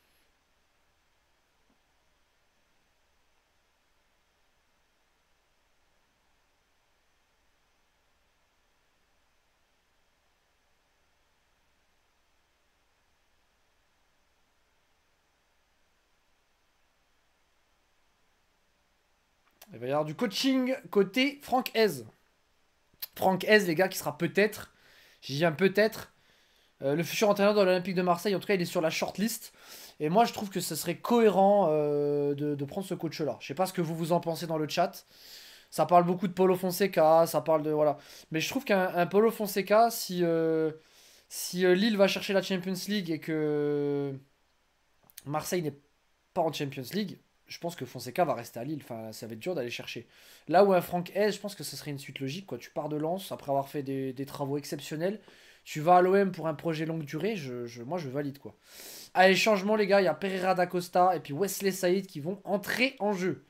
Il va y avoir du coaching côté Franck Hez. Franck Hez, les gars, qui sera peut-être, j'ai dit un peut-être, le futur entraîneur de l'Olympique de Marseille. En tout cas, il est sur la shortlist. Et moi, je trouve que ce serait cohérent de prendre ce coach-là. Je sais pas ce que vous en pensez dans le chat. Ça parle beaucoup de Paulo Fonseca, ça parle de... Voilà. Mais je trouve qu'un Paulo Fonseca, si Lille va chercher la Champions League et que Marseille n'est pas en Champions League, je pense que Fonseca va rester à Lille. Enfin, ça va être dur d'aller chercher. Là où un Franck Hez, je pense que ce serait une suite logique. Quoi. Tu pars de Lens après avoir fait des travaux exceptionnels. Tu vas à l'OM pour un projet longue durée. Moi, je valide. Quoi. Allez, changement, les gars. Il y a Pereira da Costa et puis Wesley Saïd qui vont entrer en jeu.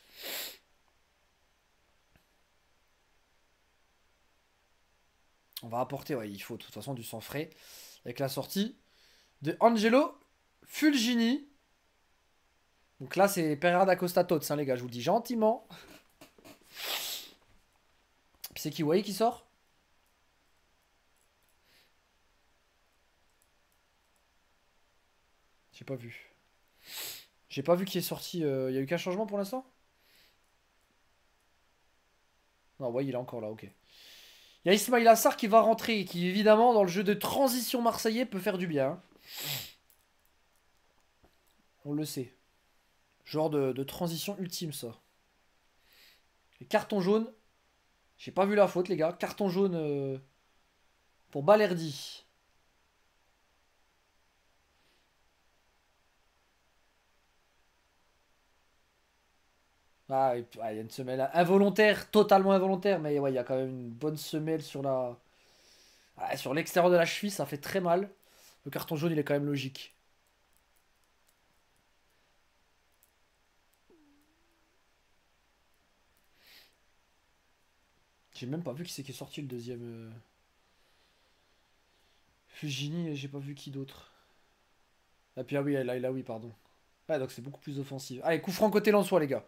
On va apporter, ouais, il faut de toute façon du sang frais. Avec la sortie de Angelo Fulgini. Donc là, c'est Pereira da Costa Tots, hein, les gars. Je vous le dis gentiment. Puis c'est qui, Wai qui sort? J'ai pas vu. J'ai pas vu qui est sorti. Il y a eu qu'un changement pour l'instant? Non, Wai, il est encore là, ok. Il y a Ismail Assar qui va rentrer, qui évidemment, dans le jeu de transition marseillais, peut faire du bien. Hein. On le sait. Genre de transition ultime, ça. Et carton jaune. J'ai pas vu la faute, les gars. Carton jaune pour Balerdi. Ah, il y a une semelle involontaire, totalement involontaire, mais ouais, il y a quand même une bonne semelle sur la... Ah, sur l'extérieur de la cheville, ça fait très mal. Le carton jaune, il est quand même logique. J'ai même pas vu qui c'est qui est sorti le deuxième. Fugini, j'ai pas vu qui d'autre. Ah puis ah oui, là oui, pardon. Ah donc c'est beaucoup plus offensif. Allez, coup franc côté Lensois, les gars.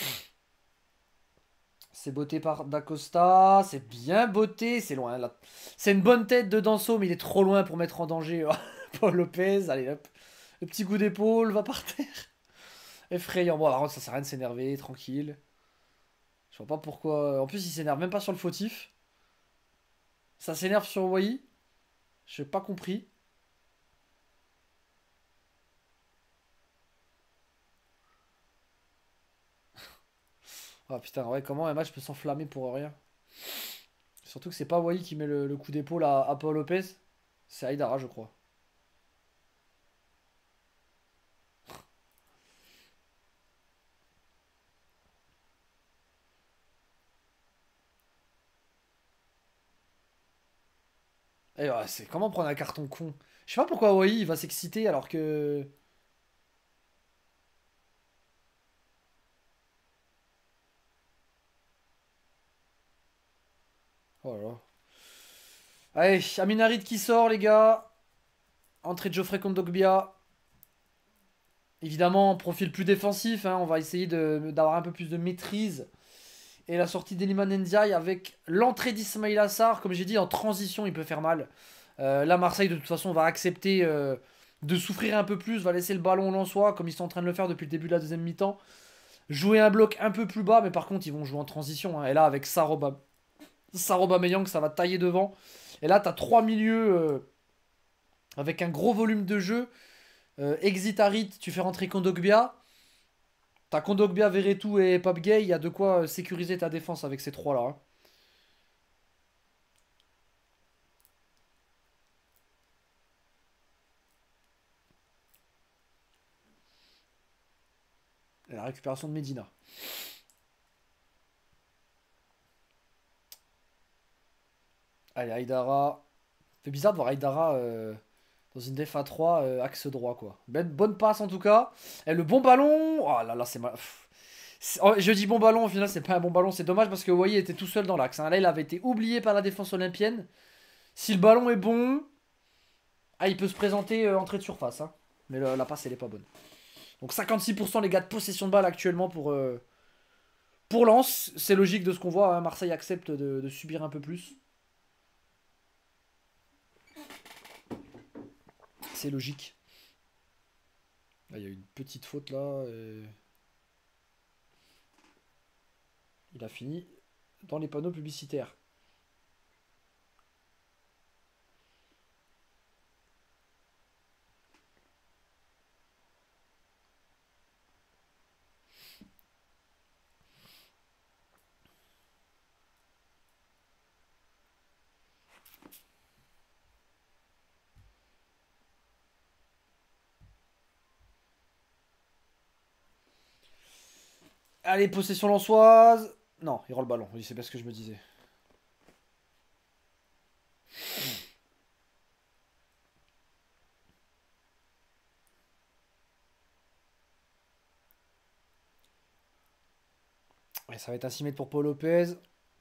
C'est botté par Dacosta, c'est bien botté, c'est loin là. C'est une bonne tête de Danso, mais il est trop loin pour mettre en danger Paul Lopez. Allez hop, le petit coup d'épaule va par terre. Effrayant. Bon, alors, ça sert à rien de s'énerver, tranquille. Je vois pas pourquoi. En plus, il s'énerve même pas sur le fautif. Ça s'énerve sur Wai. J'ai pas compris. Ah putain, ouais, comment un match peut s'enflammer pour rien? Surtout que c'est pas Wai qui met le coup d'épaule à Paul Lopez. C'est Aïdara, je crois. Et ouais, c'est comment prendre un carton con? Je sais pas pourquoi Wai il va s'exciter alors que. Oh là là. Allez, Aminarid qui sort, les gars. Entrée de Geoffrey Kondogbia. Évidemment, profil plus défensif. Hein, on va essayer d'avoir un peu plus de maîtrise. Et la sortie d'Eliman Ndiaye avec l'entrée d'Ismail Assar. Comme j'ai dit, en transition, il peut faire mal. Là, Marseille, de toute façon, va accepter de souffrir un peu plus. Va laisser le ballon Lensois, comme ils sont en train de le faire depuis le début de la deuxième mi-temps. Jouer un bloc un peu plus bas, mais par contre, ils vont jouer en transition. Hein. Et là, avec Saroba Meyang, ça va tailler devant. Et là, tu as trois milieux avec un gros volume de jeu. Exit Harit, tu fais rentrer Kondogbia. T'as Kondogbia, Verretou et Pape Gay. Il y a de quoi sécuriser ta défense avec ces trois-là. Hein. Et la récupération de Medina. Allez, Aïdara. C'est bizarre de voir Aïdara dans une def à 3 axe droit, quoi. Bonne passe en tout cas. Et le bon ballon. Oh là là, c'est mal. Oh, je dis bon ballon, au final, c'est pas un bon ballon. C'est dommage parce que vous voyez, il était tout seul dans l'axe. Hein. Là, il avait été oublié par la défense olympienne. Si le ballon est bon, ah, il peut se présenter entrée de surface. Hein. Mais la passe, elle est pas bonne. Donc 56% les gars de possession de balle actuellement pour Lens. C'est logique de ce qu'on voit. Hein. Marseille accepte de subir un peu plus. C'est logique. Là, il y a une petite faute là. Il a fini dans les panneaux publicitaires. Allez, possession lensoise. Non, il rend le ballon. Oui, c'est pas ce que je me disais. Ouais, ça va être un 6 mètres pour Paul Lopez.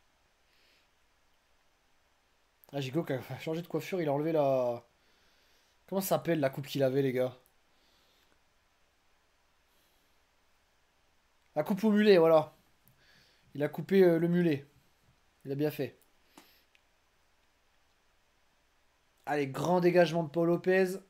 Ah, Gigo qui a changé de coiffure. Il a enlevé la... Comment ça s'appelle la coupe qu'il avait, les gars? La coupe au mulet, voilà. Il a coupé le mulet. Il a bien fait. Allez, grand dégagement de Paul Lopez.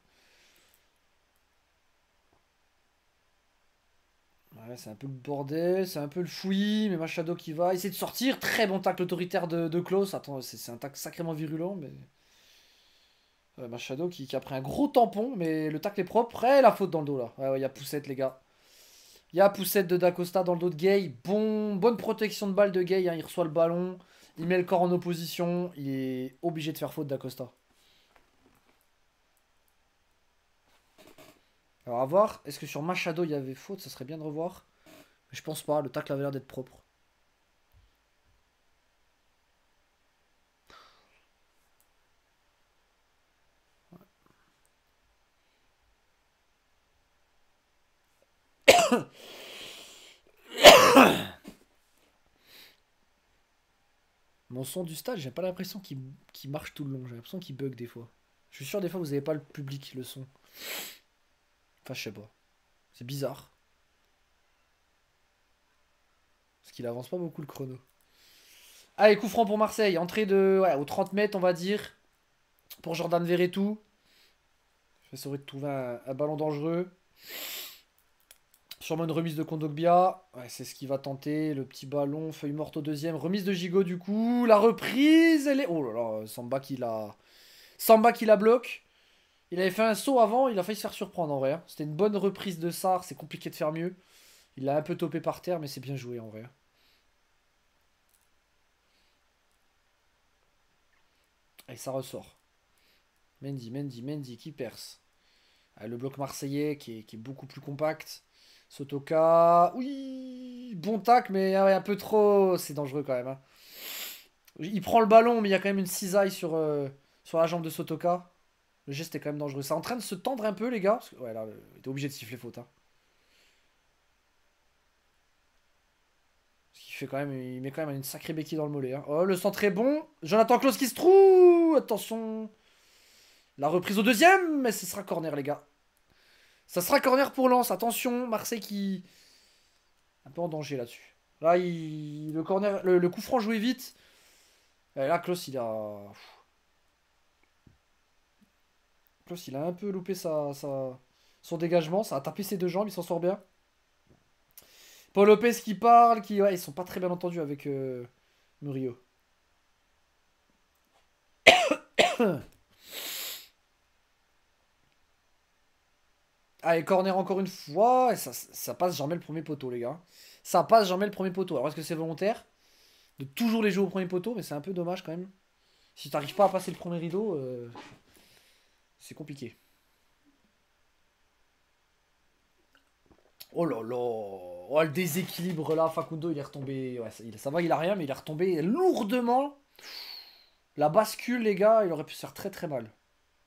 Ouais, c'est un peu le bordel, c'est un peu le fouillis, mais Machado qui va essayer de sortir. Très bon tacle autoritaire de Klaus. Attends, c'est un tacle sacrément virulent, mais... Machado qui a pris un gros tampon, mais le tacle est propre. Et la faute dans le dos, là. Ouais, il y a poussette, les gars. Il y a poussette de Dacosta dans le dos de Gay. Bonne protection de balle de Gay. Hein. Il reçoit le ballon. Il met le corps en opposition. Il est obligé de faire faute d'Acosta. Alors à voir. Est-ce que sur Machado il y avait faute? Ça serait bien de revoir. Mais je pense pas. Le tacle avait l'air d'être propre. Mon son du stade, j'ai pas l'impression qu'il marche tout le long. J'ai l'impression qu'il bug des fois. Je suis sûr des fois vous avez pas le public, le son. Enfin, je sais pas. C'est bizarre. Parce qu'il avance pas beaucoup le chrono. Allez, coup franc pour Marseille. Entrée de, ouais, aux 30 mètres, on va dire. Pour Jordan Verretou. Je vais essayer de trouver un ballon dangereux. Sûrement une remise de Kondogbia. Ouais, c'est ce qu'il va tenter. Le petit ballon, feuille morte au deuxième. Remise de Gigot du coup. La reprise, elle est... Oh là là, Samba qui la bloque. Il avait fait un saut avant, il a failli se faire surprendre en vrai. Hein. C'était une bonne reprise de Sarr, c'est compliqué de faire mieux. Il l'a un peu topé par terre, mais c'est bien joué en vrai. Et ça ressort. Mendy qui perce. Ah, le bloc marseillais qui est beaucoup plus compact. Sotoka. Oui, bon tac, mais ah ouais, un peu trop. C'est dangereux quand même. Hein. Il prend le ballon, mais il y a quand même une cisaille sur la jambe de Sotoka. Le geste est quand même dangereux. C'est en train de se tendre un peu, les gars. Parce que, ouais, là, il était obligé de siffler faute. Hein. Parce qu'il fait quand même, il met quand même une sacrée béquille dans le mollet. Hein. Oh, le centre est bon. Jonathan Klaus qui se trouve. Attention. La reprise au deuxième, mais ce sera corner, les gars. Ça sera corner pour Lens. Attention, Marseille qui... Un peu en danger là-dessus. Là, le corner, le coup franc joué vite. Et là, Klaus, Klaus, il a un peu loupé son dégagement. Ça a tapé ses deux jambes, il s'en sort bien. Paul Lopez qui parle, ouais, ils sont pas très bien entendus avec Murillo. Allez, corner encore une fois. Et ça passe jamais le premier poteau, les gars. Ça passe jamais le premier poteau. Alors, est-ce que c'est volontaire de toujours les jouer au premier poteau? Mais c'est un peu dommage quand même. Si t'arrives pas à passer le premier rideau, c'est compliqué. Oh là là. Oh, le déséquilibre là. Facundo, il est retombé. Ouais, ça va, il a rien, mais il est retombé lourdement. La bascule, les gars, il aurait pu se faire très très mal.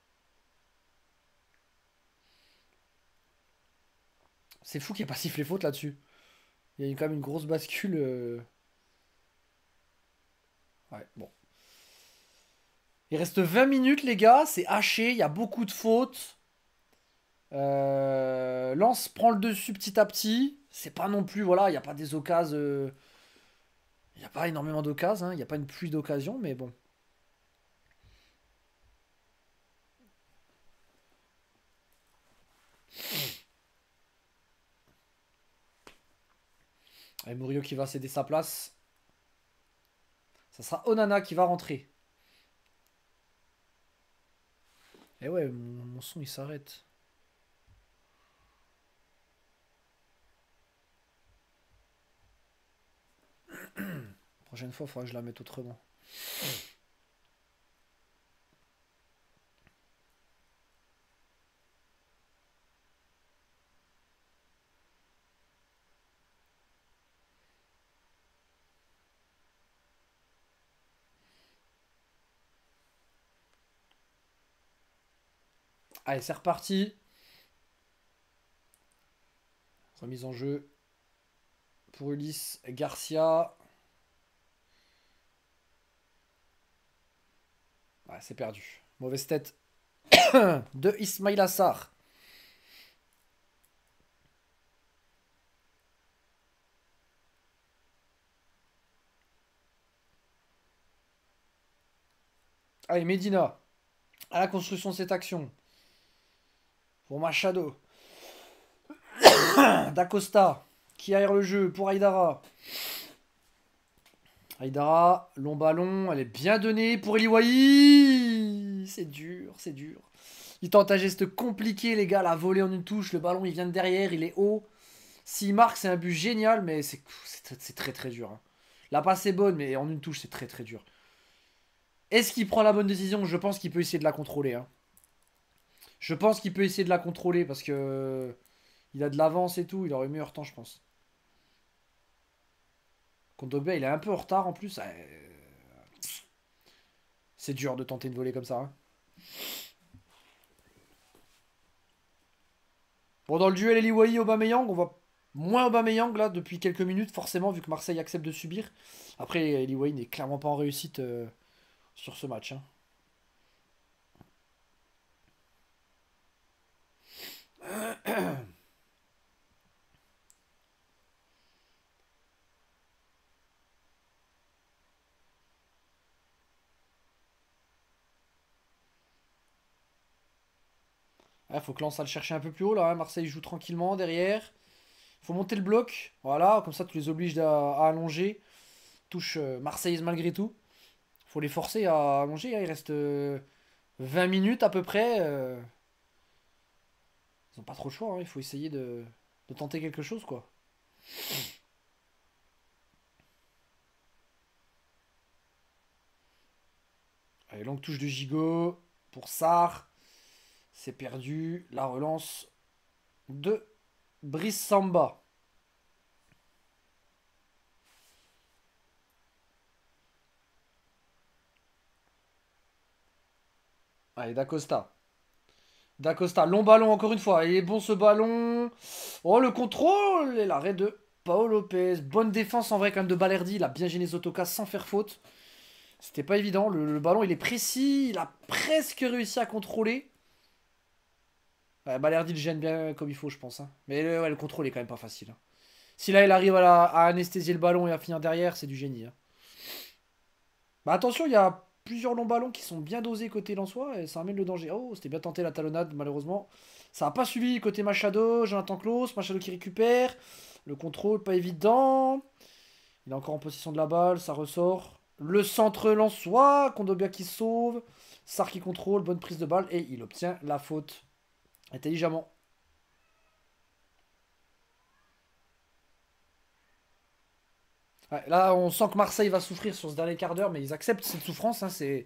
C'est fou qu'il n'y ait pas sifflé faute là-dessus. Il y a quand même une grosse bascule. Ouais, bon. Il reste 20 minutes, les gars. C'est haché. Il y a beaucoup de fautes. Lance prend le dessus petit à petit. C'est pas non plus, voilà, il n'y a pas des occasions. Il n'y a pas énormément d'occasions. Hein. Il n'y a pas une pluie d'occasions, mais bon. Allez, Murillo qui va céder sa place. Ça sera Onana qui va rentrer. Et ouais, mon son il s'arrête. Prochaine fois, il faudra que je la mette autrement. Allez, c'est reparti. Remise en jeu pour Ulysse Garcia. Ouais, c'est perdu. Mauvaise tête de Ismail Assar. Allez, Medina. À la construction de cette action. Pour Machado. D'Acosta. Qui aère le jeu pour Aïdara. Aïdara, long ballon. Elle est bien donnée pour Eliwaï. C'est dur, c'est dur. Il tente un geste compliqué, les gars. La volée en une touche. Le ballon, il vient de derrière. Il est haut. S'il marque, c'est un but génial. Mais c'est très très dur. Hein. La passe est bonne, mais en une touche, c'est très très dur. Est-ce qu'il prend la bonne décision? Je pense qu'il peut essayer de la contrôler. Hein. Je pense qu'il peut essayer de la contrôler parce que il a de l'avance et tout. Il aurait meilleur temps, je pense. Kondogbia, il est un peu en retard en plus. C'est dur de tenter une volée comme ça. Hein. Bon, dans le duel Eliwaï-Aubameyang, on voit moins Aubameyang là depuis quelques minutes, forcément, vu que Marseille accepte de subir. Après, Eliwaï n'est clairement pas en réussite sur ce match. Hein. Il faut que Lens aille le chercher un peu plus haut là. Hein. Marseille joue tranquillement derrière. Faut monter le bloc. Voilà, comme ça tu les obliges à allonger. Touche Marseillaise malgré tout. Faut les forcer à allonger. Hein. Il reste 20 minutes à peu près. Ils n'ont pas trop le choix. Hein. Il faut essayer de tenter quelque chose quoi. Allez, longue touche de Gigot pour Sarr. C'est perdu. La relance de Brice Samba. Allez, D'Acosta. D'Acosta, long ballon encore une fois. Il est bon ce ballon. Oh, le contrôle et l'arrêt de Paolo Lopez. Bonne défense en vrai quand même de Balerdi. Il a bien gêné Zotoka sans faire faute. C'était pas évident. Le ballon il est précis. Il a presque réussi à contrôler. Ouais, Balerdi le gêne bien comme il faut, je pense. Hein. Mais ouais, le contrôle est quand même pas facile. Hein. Si là il arrive à anesthésier le ballon et à finir derrière, c'est du génie. Hein. Bah attention, il y a plusieurs longs ballons qui sont bien dosés côté Lensois et ça amène le danger. Oh, c'était bien tenté la talonnade, malheureusement. Ça n'a pas suivi côté Machado, Jonathan Klaus, Machado qui récupère. Le contrôle, pas évident. Il est encore en possession de la balle, ça ressort. Le centre Lensois, Kondogbia qui sauve. Sarr qui contrôle, bonne prise de balle et il obtient la faute intelligemment. Ouais, là, on sent que Marseille va souffrir sur ce dernier quart d'heure, mais ils acceptent cette souffrance. Hein,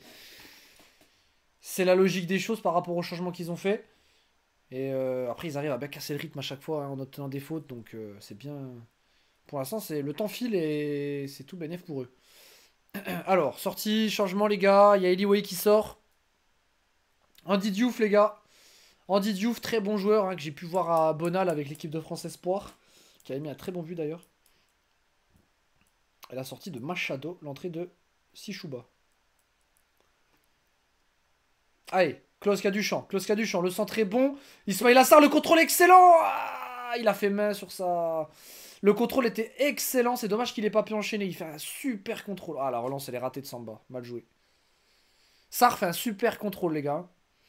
c'est la logique des choses par rapport au changement qu'ils ont fait. Et après, ils arrivent à bien casser le rythme à chaque fois hein, en obtenant des fautes. Donc, c'est bien. Pour l'instant, le temps file et c'est tout bénef pour eux. Alors, sortie, changement, les gars. Il y a Eliway qui sort. Andy Diouf, les gars. Andy Diouf, très bon joueur hein, que j'ai pu voir à Bonal avec l'équipe de France Espoir. Qui avait mis un très bon but d'ailleurs. Et la sortie de Machado, l'entrée de Sichouba. Allez, Klaus Caduchamp, le centre est bon. Ismail Assar, le contrôle excellent. Ah, il a fait main sur ça. Le contrôle était excellent, c'est dommage qu'il n'ait pas pu enchaîner. Il fait un super contrôle. Ah, la relance, elle est ratée de Samba. Mal joué. Sarr fait un super contrôle, les gars.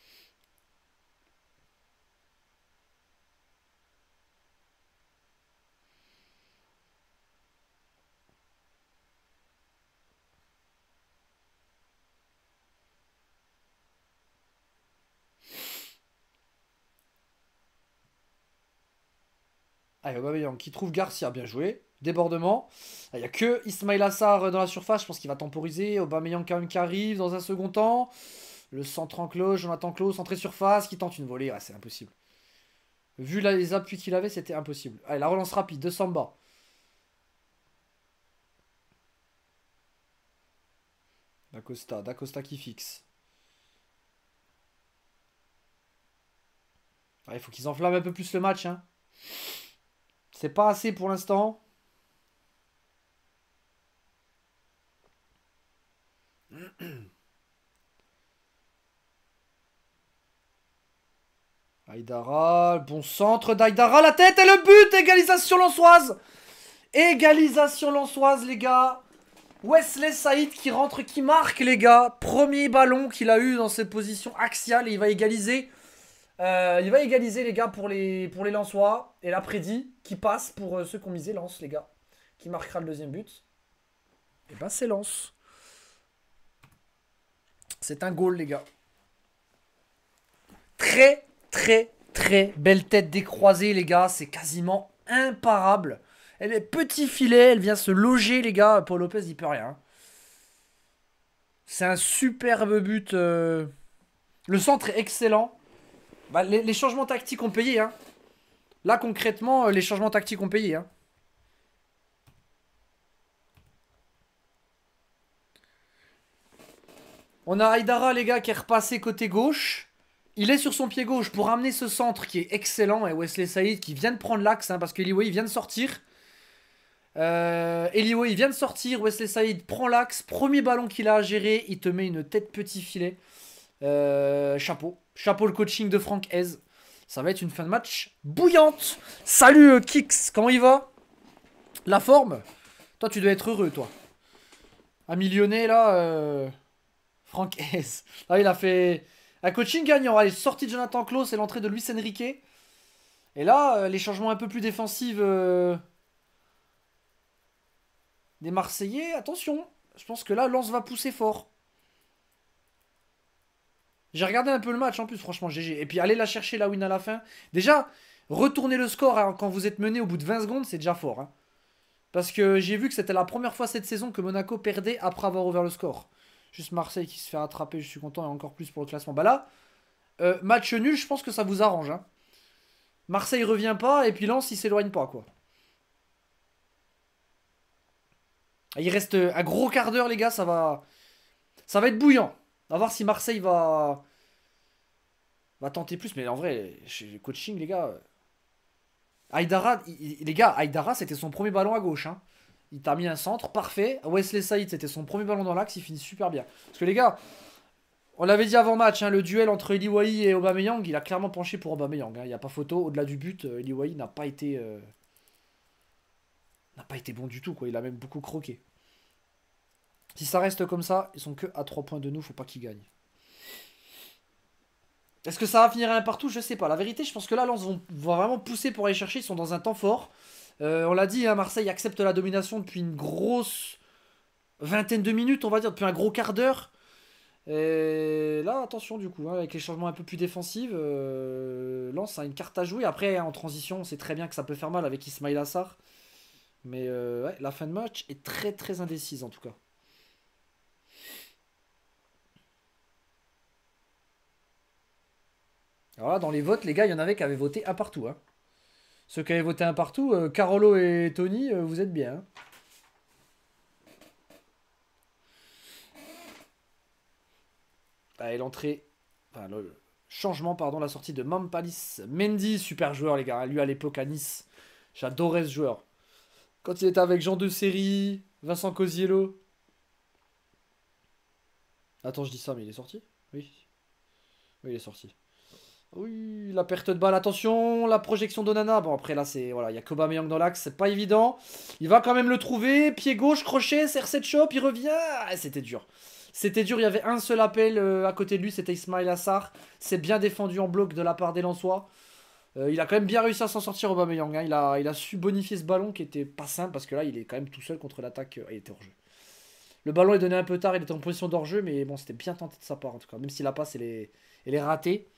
Allez, Aubameyang qui trouve Garcia, bien joué. Débordement. Il n'y a que Ismail Assar dans la surface, je pense qu'il va temporiser. Aubameyang quand même qui arrive dans un second temps. Le centre en close, Jonathan Klaus, entrée surface, qui tente une volée. Ouais, c'est impossible. Vu là, les appuis qu'il avait, c'était impossible. Allez, la relance rapide de Samba. D'Acosta qui fixe. Ah, il faut qu'ils enflamment un peu plus le match. Hein. C'est pas assez pour l'instant. Aïdara, bon centre d'Aïdara, la tête et le but. Égalisation lançoise. Égalisation lançoise, les gars. Wesley Saïd qui rentre, qui marque, les gars. Premier ballon qu'il a eu dans cette position axiale et il va égaliser. Les gars, pour les Lensois. Et l'après-dit qui passe pour ceux qui ont misé Lens, les gars. Qui marquera le deuxième but. Et ben, c'est Lens. C'est un goal, les gars. Très, très, très belle tête décroisée, les gars. C'est quasiment imparable. Elle est petit filet, elle vient se loger, les gars. Paul Lopez, il peut rien. C'est un superbe but. Le centre est excellent. Bah, les changements tactiques ont payé. Hein. Là, concrètement, les changements tactiques ont payé. Hein. On a Aïdara, les gars, qui est repassé côté gauche. Il est sur son pied gauche pour amener ce centre qui est excellent. Et Wesley Saïd qui vient de prendre l'axe, hein, parce que Eliway vient de sortir. Eliway vient de sortir. Wesley Saïd prend l'axe. Premier ballon qu'il a à gérer. Il te met une tête petit filet. Chapeau. Chapeau le coaching de Franck Hez. Ça va être une fin de match bouillante. Salut Kix, comment il va? La forme? Toi, tu dois être heureux, toi. Ami lyonnais, là. Franck Hez. Ah, il a fait un coaching gagnant. Allez, sortie de Jonathan Klaus et l'entrée de Luis Enrique. Et là, les changements un peu plus défensifs des Marseillais. Attention, je pense que là, Lens va pousser fort. J'ai regardé un peu le match en plus, franchement, GG. Et puis aller la chercher la win à la fin. Déjà, retourner le score hein, quand vous êtes mené au bout de 20 secondes, c'est déjà fort. Hein. Parce que j'ai vu que c'était la première fois cette saison que Monaco perdait après avoir ouvert le score. Juste Marseille qui se fait rattraper, je suis content, et encore plus pour le classement. Bah là, match nul, je pense que ça vous arrange. Hein. Marseille revient pas et puis Lens, il s'éloigne pas, quoi. Il reste un gros quart d'heure, les gars, ça va être bouillant. On va voir si Marseille va tenter plus. Mais en vrai, chez le coaching, les gars. Aïdara, les gars, Aïdara, c'était son premier ballon à gauche. Hein. Il t'a mis un centre, parfait. Wesley Saïd, c'était son premier ballon dans l'axe, il finit super bien. Parce que les gars, on l'avait dit avant match, hein, le duel entre Eliway et Aubameyang, il a clairement penché pour Aubameyang. Hein. Il n'y a pas photo. Au-delà du but, Eliway n'a pas été bon du tout. Quoi. Il a même beaucoup croqué. Si ça reste comme ça, ils sont que à 3 points de nous, faut pas qu'ils gagnent. Est-ce que ça va finir à un partout? Je sais pas. La vérité, je pense que là, Lens va vraiment pousser pour aller chercher. Ils sont dans un temps fort. On l'a dit, hein, Marseille accepte la domination depuis une grosse vingtaine de minutes, on va dire, depuis un gros quart d'heure. Et là, attention du coup, hein, avec les changements un peu plus défensifs, Lens a une carte à jouer. Après, en transition, on sait très bien que ça peut faire mal avec Ismail Assar. Mais ouais, la fin de match est très très indécise en tout cas. Alors là, dans les votes, les gars, il y en avait qui avaient voté un partout. Hein. Ceux qui avaient voté un partout, Carolo et Tony, vous êtes bien. Hein. Allez, l'entrée. Enfin, le changement, pardon, la sortie de Mampalis. Mendy, super joueur, les gars. Lui, à l'époque, à Nice. J'adorais ce joueur. Quand il était avec Jean de Série, Vincent Cosiello. Attends, je dis ça, mais il est sorti? Oui. Oui, il est sorti. Oui, la perte de balle, attention, la projection d'Onana. Bon, après, là, c'est. Voilà, il y a Aubameyang dans l'axe, c'est pas évident. Il va quand même le trouver. Pied gauche, crochet, CR7 chop, il revient. Ah, c'était dur. C'était dur, il y avait un seul appel à côté de lui, c'était Ismail Assar. C'est bien défendu en bloc de la part des Lensois. Il a quand même bien réussi à s'en sortir, Aubameyang. Hein. Il a su bonifier ce ballon qui était pas simple parce que là, il est quand même tout seul contre l'attaque. Il était hors jeu. Le ballon est donné un peu tard, il était en position d'hors jeu, mais bon, c'était bien tenté de sa part en tout cas. Même si la passe, elle est ratée.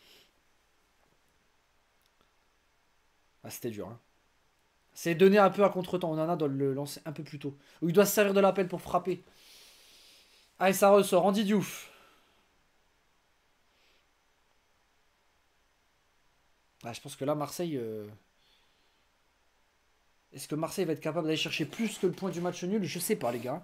Ah, c'était dur. Hein. C'est donné un peu à contre-temps. Onana doit le lancer un peu plus tôt. Ou il doit se servir de l'appel pour frapper. Allez, ça ressort. Andy Diouf. Ah, je pense que là, Marseille. Est-ce que Marseille va être capable d'aller chercher plus que le point du match nul? Je sais pas, les gars.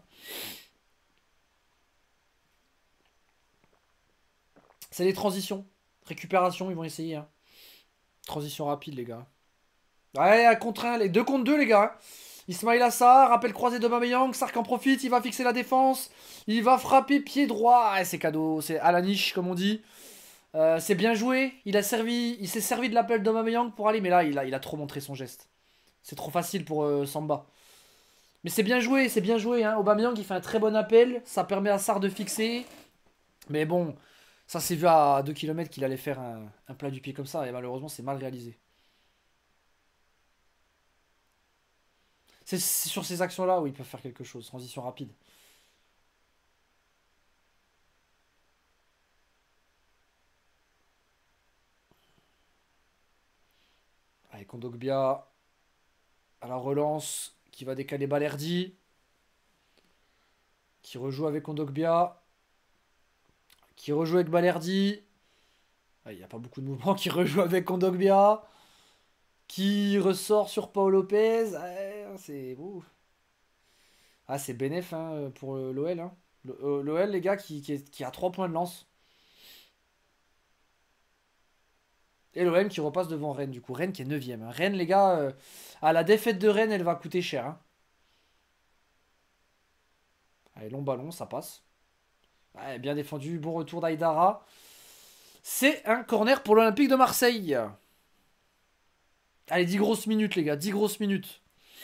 C'est les transitions. Récupération, ils vont essayer. Hein. Transition rapide, les gars. Ouais, un contre 1, les 2 contre 2, les gars. Ismail Assar, rappel croisé de Aubameyang, Sark en profite, il va fixer la défense, il va frapper pied droit. Ouais, c'est cadeau, c'est à la niche, comme on dit. C'est bien joué, il s'est servi de l'appel d'Aubameyang pour aller, mais là, il a trop montré son geste. C'est trop facile pour Samba. Mais c'est bien joué. Hein. Aubameyang, il fait un très bon appel, ça permet à Sarr de fixer. Mais bon, ça s'est vu à 2 km qu'il allait faire un plat du pied comme ça, et malheureusement, c'est mal réalisé. C'est sur ces actions-là où ils peuvent faire quelque chose. Transition rapide. Allez, Kondogbia à la relance qui va décaler Balerdi. Qui rejoue avec Kondogbia. Qui rejoue avec Balerdi. Il n'y a pas beaucoup de mouvements. Qui rejoue avec Kondogbia. Qui ressort sur Paul Lopez. C'est ouf. Ah, c'est bénéf hein, pour l'OL. Hein. L'OL, les gars, qui a 3 points de lance. Et l'OM qui repasse devant Rennes, du coup. Rennes qui est 9ème. Hein. Rennes, les gars, à la défaite de Rennes, elle va coûter cher. Hein. Allez, long ballon, ça passe. Ouais, bien défendu, bon retour d'Aïdara. C'est un corner pour l'Olympique de Marseille. Allez, 10 grosses minutes, les gars, 10 grosses minutes.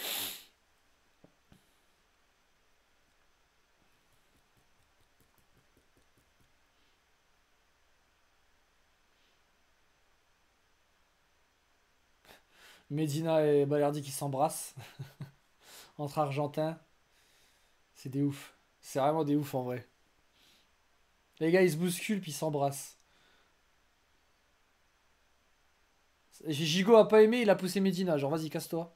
Medina et Balerdi qui s'embrassent. Entre Argentins. C'est des ouf. C'est vraiment des ouf en vrai. Les gars, ils se bousculent puis ils s'embrassent. Gigot a pas aimé, il a poussé Medina. Genre, vas-y, casse-toi.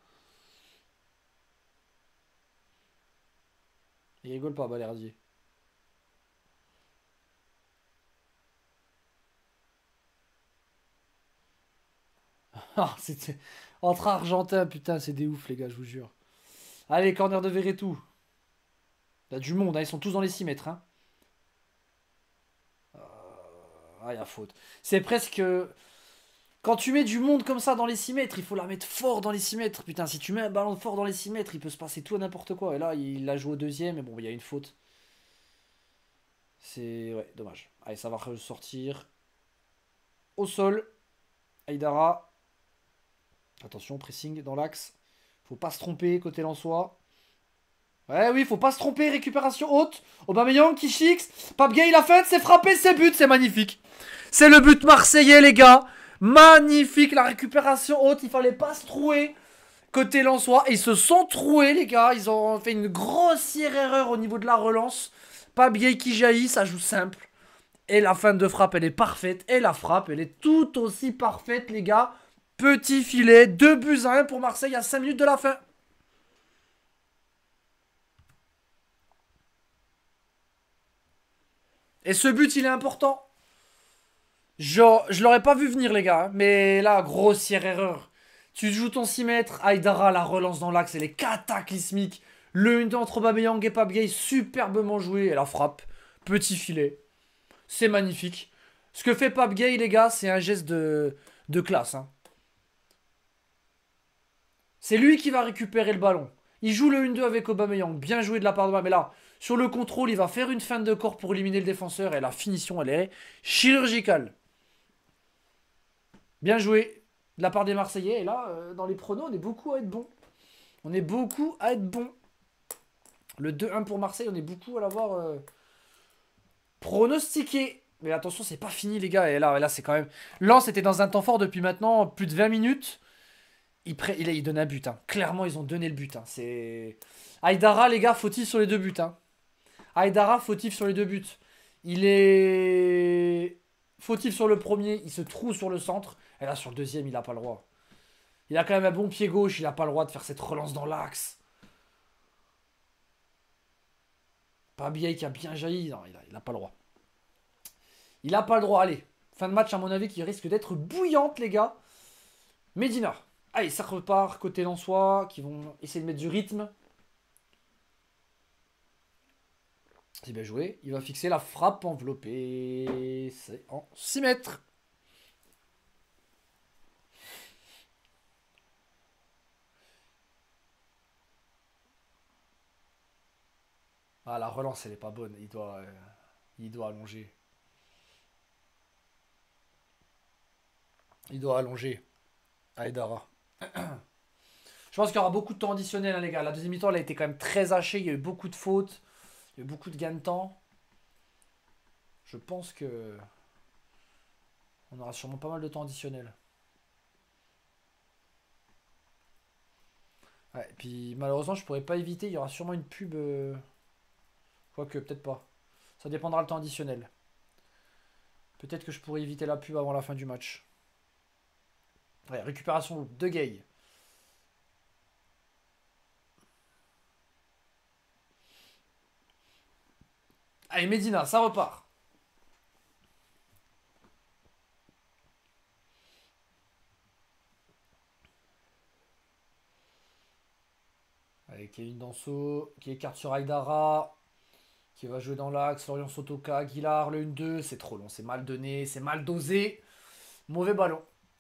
Il rigole pas, Balerdi. Ah, c'était. Entre Argentins, putain, c'est des ouf, les gars, je vous jure. Allez, corner de Verretou. Il y a du monde, hein, ils sont tous dans les 6 mètres. Hein. Ah, il y a faute. C'est presque. Quand tu mets du monde comme ça dans les 6 mètres, il faut la mettre fort dans les 6 mètres. Putain, si tu mets un ballon fort dans les 6 mètres, il peut se passer tout et n'importe quoi. Et là, il l'a joué au deuxième, mais bon, il y a une faute. C'est. Ouais, dommage. Allez, ça va ressortir. Au sol. Aïdara. Attention, pressing dans l'axe. Faut pas se tromper côté Lensois. Ouais, oui, faut pas se tromper. Récupération haute. Aubameyang qui fixe. Pape Gay, il a fait, c'est frappé, c'est but, c'est magnifique. C'est le but marseillais, les gars. Magnifique, la récupération haute. Il fallait pas se trouer côté Lensois. Ils se sont troués, les gars. Ils ont fait une grossière erreur au niveau de la relance. Pape Gay qui jaillit, ça joue simple. Et la fin de frappe, elle est parfaite. Et la frappe, elle est tout aussi parfaite, les gars. Petit filet, 2 buts à 1 pour Marseille à 5 minutes de la fin. Et ce but, il est important. Genre, je l'aurais pas vu venir, les gars. Hein. Mais là, grossière erreur. Tu joues ton 6 mètres. Aïdara, la relance dans l'axe. Elle est cataclysmique. Le 1 entre Aubameyang et Pape Gueye, superbement joué. Et la frappe. Petit filet. C'est magnifique. Ce que fait Pape Gueye, les gars, c'est un geste de classe. Hein. C'est lui qui va récupérer le ballon. Il joue le 1-2 avec Aubameyang. Bien joué de la part de Aubameyang. Mais là, sur le contrôle, il va faire une feinte de corps pour éliminer le défenseur. Et la finition, elle est chirurgicale. Bien joué de la part des Marseillais. Et là, dans les pronos, on est beaucoup à être bon. On est beaucoup à être bon. Le 2-1 pour Marseille, on est beaucoup à l'avoir pronostiqué. Mais attention, c'est pas fini, les gars. Et là c'est quand même... Lens était dans un temps fort depuis maintenant plus de 20 minutes. Il donne un but. Hein. Clairement, ils ont donné le but. Hein. C'est... Aïdara, les gars, fautif sur les 2 buts. Hein. Aïdara, fautif sur les 2 buts. Il est fautif sur le premier. Il se trouve sur le centre. Et là, sur le deuxième, il n'a pas le droit. Il a quand même un bon pied gauche. Il n'a pas le droit de faire cette relance dans l'axe. Pabiaï qui a bien jailli. Non, il n'a pas le droit. Il n'a pas le droit. Allez. Fin de match, à mon avis, qui risque d'être bouillante, les gars. Medina. Allez, ça repart côté Lensois, qui vont essayer de mettre du rythme. C'est bien joué. Il va fixer la frappe enveloppée. C'est en 6 mètres. Ah, la relance, elle est pas bonne. Il doit allonger. Il doit allonger. Aïdara. Je pense qu'il y aura beaucoup de temps additionnel, hein, les gars. La deuxième mi-temps, elle a été quand même très hachée. Il y a eu beaucoup de fautes. Il y a eu beaucoup de gains de temps. Je pense que on aura sûrement pas mal de temps additionnel. Ouais, et puis malheureusement, je pourrais pas éviter. Il y aura sûrement une pub. Quoique, peut-être pas. Ça dépendra le temps additionnel. Peut-être que je pourrais éviter la pub avant la fin du match. Ouais, récupération de Gay. Allez, Medina, ça repart. Allez, Kevin Danso qui écarte sur Aïdara. Qui va jouer dans l'axe. Florian Sotoka, Aguilar, le 1-2. C'est trop long, c'est mal donné, c'est mal dosé. Mauvais ballon.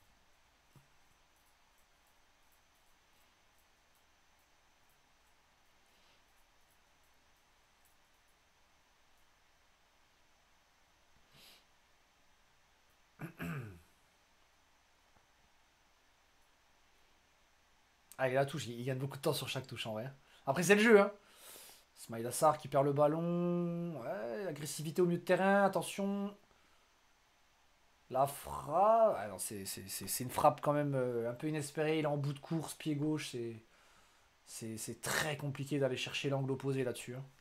Allez, la touche, il gagne beaucoup de temps sur chaque touche en vrai. Après, c'est le jeu, hein. Smaïl Assar qui perd le ballon. Ouais, agressivité au milieu de terrain, attention. La frappe. Ah non, c'est une frappe quand même un peu inespérée. Il est en bout de course, pied gauche. C'est très compliqué d'aller chercher l'angle opposé là-dessus. Hein.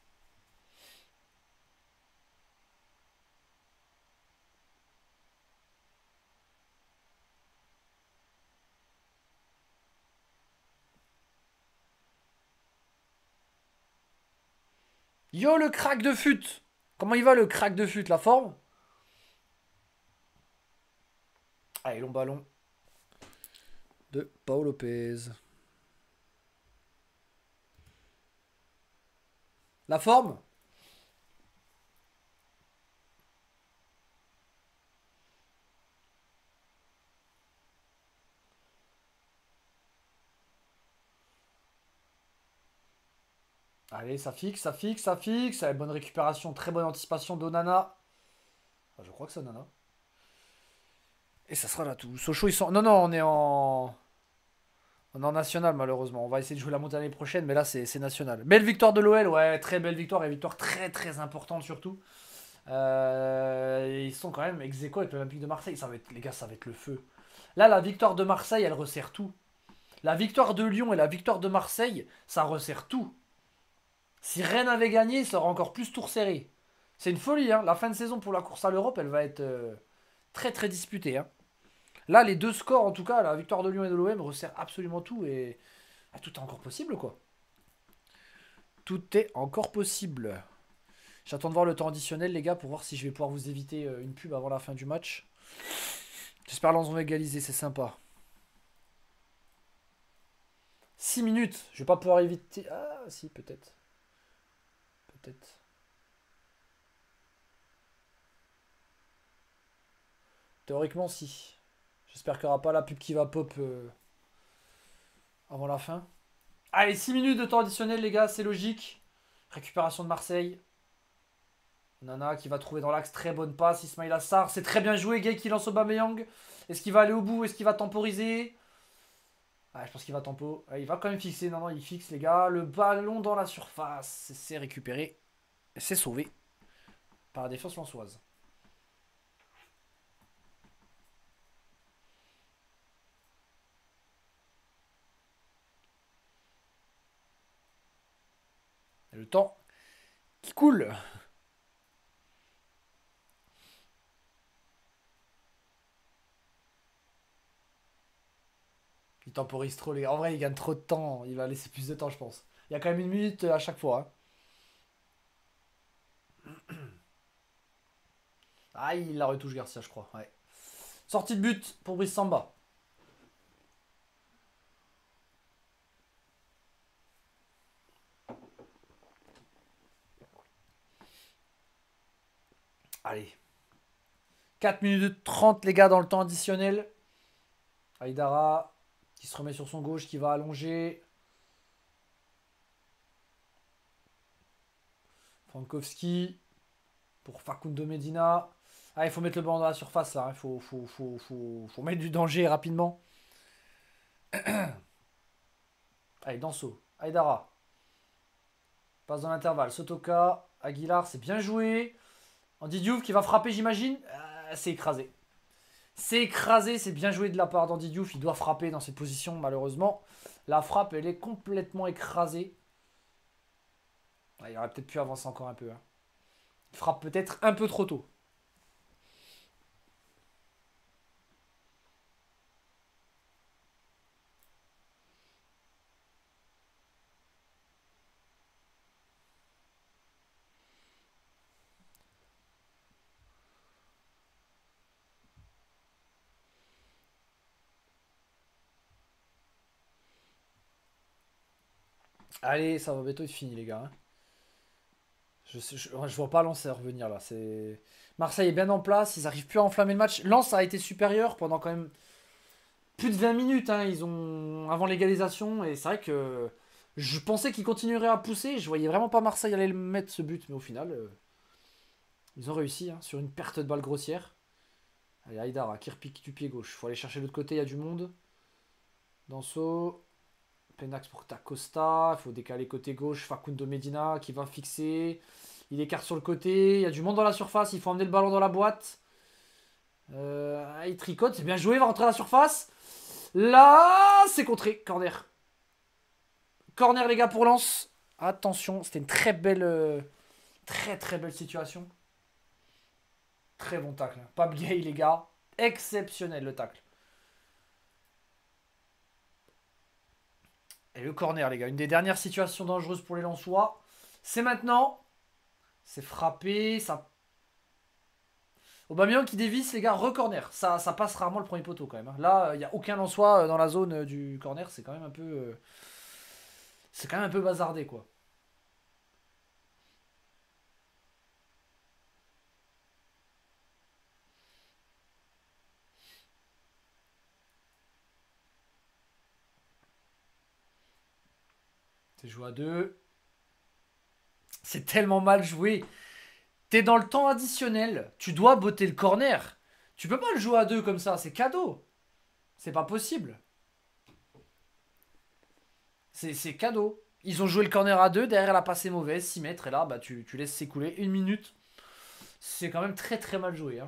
Yo, le crack de fut. Comment il va le crack de fut, la forme? Allez, long ballon de Paul Lopez. La forme? Allez, ça fixe, ça fixe, ça fixe. Allez, bonne récupération, très bonne anticipation d'Onana. Ah, je crois que c'est Onana. Et ça sera là tout. Sochaux, ils sont. Non, non, on est en. On est en national, malheureusement. On va essayer de jouer la montée l'année prochaine, mais là, c'est national. Belle victoire de l'OL, ouais, très belle victoire et victoire très très importante surtout. Ils sont quand même ex aequo avec l'Olympique de Marseille. Ça va être, les gars, ça va être le feu. Là, la victoire de Marseille, elle resserre tout. La victoire de Lyon et la victoire de Marseille, ça resserre tout. Si Rennes avait gagné, ça aurait encore plus tout resserré. C'est une folie, hein. La fin de saison pour la course à l'Europe, elle va être très très disputée. Hein. Là, les deux scores, en tout cas, la victoire de Lyon et de l'OM resserrent absolument tout et tout est encore possible, quoi. Tout est encore possible. J'attends de voir le temps additionnel, les gars, pour voir si je vais pouvoir vous éviter une pub avant la fin du match. J'espère Lens vont égaliser, c'est sympa. 6 minutes, je vais pas pouvoir éviter... Ah, si, peut-être. Peut-être. Théoriquement, si. J'espère qu'il n'y aura pas la pub qui va pop avant la fin. Allez, 6 minutes de temps additionnel, les gars, c'est logique. Récupération de Marseille. Nana qui va trouver dans l'axe, très bonne passe. Ismail Assar, c'est très bien joué. Gay qui lance Aubameyang. Est-ce qu'il va aller au bout? Est-ce qu'il va temporiser? Ah, je pense qu'il va tempo. Ah, il va quand même fixer. Non, non, il fixe, les gars. Le ballon dans la surface. C'est récupéré. C'est sauvé par la défense lensoise. Et le temps qui coule. Il temporise trop, les gars. En vrai, il gagne trop de temps. Il va laisser plus de temps, je pense. Il y a quand même une minute à chaque fois. Hein. Ah, il la retouche Garcia, je crois. Ouais. Sortie de but pour Brice Samba. Allez. 4 minutes 30, les gars, dans le temps additionnel. Aïdara qui se remet sur son gauche, qui va allonger. Frankowski pour Facundo Medina. Ah, il faut mettre le ballon dans la surface là. Il faut mettre du danger rapidement. Allez, Danso. Aïdara. Passe dans l'intervalle. Sotoka. Aguilar, c'est bien joué. Andy Diouf qui va frapper, j'imagine. C'est écrasé. C'est écrasé, c'est bien joué de la part d'Andy Diouf. Il doit frapper dans cette position, malheureusement. La frappe, elle est complètement écrasée. Ah, il aurait peut-être pu avancer encore un peu. Hein. Il frappe peut-être un peu trop tôt. Allez, ça va bientôt être fini, les gars. Hein. Je vois pas Lens revenir là. Marseille est bien en place. Ils arrivent plus à enflammer le match. Lens a été supérieur pendant quand même plus de 20 minutes. Hein. Ils ont avant l'égalisation. Et c'est vrai que je pensais qu'ils continueraient à pousser. Je voyais vraiment pas Marseille aller le mettre ce but. Mais au final, ils ont réussi hein, sur une perte de balle grossière. Allez, Aïdara qui repique du pied gauche. Faut aller chercher de l'autre côté. Il y a du monde. Danso. Penax pour Tacosta. Il faut décaler côté gauche. Facundo Medina qui va fixer. Il écarte sur le côté. Il y a du monde dans la surface. Il faut emmener le ballon dans la boîte. Il tricote. C'est bien joué. Il va rentrer à la surface. Là, c'est contré. Corner. Corner, les gars, pour Lens. Attention. C'était une très belle. Très très belle situation. Très bon tacle. Pape Gay, les gars. Exceptionnel le tacle. Et le corner, les gars. Une des dernières situations dangereuses pour les Lensois. C'est maintenant. C'est frappé. Ça. Aubameyang qui dévisse, les gars. Re-corner. Ça passe rarement le premier poteau quand même. Hein. Là, il n'y a aucun Lensois dans la zone du corner. C'est quand même un peu. C'est quand même un peu bazardé, quoi. C'est joué à deux. C'est tellement mal joué. T'es dans le temps additionnel. Tu dois botter le corner. Tu peux pas le jouer à deux comme ça. C'est cadeau. C'est pas possible. C'est cadeau. Ils ont joué le corner à deux. Derrière, la passe est mauvaise. 6 mètres. Et là, bah, tu laisses s'écouler. 1 minute. C'est quand même très très mal joué. Hein.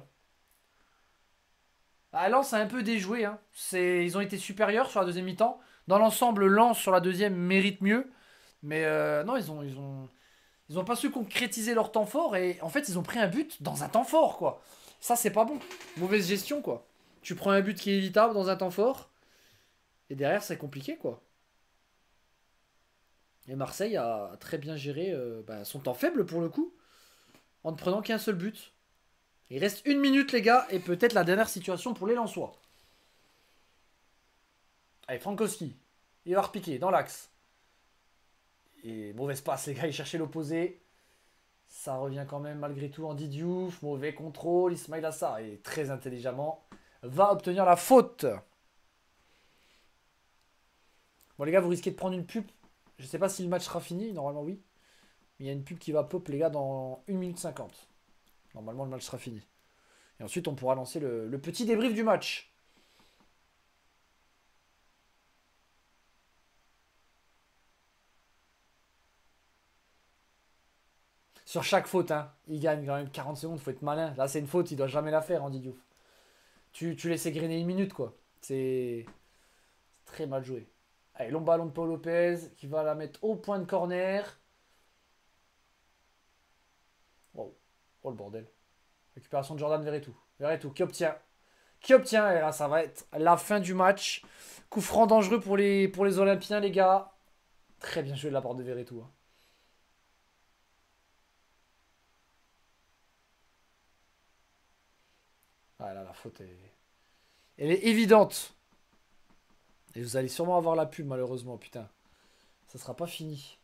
Ah, Lens a un peu déjoué. Hein. Ils ont été supérieurs sur la deuxième mi-temps. Dans l'ensemble, Lens sur la deuxième mérite mieux. Mais non, ils ont pas su concrétiser leur temps fort. Et en fait, ils ont pris un but dans un temps fort, quoi. Ça, c'est pas bon. Mauvaise gestion, quoi. Tu prends un but qui est évitable dans un temps fort. Et derrière, c'est compliqué, quoi. Et Marseille a très bien géré bah, son temps faible, pour le coup. en ne prenant qu'un seul but. Il reste 1 minute, les gars, et peut-être la dernière situation pour les Lensois. Allez, Frankowski. Il va repiquer dans l'axe. Et mauvaise passe, les gars, il cherchait l'opposé. Ça revient quand même malgré tout Andy Diouf. Mauvais contrôle. Ismail Assar, et très intelligemment, va obtenir la faute. Bon, les gars, vous risquez de prendre une pub. Je sais pas si le match sera fini. Normalement, oui. Mais il y a une pub qui va pop, les gars, dans 1 minute 50. Normalement, le match sera fini. Et ensuite, on pourra lancer le petit débrief du match. Sur chaque faute, hein, il gagne quand même 40 secondes, faut être malin. Là, c'est une faute, il doit jamais la faire, Andy Diouf. Tu laisses égrener 1 minute, quoi. C'est très mal joué. Allez, long ballon de Paul Lopez qui va la mettre au point de corner. Wow. Oh le bordel. Récupération de Jordan Verretou. Verretou qui obtient. Qui obtient. Et là, ça va être la fin du match. Coup franc dangereux pour les Olympiens, les gars. Très bien joué de la part de Verretou. Hein. Ah là, la faute est... Elle est évidente. Et vous allez sûrement avoir la pub, malheureusement, putain. Ça sera pas fini.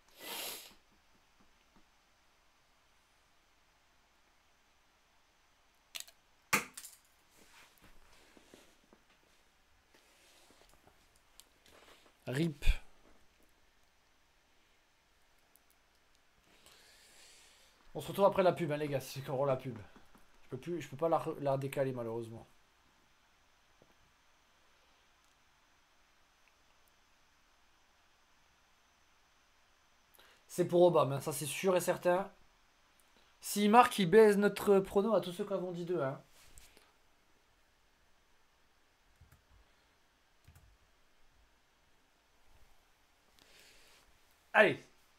RIP. On se retrouve après la pub, hein, les gars, c'est qu'on rend la pub. Je peux pas la décaler, malheureusement. C'est pour Obama, hein, ça c'est sûr et certain. S'il marque, il baise notre prono à tous ceux qui avons dit 2. Hein. Allez.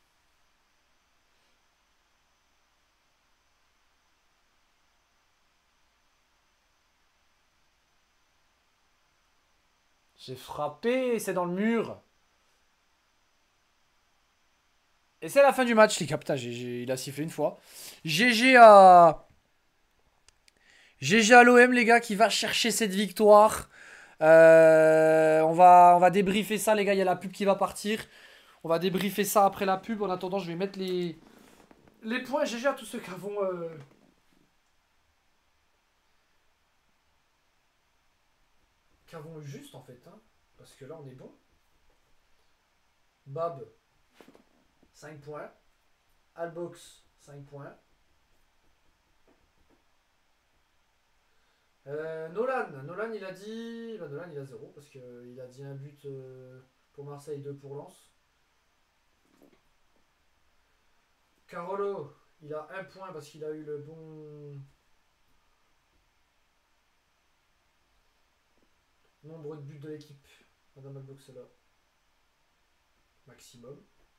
J'ai frappé, c'est dans le mur. Et c'est la fin du match, les gars. Putain, il a sifflé une fois. GG à... GG à l'OM, les gars, qui va chercher cette victoire. On va débriefer ça, les gars. Il y a la pub qui va partir. On va débriefer ça après la pub. En attendant, je vais mettre les points. GG à tous ceux qui avons eu juste, en fait. Hein. Parce que là, on est bon. Bab, 5 points. Albox, 5 points. Nolan, il a dit... Bah, Nolan, il a 0 parce qu'il a dit un but pour Marseille, 2 pour Lens. Carolo, il a 1 point parce qu'il a eu le bon nombre de buts de l'équipe. Madame Albox est là. Maximum.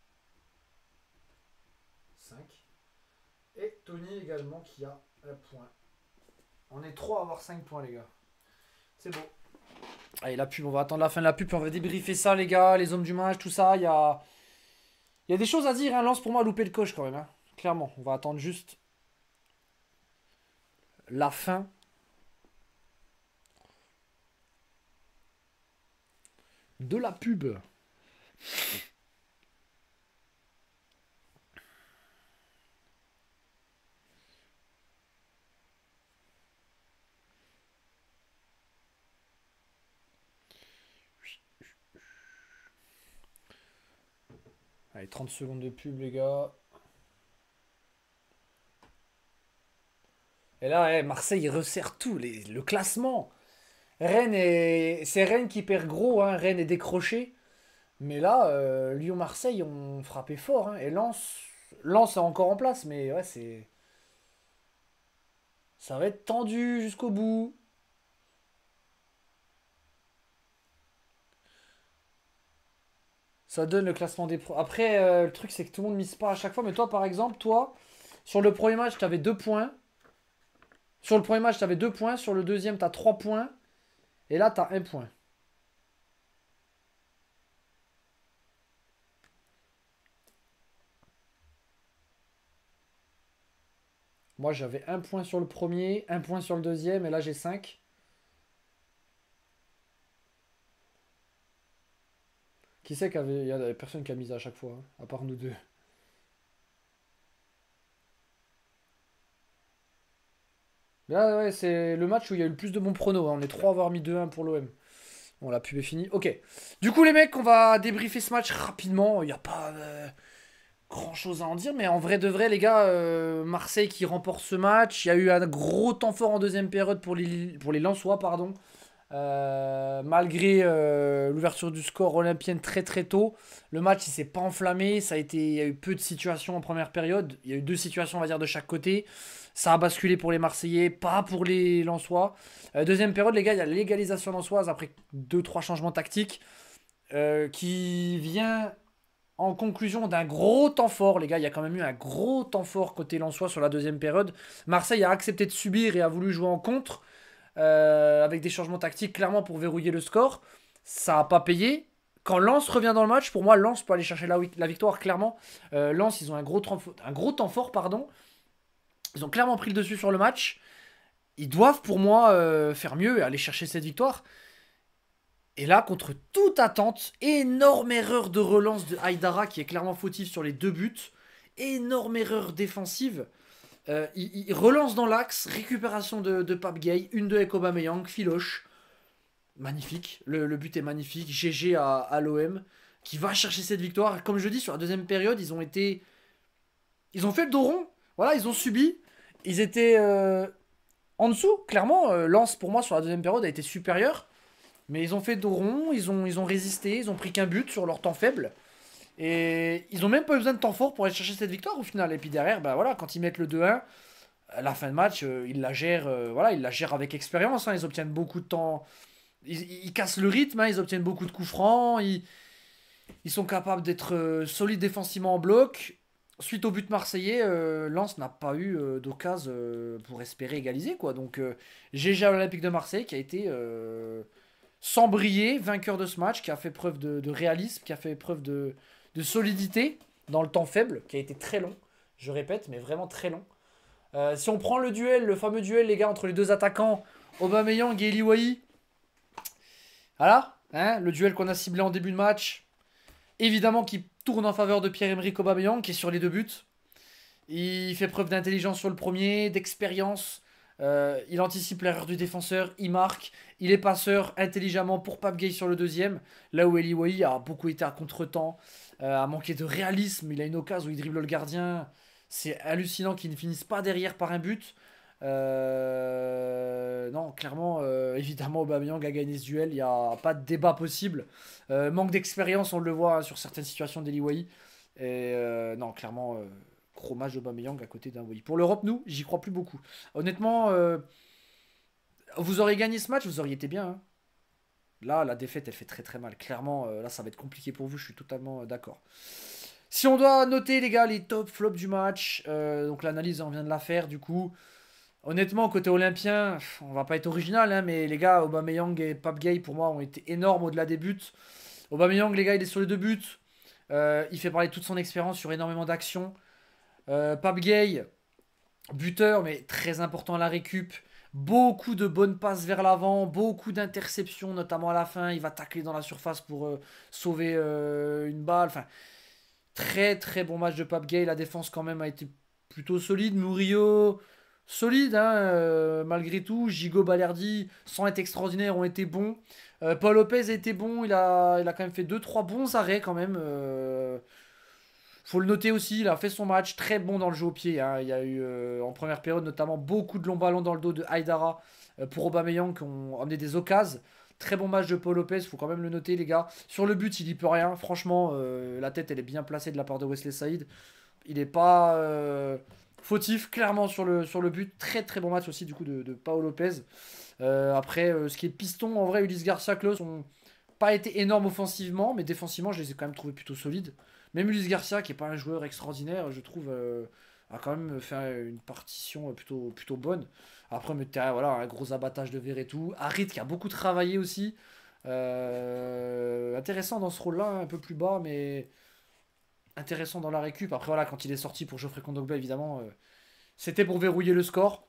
5. Et Tony également qui a 1 point. On est 3 à avoir 5 points, les gars. C'est beau. Allez, la pub, on va attendre la fin de la pub, puis on va débriefer ça, les gars, les hommes du match, tout ça. Il y a des choses à dire, hein. Lance pour moi a loupé le coche quand même. Hein. Clairement, on va attendre juste la fin de la pub. Allez, 30 secondes de pub, les gars. Et là, Marseille, il resserre tout, le classement. C'est Rennes qui perd gros, hein. Rennes est décroché. Mais là, Lyon-Marseille ont frappé fort. Hein. Et Lens est encore en place, mais ouais, ça va être tendu jusqu'au bout. Ça donne le classement des pros. Après, le truc, c'est que tout le monde mise pas à chaque fois. Mais toi, par exemple, sur le premier match, tu avais 2 points. Sur le premier match, tu avais 2 points. Sur le deuxième, tu as 3 points. Et là, tu as 1 point. Moi, j'avais un point sur le premier, un point sur le deuxième, et là, j'ai 5. Qui c'est qu'avait. Il y a personne qui a mis à chaque fois, hein, à part nous deux. Là, ouais, c'est le match où il y a eu le plus de bons pronos, hein. On est 3 à avoir mis 2-1 pour l'OM. Bon, la pub est finie. Ok. Du coup, les mecs, on va débriefer ce match rapidement. Il n'y a pas grand chose à en dire, mais en vrai de vrai, les gars, Marseille qui remporte ce match. Il y a eu un gros temps fort en deuxième période pour les Lensois, pardon. Malgré l'ouverture du score olympienne très très tôt, le match il s'est pas enflammé. Il y a eu peu de situations en première période. Il y a eu deux situations, on va dire, de chaque côté. Ça a basculé pour les Marseillais, pas pour les Lensois. Deuxième période, les gars, il y a l'égalisation lensoise après deux trois changements tactiques qui vient en conclusion d'un gros temps fort. Les gars, il y a quand même eu un gros temps fort côté lensois sur la deuxième période. Marseille a accepté de subir et a voulu jouer en contre avec des changements tactiques clairement pour verrouiller le score. Ça n'a pas payé. Quand Lens revient dans le match, pour moi, Lens peut aller chercher la victoire clairement. Lens, ils ont un gros temps fort, pardon. Ils ont clairement pris le dessus sur le match. Ils doivent, pour moi, faire mieux et aller chercher cette victoire. Et là, contre toute attente, énorme erreur de relance de Haïdara qui est clairement fautif sur les deux buts. Énorme erreur défensive. Il relance dans l'axe, récupération de Pape Gay, 1-2 avec Aubameyang, filoche. Magnifique, le but est magnifique. GG à l'OM qui va chercher cette victoire. Comme je dis, sur la deuxième période, ils ont fait le dos rond. Voilà, ils ont subi. Ils étaient en dessous, clairement. Lens, pour moi, sur la deuxième période, a été supérieur. Mais ils ont fait dos rond, ils ont résisté, ils ont pris qu'un but sur leur temps faible. Et ils ont même pas eu besoin de temps fort pour aller chercher cette victoire au final. Et puis derrière, bah voilà, quand ils mettent le 2-1, à la fin de match, ils la gèrent avec expérience, hein. Ils obtiennent beaucoup de temps. Ils cassent le rythme, hein. Ils obtiennent beaucoup de coups francs. Ils sont capables d'être solides défensivement en bloc. Suite au but marseillais, Lens n'a pas eu d'occasion pour espérer égaliser, quoi. Donc GG à l'Olympique de Marseille qui a été sans briller, vainqueur de ce match, qui a fait preuve de réalisme, qui a fait preuve de solidité dans le temps faible, qui a été très long, je répète, mais vraiment très long. Si on prend le duel, le fameux duel, les gars, entre les deux attaquants, Aubameyang et Eliwahi, voilà, hein, le duel qu'on a ciblé en début de match, évidemment qui tourne en faveur de Pierre-Emerick Aubameyang, qui est sur les deux buts. Il fait preuve d'intelligence sur le premier, d'expérience. Il anticipe l'erreur du défenseur, il marque. Il est passeur intelligemment pour Pape Gueye sur le deuxième. Là où Eli a beaucoup été à contre-temps, a manqué de réalisme. Il a une occasion où il dribble le gardien. C'est hallucinant qu'il ne finisse pas derrière par un but. Non, clairement, évidemment, Aubameyang a gagné ce duel. Il n'y a pas de débat possible. Manque d'expérience, on le voit, hein, sur certaines situations d'Eli Wahi. Et non, clairement, gros match d'Aubameyang à côté d'un Wahi. Pour l'Europe, nous, j'y crois plus beaucoup. Honnêtement, vous auriez gagné ce match, vous auriez été bien, hein. Là, la défaite, elle fait très très mal. Clairement, là, ça va être compliqué pour vous, je suis totalement d'accord. Si on doit noter, les gars, les top flops du match, donc l'analyse, on vient de la faire, du coup. Honnêtement, côté olympien, on va pas être original, hein, mais les gars, Aubameyang et Pape Gueye, pour moi, ont été énormes au-delà des buts. Aubameyang, les gars, il est sur les deux buts. Il fait parler toute son expérience sur énormément d'actions. Pape Gueye, buteur, mais très important à la récup. Beaucoup de bonnes passes vers l'avant, beaucoup d'interceptions, notamment à la fin. Il va tacler dans la surface pour sauver une balle. Enfin, très très bon match de Pape Gueye. La défense, quand même, a été plutôt solide. Murillo, solide, hein, malgré tout. Gigot, Balerdi, sans être extraordinaire, ont été bons. Paul Lopez a été bon. Il a quand même fait deux trois bons arrêts, quand même. Faut le noter aussi, il a fait son match très bon dans le jeu au pied, hein. Il y a eu en première période notamment beaucoup de longs ballons dans le dos de Haïdara pour Aubameyang qui ont amené des occasions. Très bon match de Paul Lopez, faut quand même le noter, les gars. Sur le but, il y peut rien. Franchement, la tête elle est bien placée de la part de Wesley Saïd. Il n'est pas fautif clairement sur le but. Très très bon match aussi du coup de Paul Lopez. Après, ce qui est piston, en vrai, Ulysse Garcia, Klose ont pas été énormes offensivement, mais défensivement, je les ai quand même trouvés plutôt solides. Même Ulysse Garcia, qui est pas un joueur extraordinaire, je trouve, a quand même fait une partition plutôt bonne. Après, mais voilà, un gros abattage de verre et tout. Harit qui a beaucoup travaillé aussi. Intéressant dans ce rôle-là, un peu plus bas, mais intéressant dans la récup. Après, voilà, quand il est sorti pour Geoffrey Kondogbia, évidemment, C'était pour verrouiller le score.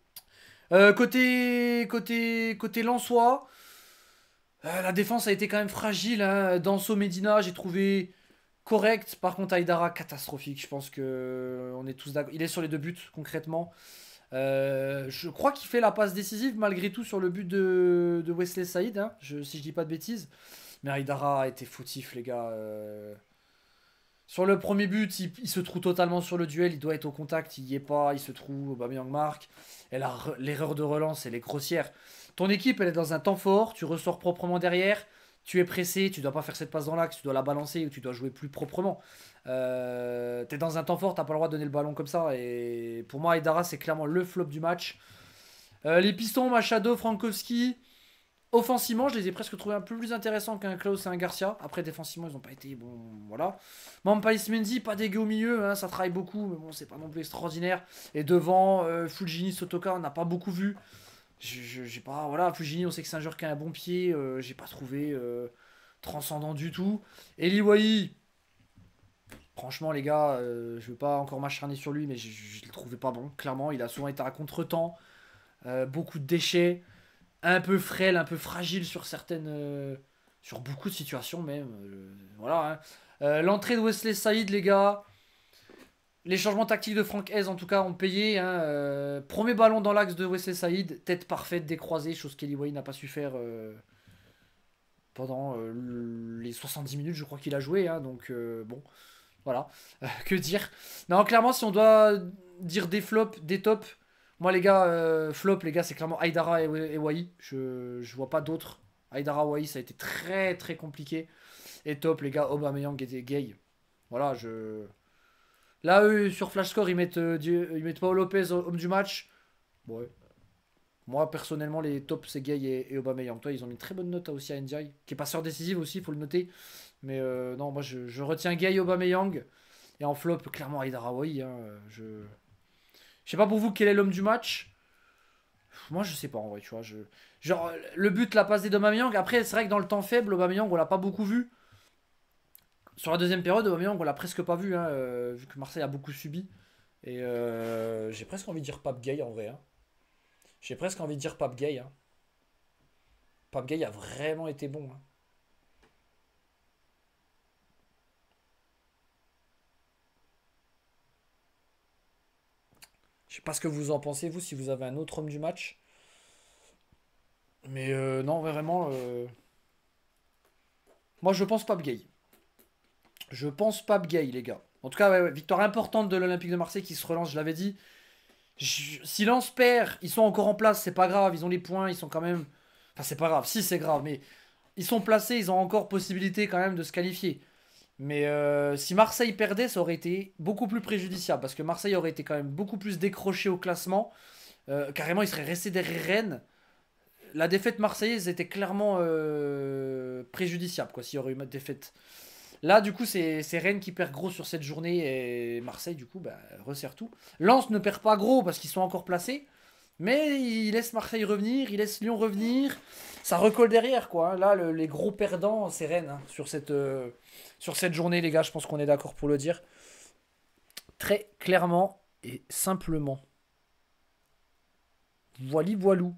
Côté Lensois, la défense a été quand même fragile. Hein. Danso Medina, j'ai trouvé correct. Par contre, Aïdara, catastrophique. Je pense que on est tous d'accord. Il est sur les deux buts, concrètement. Je crois qu'il fait la passe décisive malgré tout sur le but de Wesley Saïd, hein, si je dis pas de bêtises. Mais Aïdara a été fautif, les gars. Sur le premier but, il se trouve totalement sur le duel. Il doit être au contact, il y est pas. Il se trouve, Aubameyang marque. Et l'erreur de relance, elle est grossière. Ton équipe, elle est dans un temps fort. Tu ressors proprement derrière. Tu es pressé. Tu dois pas faire cette passe dans l'axe. Tu dois la balancer ou tu dois jouer plus proprement. T'es dans un temps fort, t'as pas le droit de donner le ballon comme ça. Et pour moi, Aïdara, c'est clairement le flop du match. Les pistons, Machado, Frankowski, offensivement, je les ai presque trouvés un peu plus intéressants qu'un Klaus et un Garcia. Après, défensivement, ils n'ont pas été bon. Voilà. Mampais Mendy, pas dégueu au milieu, hein, ça travaille beaucoup, mais bon, c'est pas non plus extraordinaire. Et devant, Fulgini, Sotoka, on n'a pas beaucoup vu. J'ai pas. Voilà, Fulgini, on sait que c'est un joueur qui a un bon pied. J'ai pas trouvé transcendant du tout. Eli Wahi, franchement, les gars, je veux pas encore m'acharner sur lui, mais je le trouvais pas bon. Clairement, il a souvent été à contre-temps. Beaucoup de déchets. Un peu frêle, un peu fragile sur certaines. Sur beaucoup de situations, même. Voilà. Hein. L'entrée de Wesley Saïd, les gars. Les changements tactiques de Franck Hez, en tout cas, ont payé. Hein. Premier ballon dans l'axe de Wesley Saïd. Tête parfaite, décroisée, chose qu'Eli Wahi n'a pas su faire pendant les 70 minutes, je crois qu'il a joué. Hein. Donc, bon. Voilà, que dire. Non, clairement, si on doit dire des flops, des tops, moi les gars, flop, les gars, c'est clairement Aïdara et Wai. Je vois pas d'autres. Aïdara, Wai, ça a été très très compliqué. Et top, les gars, Aubameyang et Gay. Voilà, je. Là, eux, sur Flash Score, ils mettent Paul Lopez homme du match. Bon, ouais. Moi, personnellement, les tops, c'est Gay et Aubameyang. Toi, ils ont mis une très bonne note aussi à NDI, qui est passeur décisif aussi, il faut le noter. Mais non, moi, je retiens Gay et Aubameyang. Et en flop, clairement, Aïd Araoui. Hein, je sais pas pour vous quel est l'homme du match. Moi, je sais pas en vrai, tu vois. Genre, le but, la passe des d'Aubameyang. Après, c'est vrai que dans le temps faible, Aubameyang, on l'a pas beaucoup vu. Sur la deuxième période, Aubameyang, on l'a presque pas vu, hein, vu que Marseille a beaucoup subi. Et j'ai presque envie de dire Pape Gay en vrai. Hein. J'ai presque envie de dire Pape Gay. Hein. Pape Gay a vraiment été bon. Hein. Je sais pas ce que vous en pensez, vous, si vous avez un autre homme du match. Mais non, vraiment. Moi, je pense Pape Gay. Je pense Pape Gay, les gars. En tout cas, ouais, ouais, victoire importante de l'Olympique de Marseille qui se relance, je l'avais dit. Si Lens perd, ils sont encore en place, c'est pas grave, ils ont les points, ils sont quand même. Enfin, c'est pas grave, si c'est grave, mais ils sont placés, ils ont encore possibilité quand même de se qualifier. Mais si Marseille perdait, ça aurait été beaucoup plus préjudiciable parce que Marseille aurait été quand même beaucoup plus décroché au classement. Carrément, ils seraient restés derrière Rennes. La défaite marseillaise était clairement préjudiciable, quoi, s'il y aurait eu une défaite. Là, du coup, c'est Rennes qui perd gros sur cette journée et Marseille, du coup, bah, resserre tout. Lens ne perd pas gros parce qu'ils sont encore placés, mais il laisse Marseille revenir, il laisse Lyon revenir. Ça recolle derrière, quoi. Hein. Là, les gros perdants, c'est Rennes hein, sur cette journée, les gars. Je pense qu'on est d'accord pour le dire. Très clairement et simplement. Voili voilou.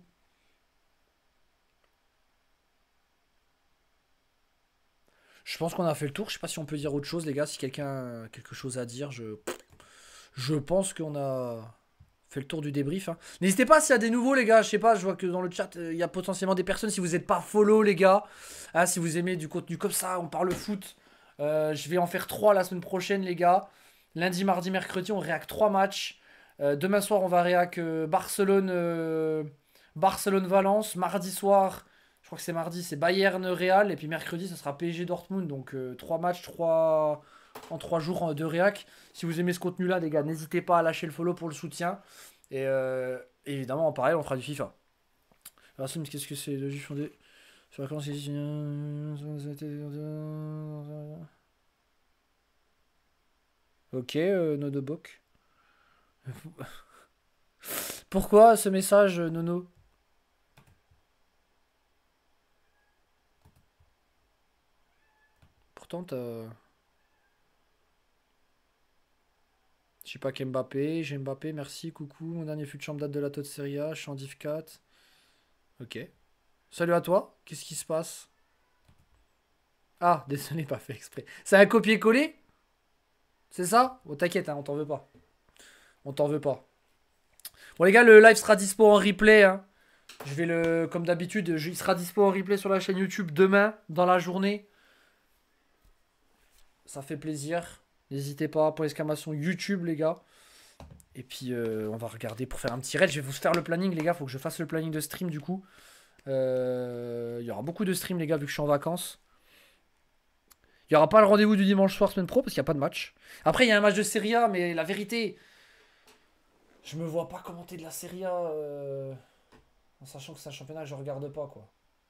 Je pense qu'on a fait le tour. Je sais pas si on peut dire autre chose, les gars. Si quelqu'un a quelque chose à dire, je pense qu'on a fait le tour du débrief. Hein. N'hésitez pas s'il y a des nouveaux, les gars. Je sais pas, je vois que dans le chat, il y a potentiellement des personnes. Si vous n'êtes pas follow, les gars, ah, si vous aimez du contenu comme ça, on parle foot. Je vais en faire 3 la semaine prochaine, les gars. Lundi, mardi, mercredi, on réac 3 matchs. Demain soir, on va réac Barcelone, Barcelone-Valence. Mardi soir, je crois que c'est mardi, c'est Bayern-Real. Et puis mercredi, ça sera PSG-Dortmund. Donc 3 matchs, 3 en 3 jours de réac. Si vous aimez ce contenu-là, les gars, n'hésitez pas à lâcher le follow pour le soutien. Et évidemment, en parallèle, on fera du FIFA. Alors, qu'est-ce que c'est? Le juge fondé sur la constitution. Ok, Nodobok. Pourquoi ce message, Nono? Pourtant, t'as. Je sais pas qu'Mbappé. J'ai Mbappé, merci, coucou. Mon dernier fut de chambre date de la Tote Serie A. Je suis en Div 4. Ok. Salut à toi. Qu'est-ce qui se passe? Ah, désolé, pas fait exprès. C'est un copier-coller? C'est ça? Oh, t'inquiète, hein, on t'en veut pas. On t'en veut pas. Bon, les gars, le live sera dispo en replay. Hein. Je vais le. Comme d'habitude, il sera dispo en replay sur la chaîne YouTube demain, dans la journée. Ça fait plaisir. N'hésitez pas, pour l'exclamation YouTube, les gars. Et puis, on va regarder pour faire un petit raid. Je vais vous faire le planning, les gars. Faut que je fasse le planning de stream, du coup. Il y aura beaucoup de streams, les gars, vu que je suis en vacances. Il n'y aura pas le rendez-vous du dimanche soir, semaine pro, parce qu'il n'y a pas de match. Après, il y a un match de Serie A, mais la vérité, je me vois pas commenter de la Serie A en sachant que c'est un championnat que je regarde pas, quoi.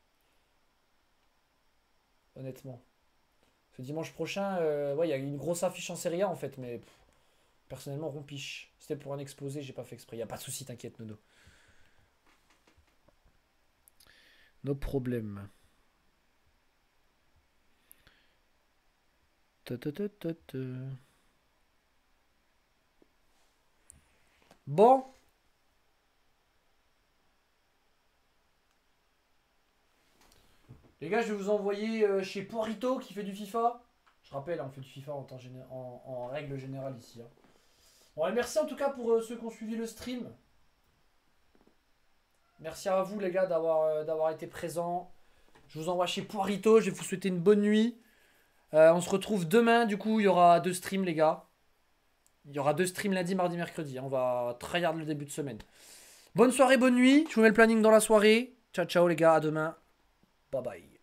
Honnêtement. Ce dimanche prochain, ouais, il y a une grosse affiche en Serie A, en fait, mais personnellement, rompiche. C'était pour un exposé, j'ai pas fait exprès. Il n'y a pas de souci, t'inquiète, Nono. Nos problèmes. Bon. Les gars, je vais vous envoyer chez Porito qui fait du FIFA. Je rappelle, on fait du FIFA en règle générale ici. Hein. Bon, et merci en tout cas pour ceux qui ont suivi le stream. Merci à vous les gars d'avoir été présents. Je vous envoie chez Porito. Je vais vous souhaiter une bonne nuit. On se retrouve demain. Du coup, il y aura 2 streams les gars. Il y aura 2 streams lundi, mardi, mercredi. On va tryhard le début de semaine. Bonne soirée, bonne nuit. Je vous mets le planning dans la soirée. Ciao, ciao les gars. À demain. Bye bye.